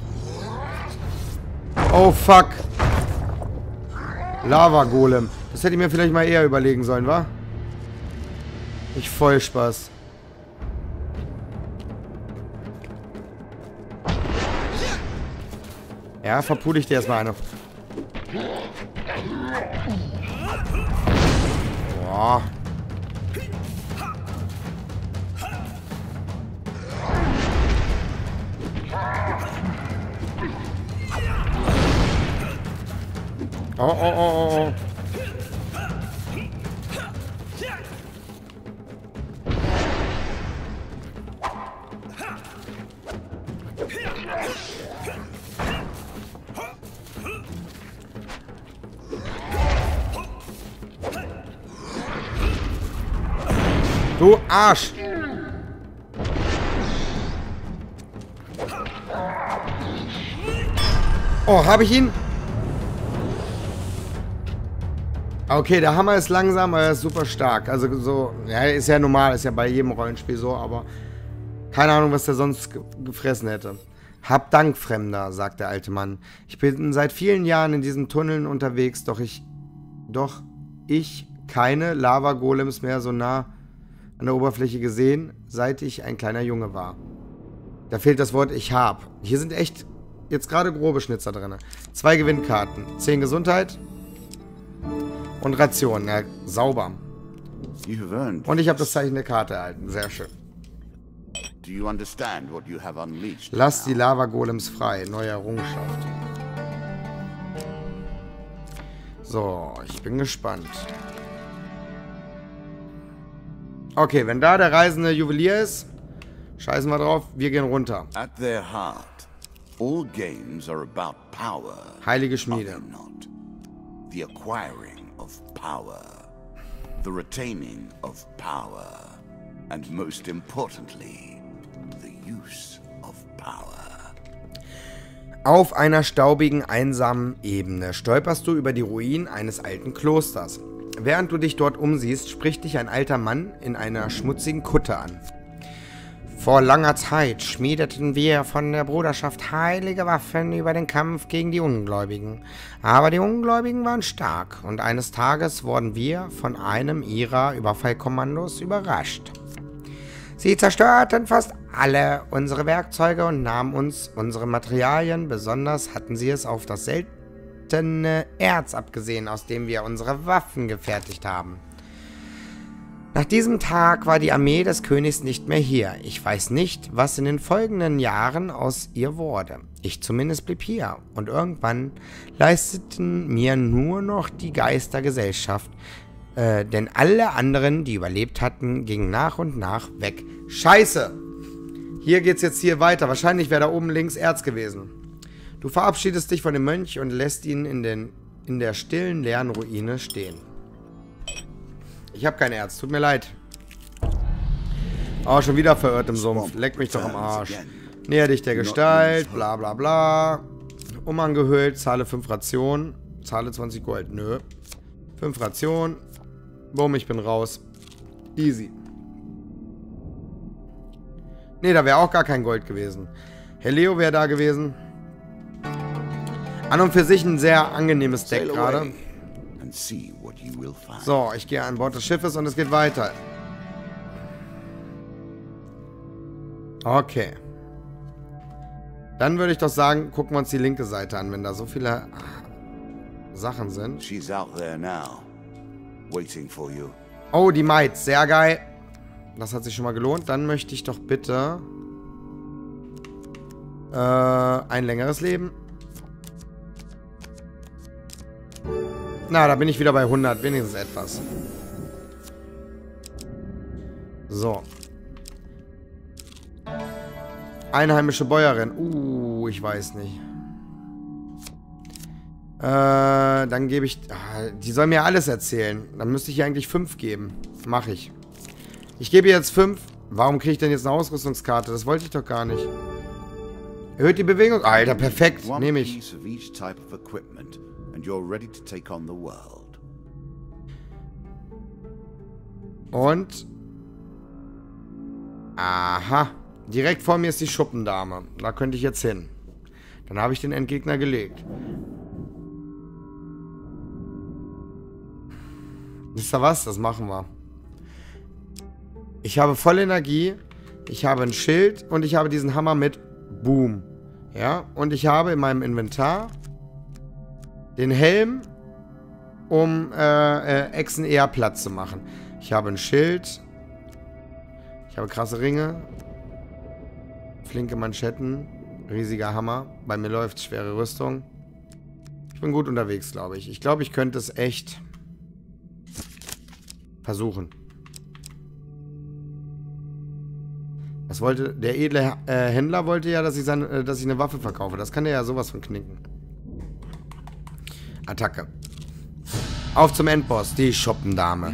S1: Oh, fuck. Lava-Golem. Das hätte ich mir vielleicht mal eher überlegen sollen, wa? Ich voll Spaß. Ja, verpudel ich dir erstmal eine. Boah. Oh, oh, oh, oh, oh. Du Arsch! Oh, habe ich ihn? Okay, der Hammer ist langsam, aber er ist super stark. Also so, ja, ist ja normal, ist ja bei jedem Rollenspiel so, aber keine Ahnung, was der sonst gefressen hätte. Hab Dank, Fremder, sagt der alte Mann. Ich bin seit vielen Jahren in diesen Tunneln unterwegs, doch ich keine Lava-Golems mehr so nah an der Oberfläche gesehen, seit ich ein kleiner Junge war. Da fehlt das Wort ich hab. Hier sind echt jetzt gerade grobe Schnitzer drin. 2 Gewinnkarten, 10 Gesundheit und Rationen. Ja, sauber. Und ich habe das Zeichen der Karte erhalten. Sehr schön. Lass die Lava-Golems frei. Neue Errungenschaft. So, ich bin gespannt. Okay, wenn da der reisende Juwelier ist, scheißen wir drauf, wir gehen runter.
S2: At their heart, all games are about power.
S1: Heilige Schmiede.
S2: The acquiring of power, the retaining of power, and most importantly, the use of power.
S1: Auf einer staubigen, einsamen Ebene stolperst du über die Ruinen eines alten Klosters. Während du dich dort umsiehst, spricht dich ein alter Mann in einer schmutzigen Kutte an. Vor langer Zeit schmiedeten wir von der Bruderschaft heilige Waffen über den Kampf gegen die Ungläubigen. Aber die Ungläubigen waren stark und eines Tages wurden wir von einem ihrer Überfallkommandos überrascht. Sie zerstörten fast alle unsere Werkzeuge und nahmen uns unsere Materialien, besonders hatten sie es auf das seltene Erz abgesehen, aus dem wir unsere Waffen gefertigt haben. Nach diesem Tag war die Armee des Königs nicht mehr hier. Ich weiß nicht, was in den folgenden Jahren aus ihr wurde. Ich zumindest blieb hier. Und irgendwann leisteten mir nur noch die Geister Gesellschaft. Denn alle anderen, die überlebt hatten, gingen nach und nach weg. Scheiße! Hier geht's jetzt hier weiter. Wahrscheinlich wäre da oben links Erz gewesen. Du verabschiedest dich von dem Mönch und lässt ihn in der stillen, leeren Ruine stehen. Ich habe kein Erz, tut mir leid. Oh, schon wieder verirrt im Sumpf. Leck mich doch am Arsch. Näher dich der Gestalt, bla bla bla. Umangehüllt, zahle 5 Rationen. Zahle 20 Gold, nö. 5 Rationen. Bumm, ich bin raus. Easy. Ne, da wäre auch gar kein Gold gewesen. Herr Leo wäre da gewesen. An und für sich ein sehr angenehmes Deck gerade. So, ich gehe an Bord des Schiffes und es geht weiter. Okay. Dann würde ich doch sagen, gucken wir uns die linke Seite an, wenn da so viele Sachen sind. Oh, die Maid, sehr geil. Das hat sich schon mal gelohnt. Dann möchte ich doch bitte ein längeres Leben. Na, da bin ich wieder bei 100, wenigstens etwas. So. Einheimische Bäuerin. Ich weiß nicht. Dann gebe ich... die soll mir alles erzählen. Dann müsste ich ihr eigentlich 5 geben. Mache ich. Ich gebe ihr jetzt 5. Warum kriege ich denn jetzt eine Ausrüstungskarte? Das wollte ich doch gar nicht. Erhöht die Bewegung. Alter, perfekt. Nehme ich. Und... Aha. Direkt vor mir ist die Schuppendame. Da könnte ich jetzt hin. Dann habe ich den Endgegner gelegt. Wisst ihr was? Das machen wir. Ich habe voll Energie. Ich habe ein Schild. Und ich habe diesen Hammer mit Boom. Ja. Und ich habe in meinem Inventar den Helm, um Echsen eher Platz zu machen. Ich habe ein Schild. Ich habe krasse Ringe. Flinke Manschetten. Riesiger Hammer. Bei mir läuft schwere Rüstung. Ich bin gut unterwegs, glaube ich. Ich glaube, ich könnte es echt versuchen. Was wollte... Der edle Händler wollte ja, dass ich eine Waffe verkaufe. Das kann er ja sowas von knicken. Attacke. Auf zum Endboss, die Schuppendame.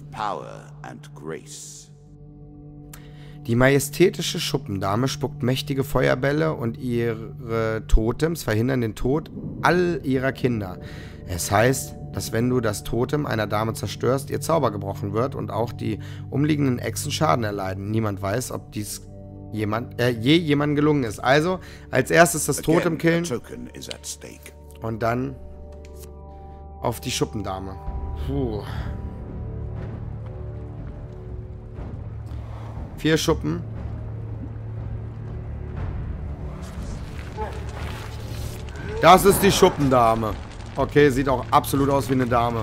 S1: Die majestätische Schuppendame spuckt mächtige Feuerbälle und ihre Totems verhindern den Tod all ihrer Kinder. Es heißt, dass wenn du das Totem einer Dame zerstörst, ihr Zauber gebrochen wird und auch die umliegenden Echsen Schaden erleiden. Niemand weiß, ob dies je jemandem gelungen ist. Also, als erstes das Totem killen und dann auf die Schuppendame. Puh. 4 Schuppen. Das ist die Schuppendame. Okay, sieht auch absolut aus wie eine Dame.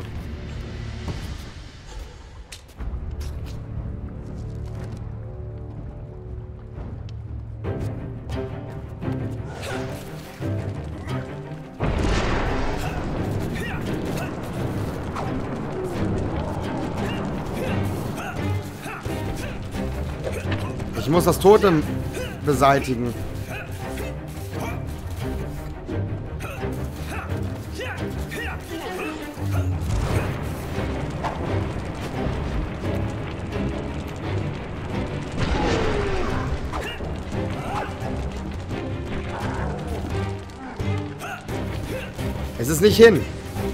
S1: Ich muss das Totem beseitigen. Es ist nicht hin.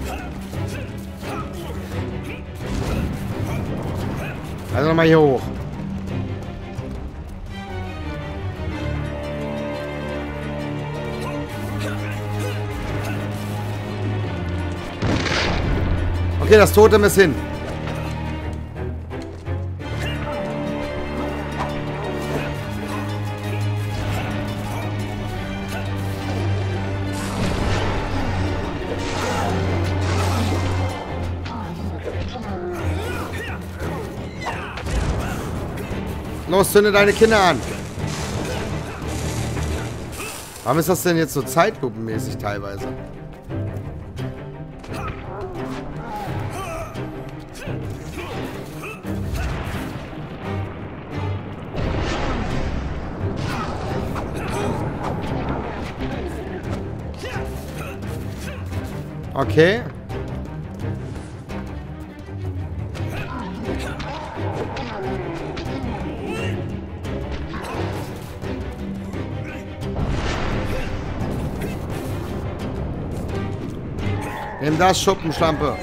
S1: Also nochmal hier hoch. Okay, das Totem ist hin. Los, zünde deine Kinder an. Warum ist das denn jetzt so zeitlupenmäßig teilweise? Okay. Nimm das, Schuppenschlampe.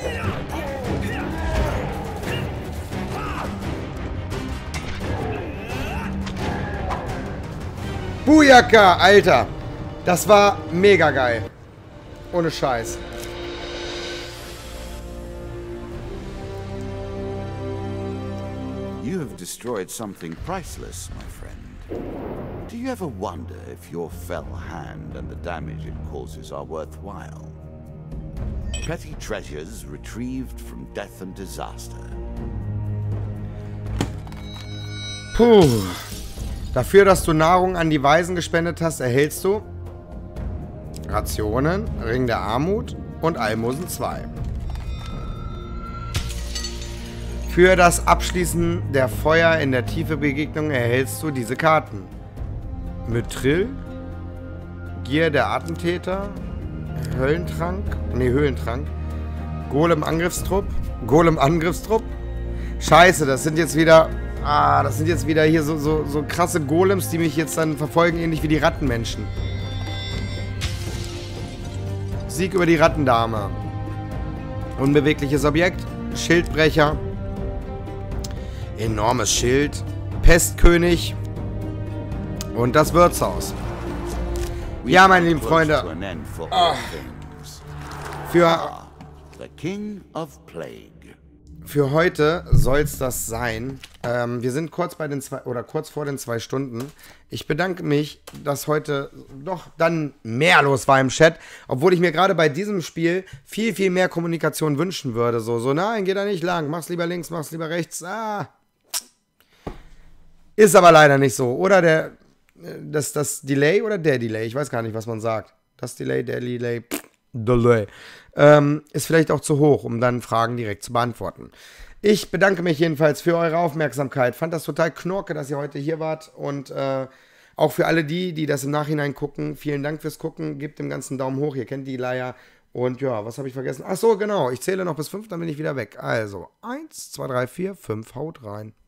S1: Bujaka, Alter. Das war mega geil. Ohne Scheiß.
S2: You have destroyed something priceless, my friend. Do you ever wonder if your fell hand and the damage it causes are worthwhile? Petty treasures retrieved from death and disaster.
S1: Puh. Dafür, dass du Nahrung an die Waisen gespendet hast, erhältst du Rationen, Ring der Armut und Almosen 2. Für das Abschließen der Feuer in der Tiefe Begegnung erhältst du diese Karten. Mithril, Gier der Attentäter, Höllentrank, Höhlentrank, Golem Angriffstrupp, Scheiße, das sind jetzt wieder hier so krasse Golems, die mich jetzt dann verfolgen, ähnlich wie die Rattenmenschen. Sieg über die Rattendame. Unbewegliches Objekt, Schildbrecher, enormes Schild, Pestkönig und das Wirtshaus. Ja, meine lieben Freunde. Für heute soll es das sein. Wir sind kurz vor den 2 Stunden. Ich bedanke mich, dass heute doch dann mehr los war im Chat, obwohl ich mir gerade bei diesem Spiel viel, viel mehr Kommunikation wünschen würde. So, nein, geh da nicht lang, mach's lieber links, mach's lieber rechts. Ist aber leider nicht so. Oder das Delay oder der Delay? Ich weiß gar nicht, was man sagt. Das Delay, der Delay. Ist vielleicht auch zu hoch, um dann Fragen direkt zu beantworten. Ich bedanke mich jedenfalls für eure Aufmerksamkeit. Fand das total knorke, dass ihr heute hier wart. Und auch für alle die das im Nachhinein gucken, vielen Dank fürs Gucken. Gebt dem Ganzen einen Daumen hoch, ihr kennt die Leier. Und ja, was habe ich vergessen? Ach so, genau. Ich zähle noch bis 5, dann bin ich wieder weg. Also, 1, 2, 3, 4, 5, haut rein.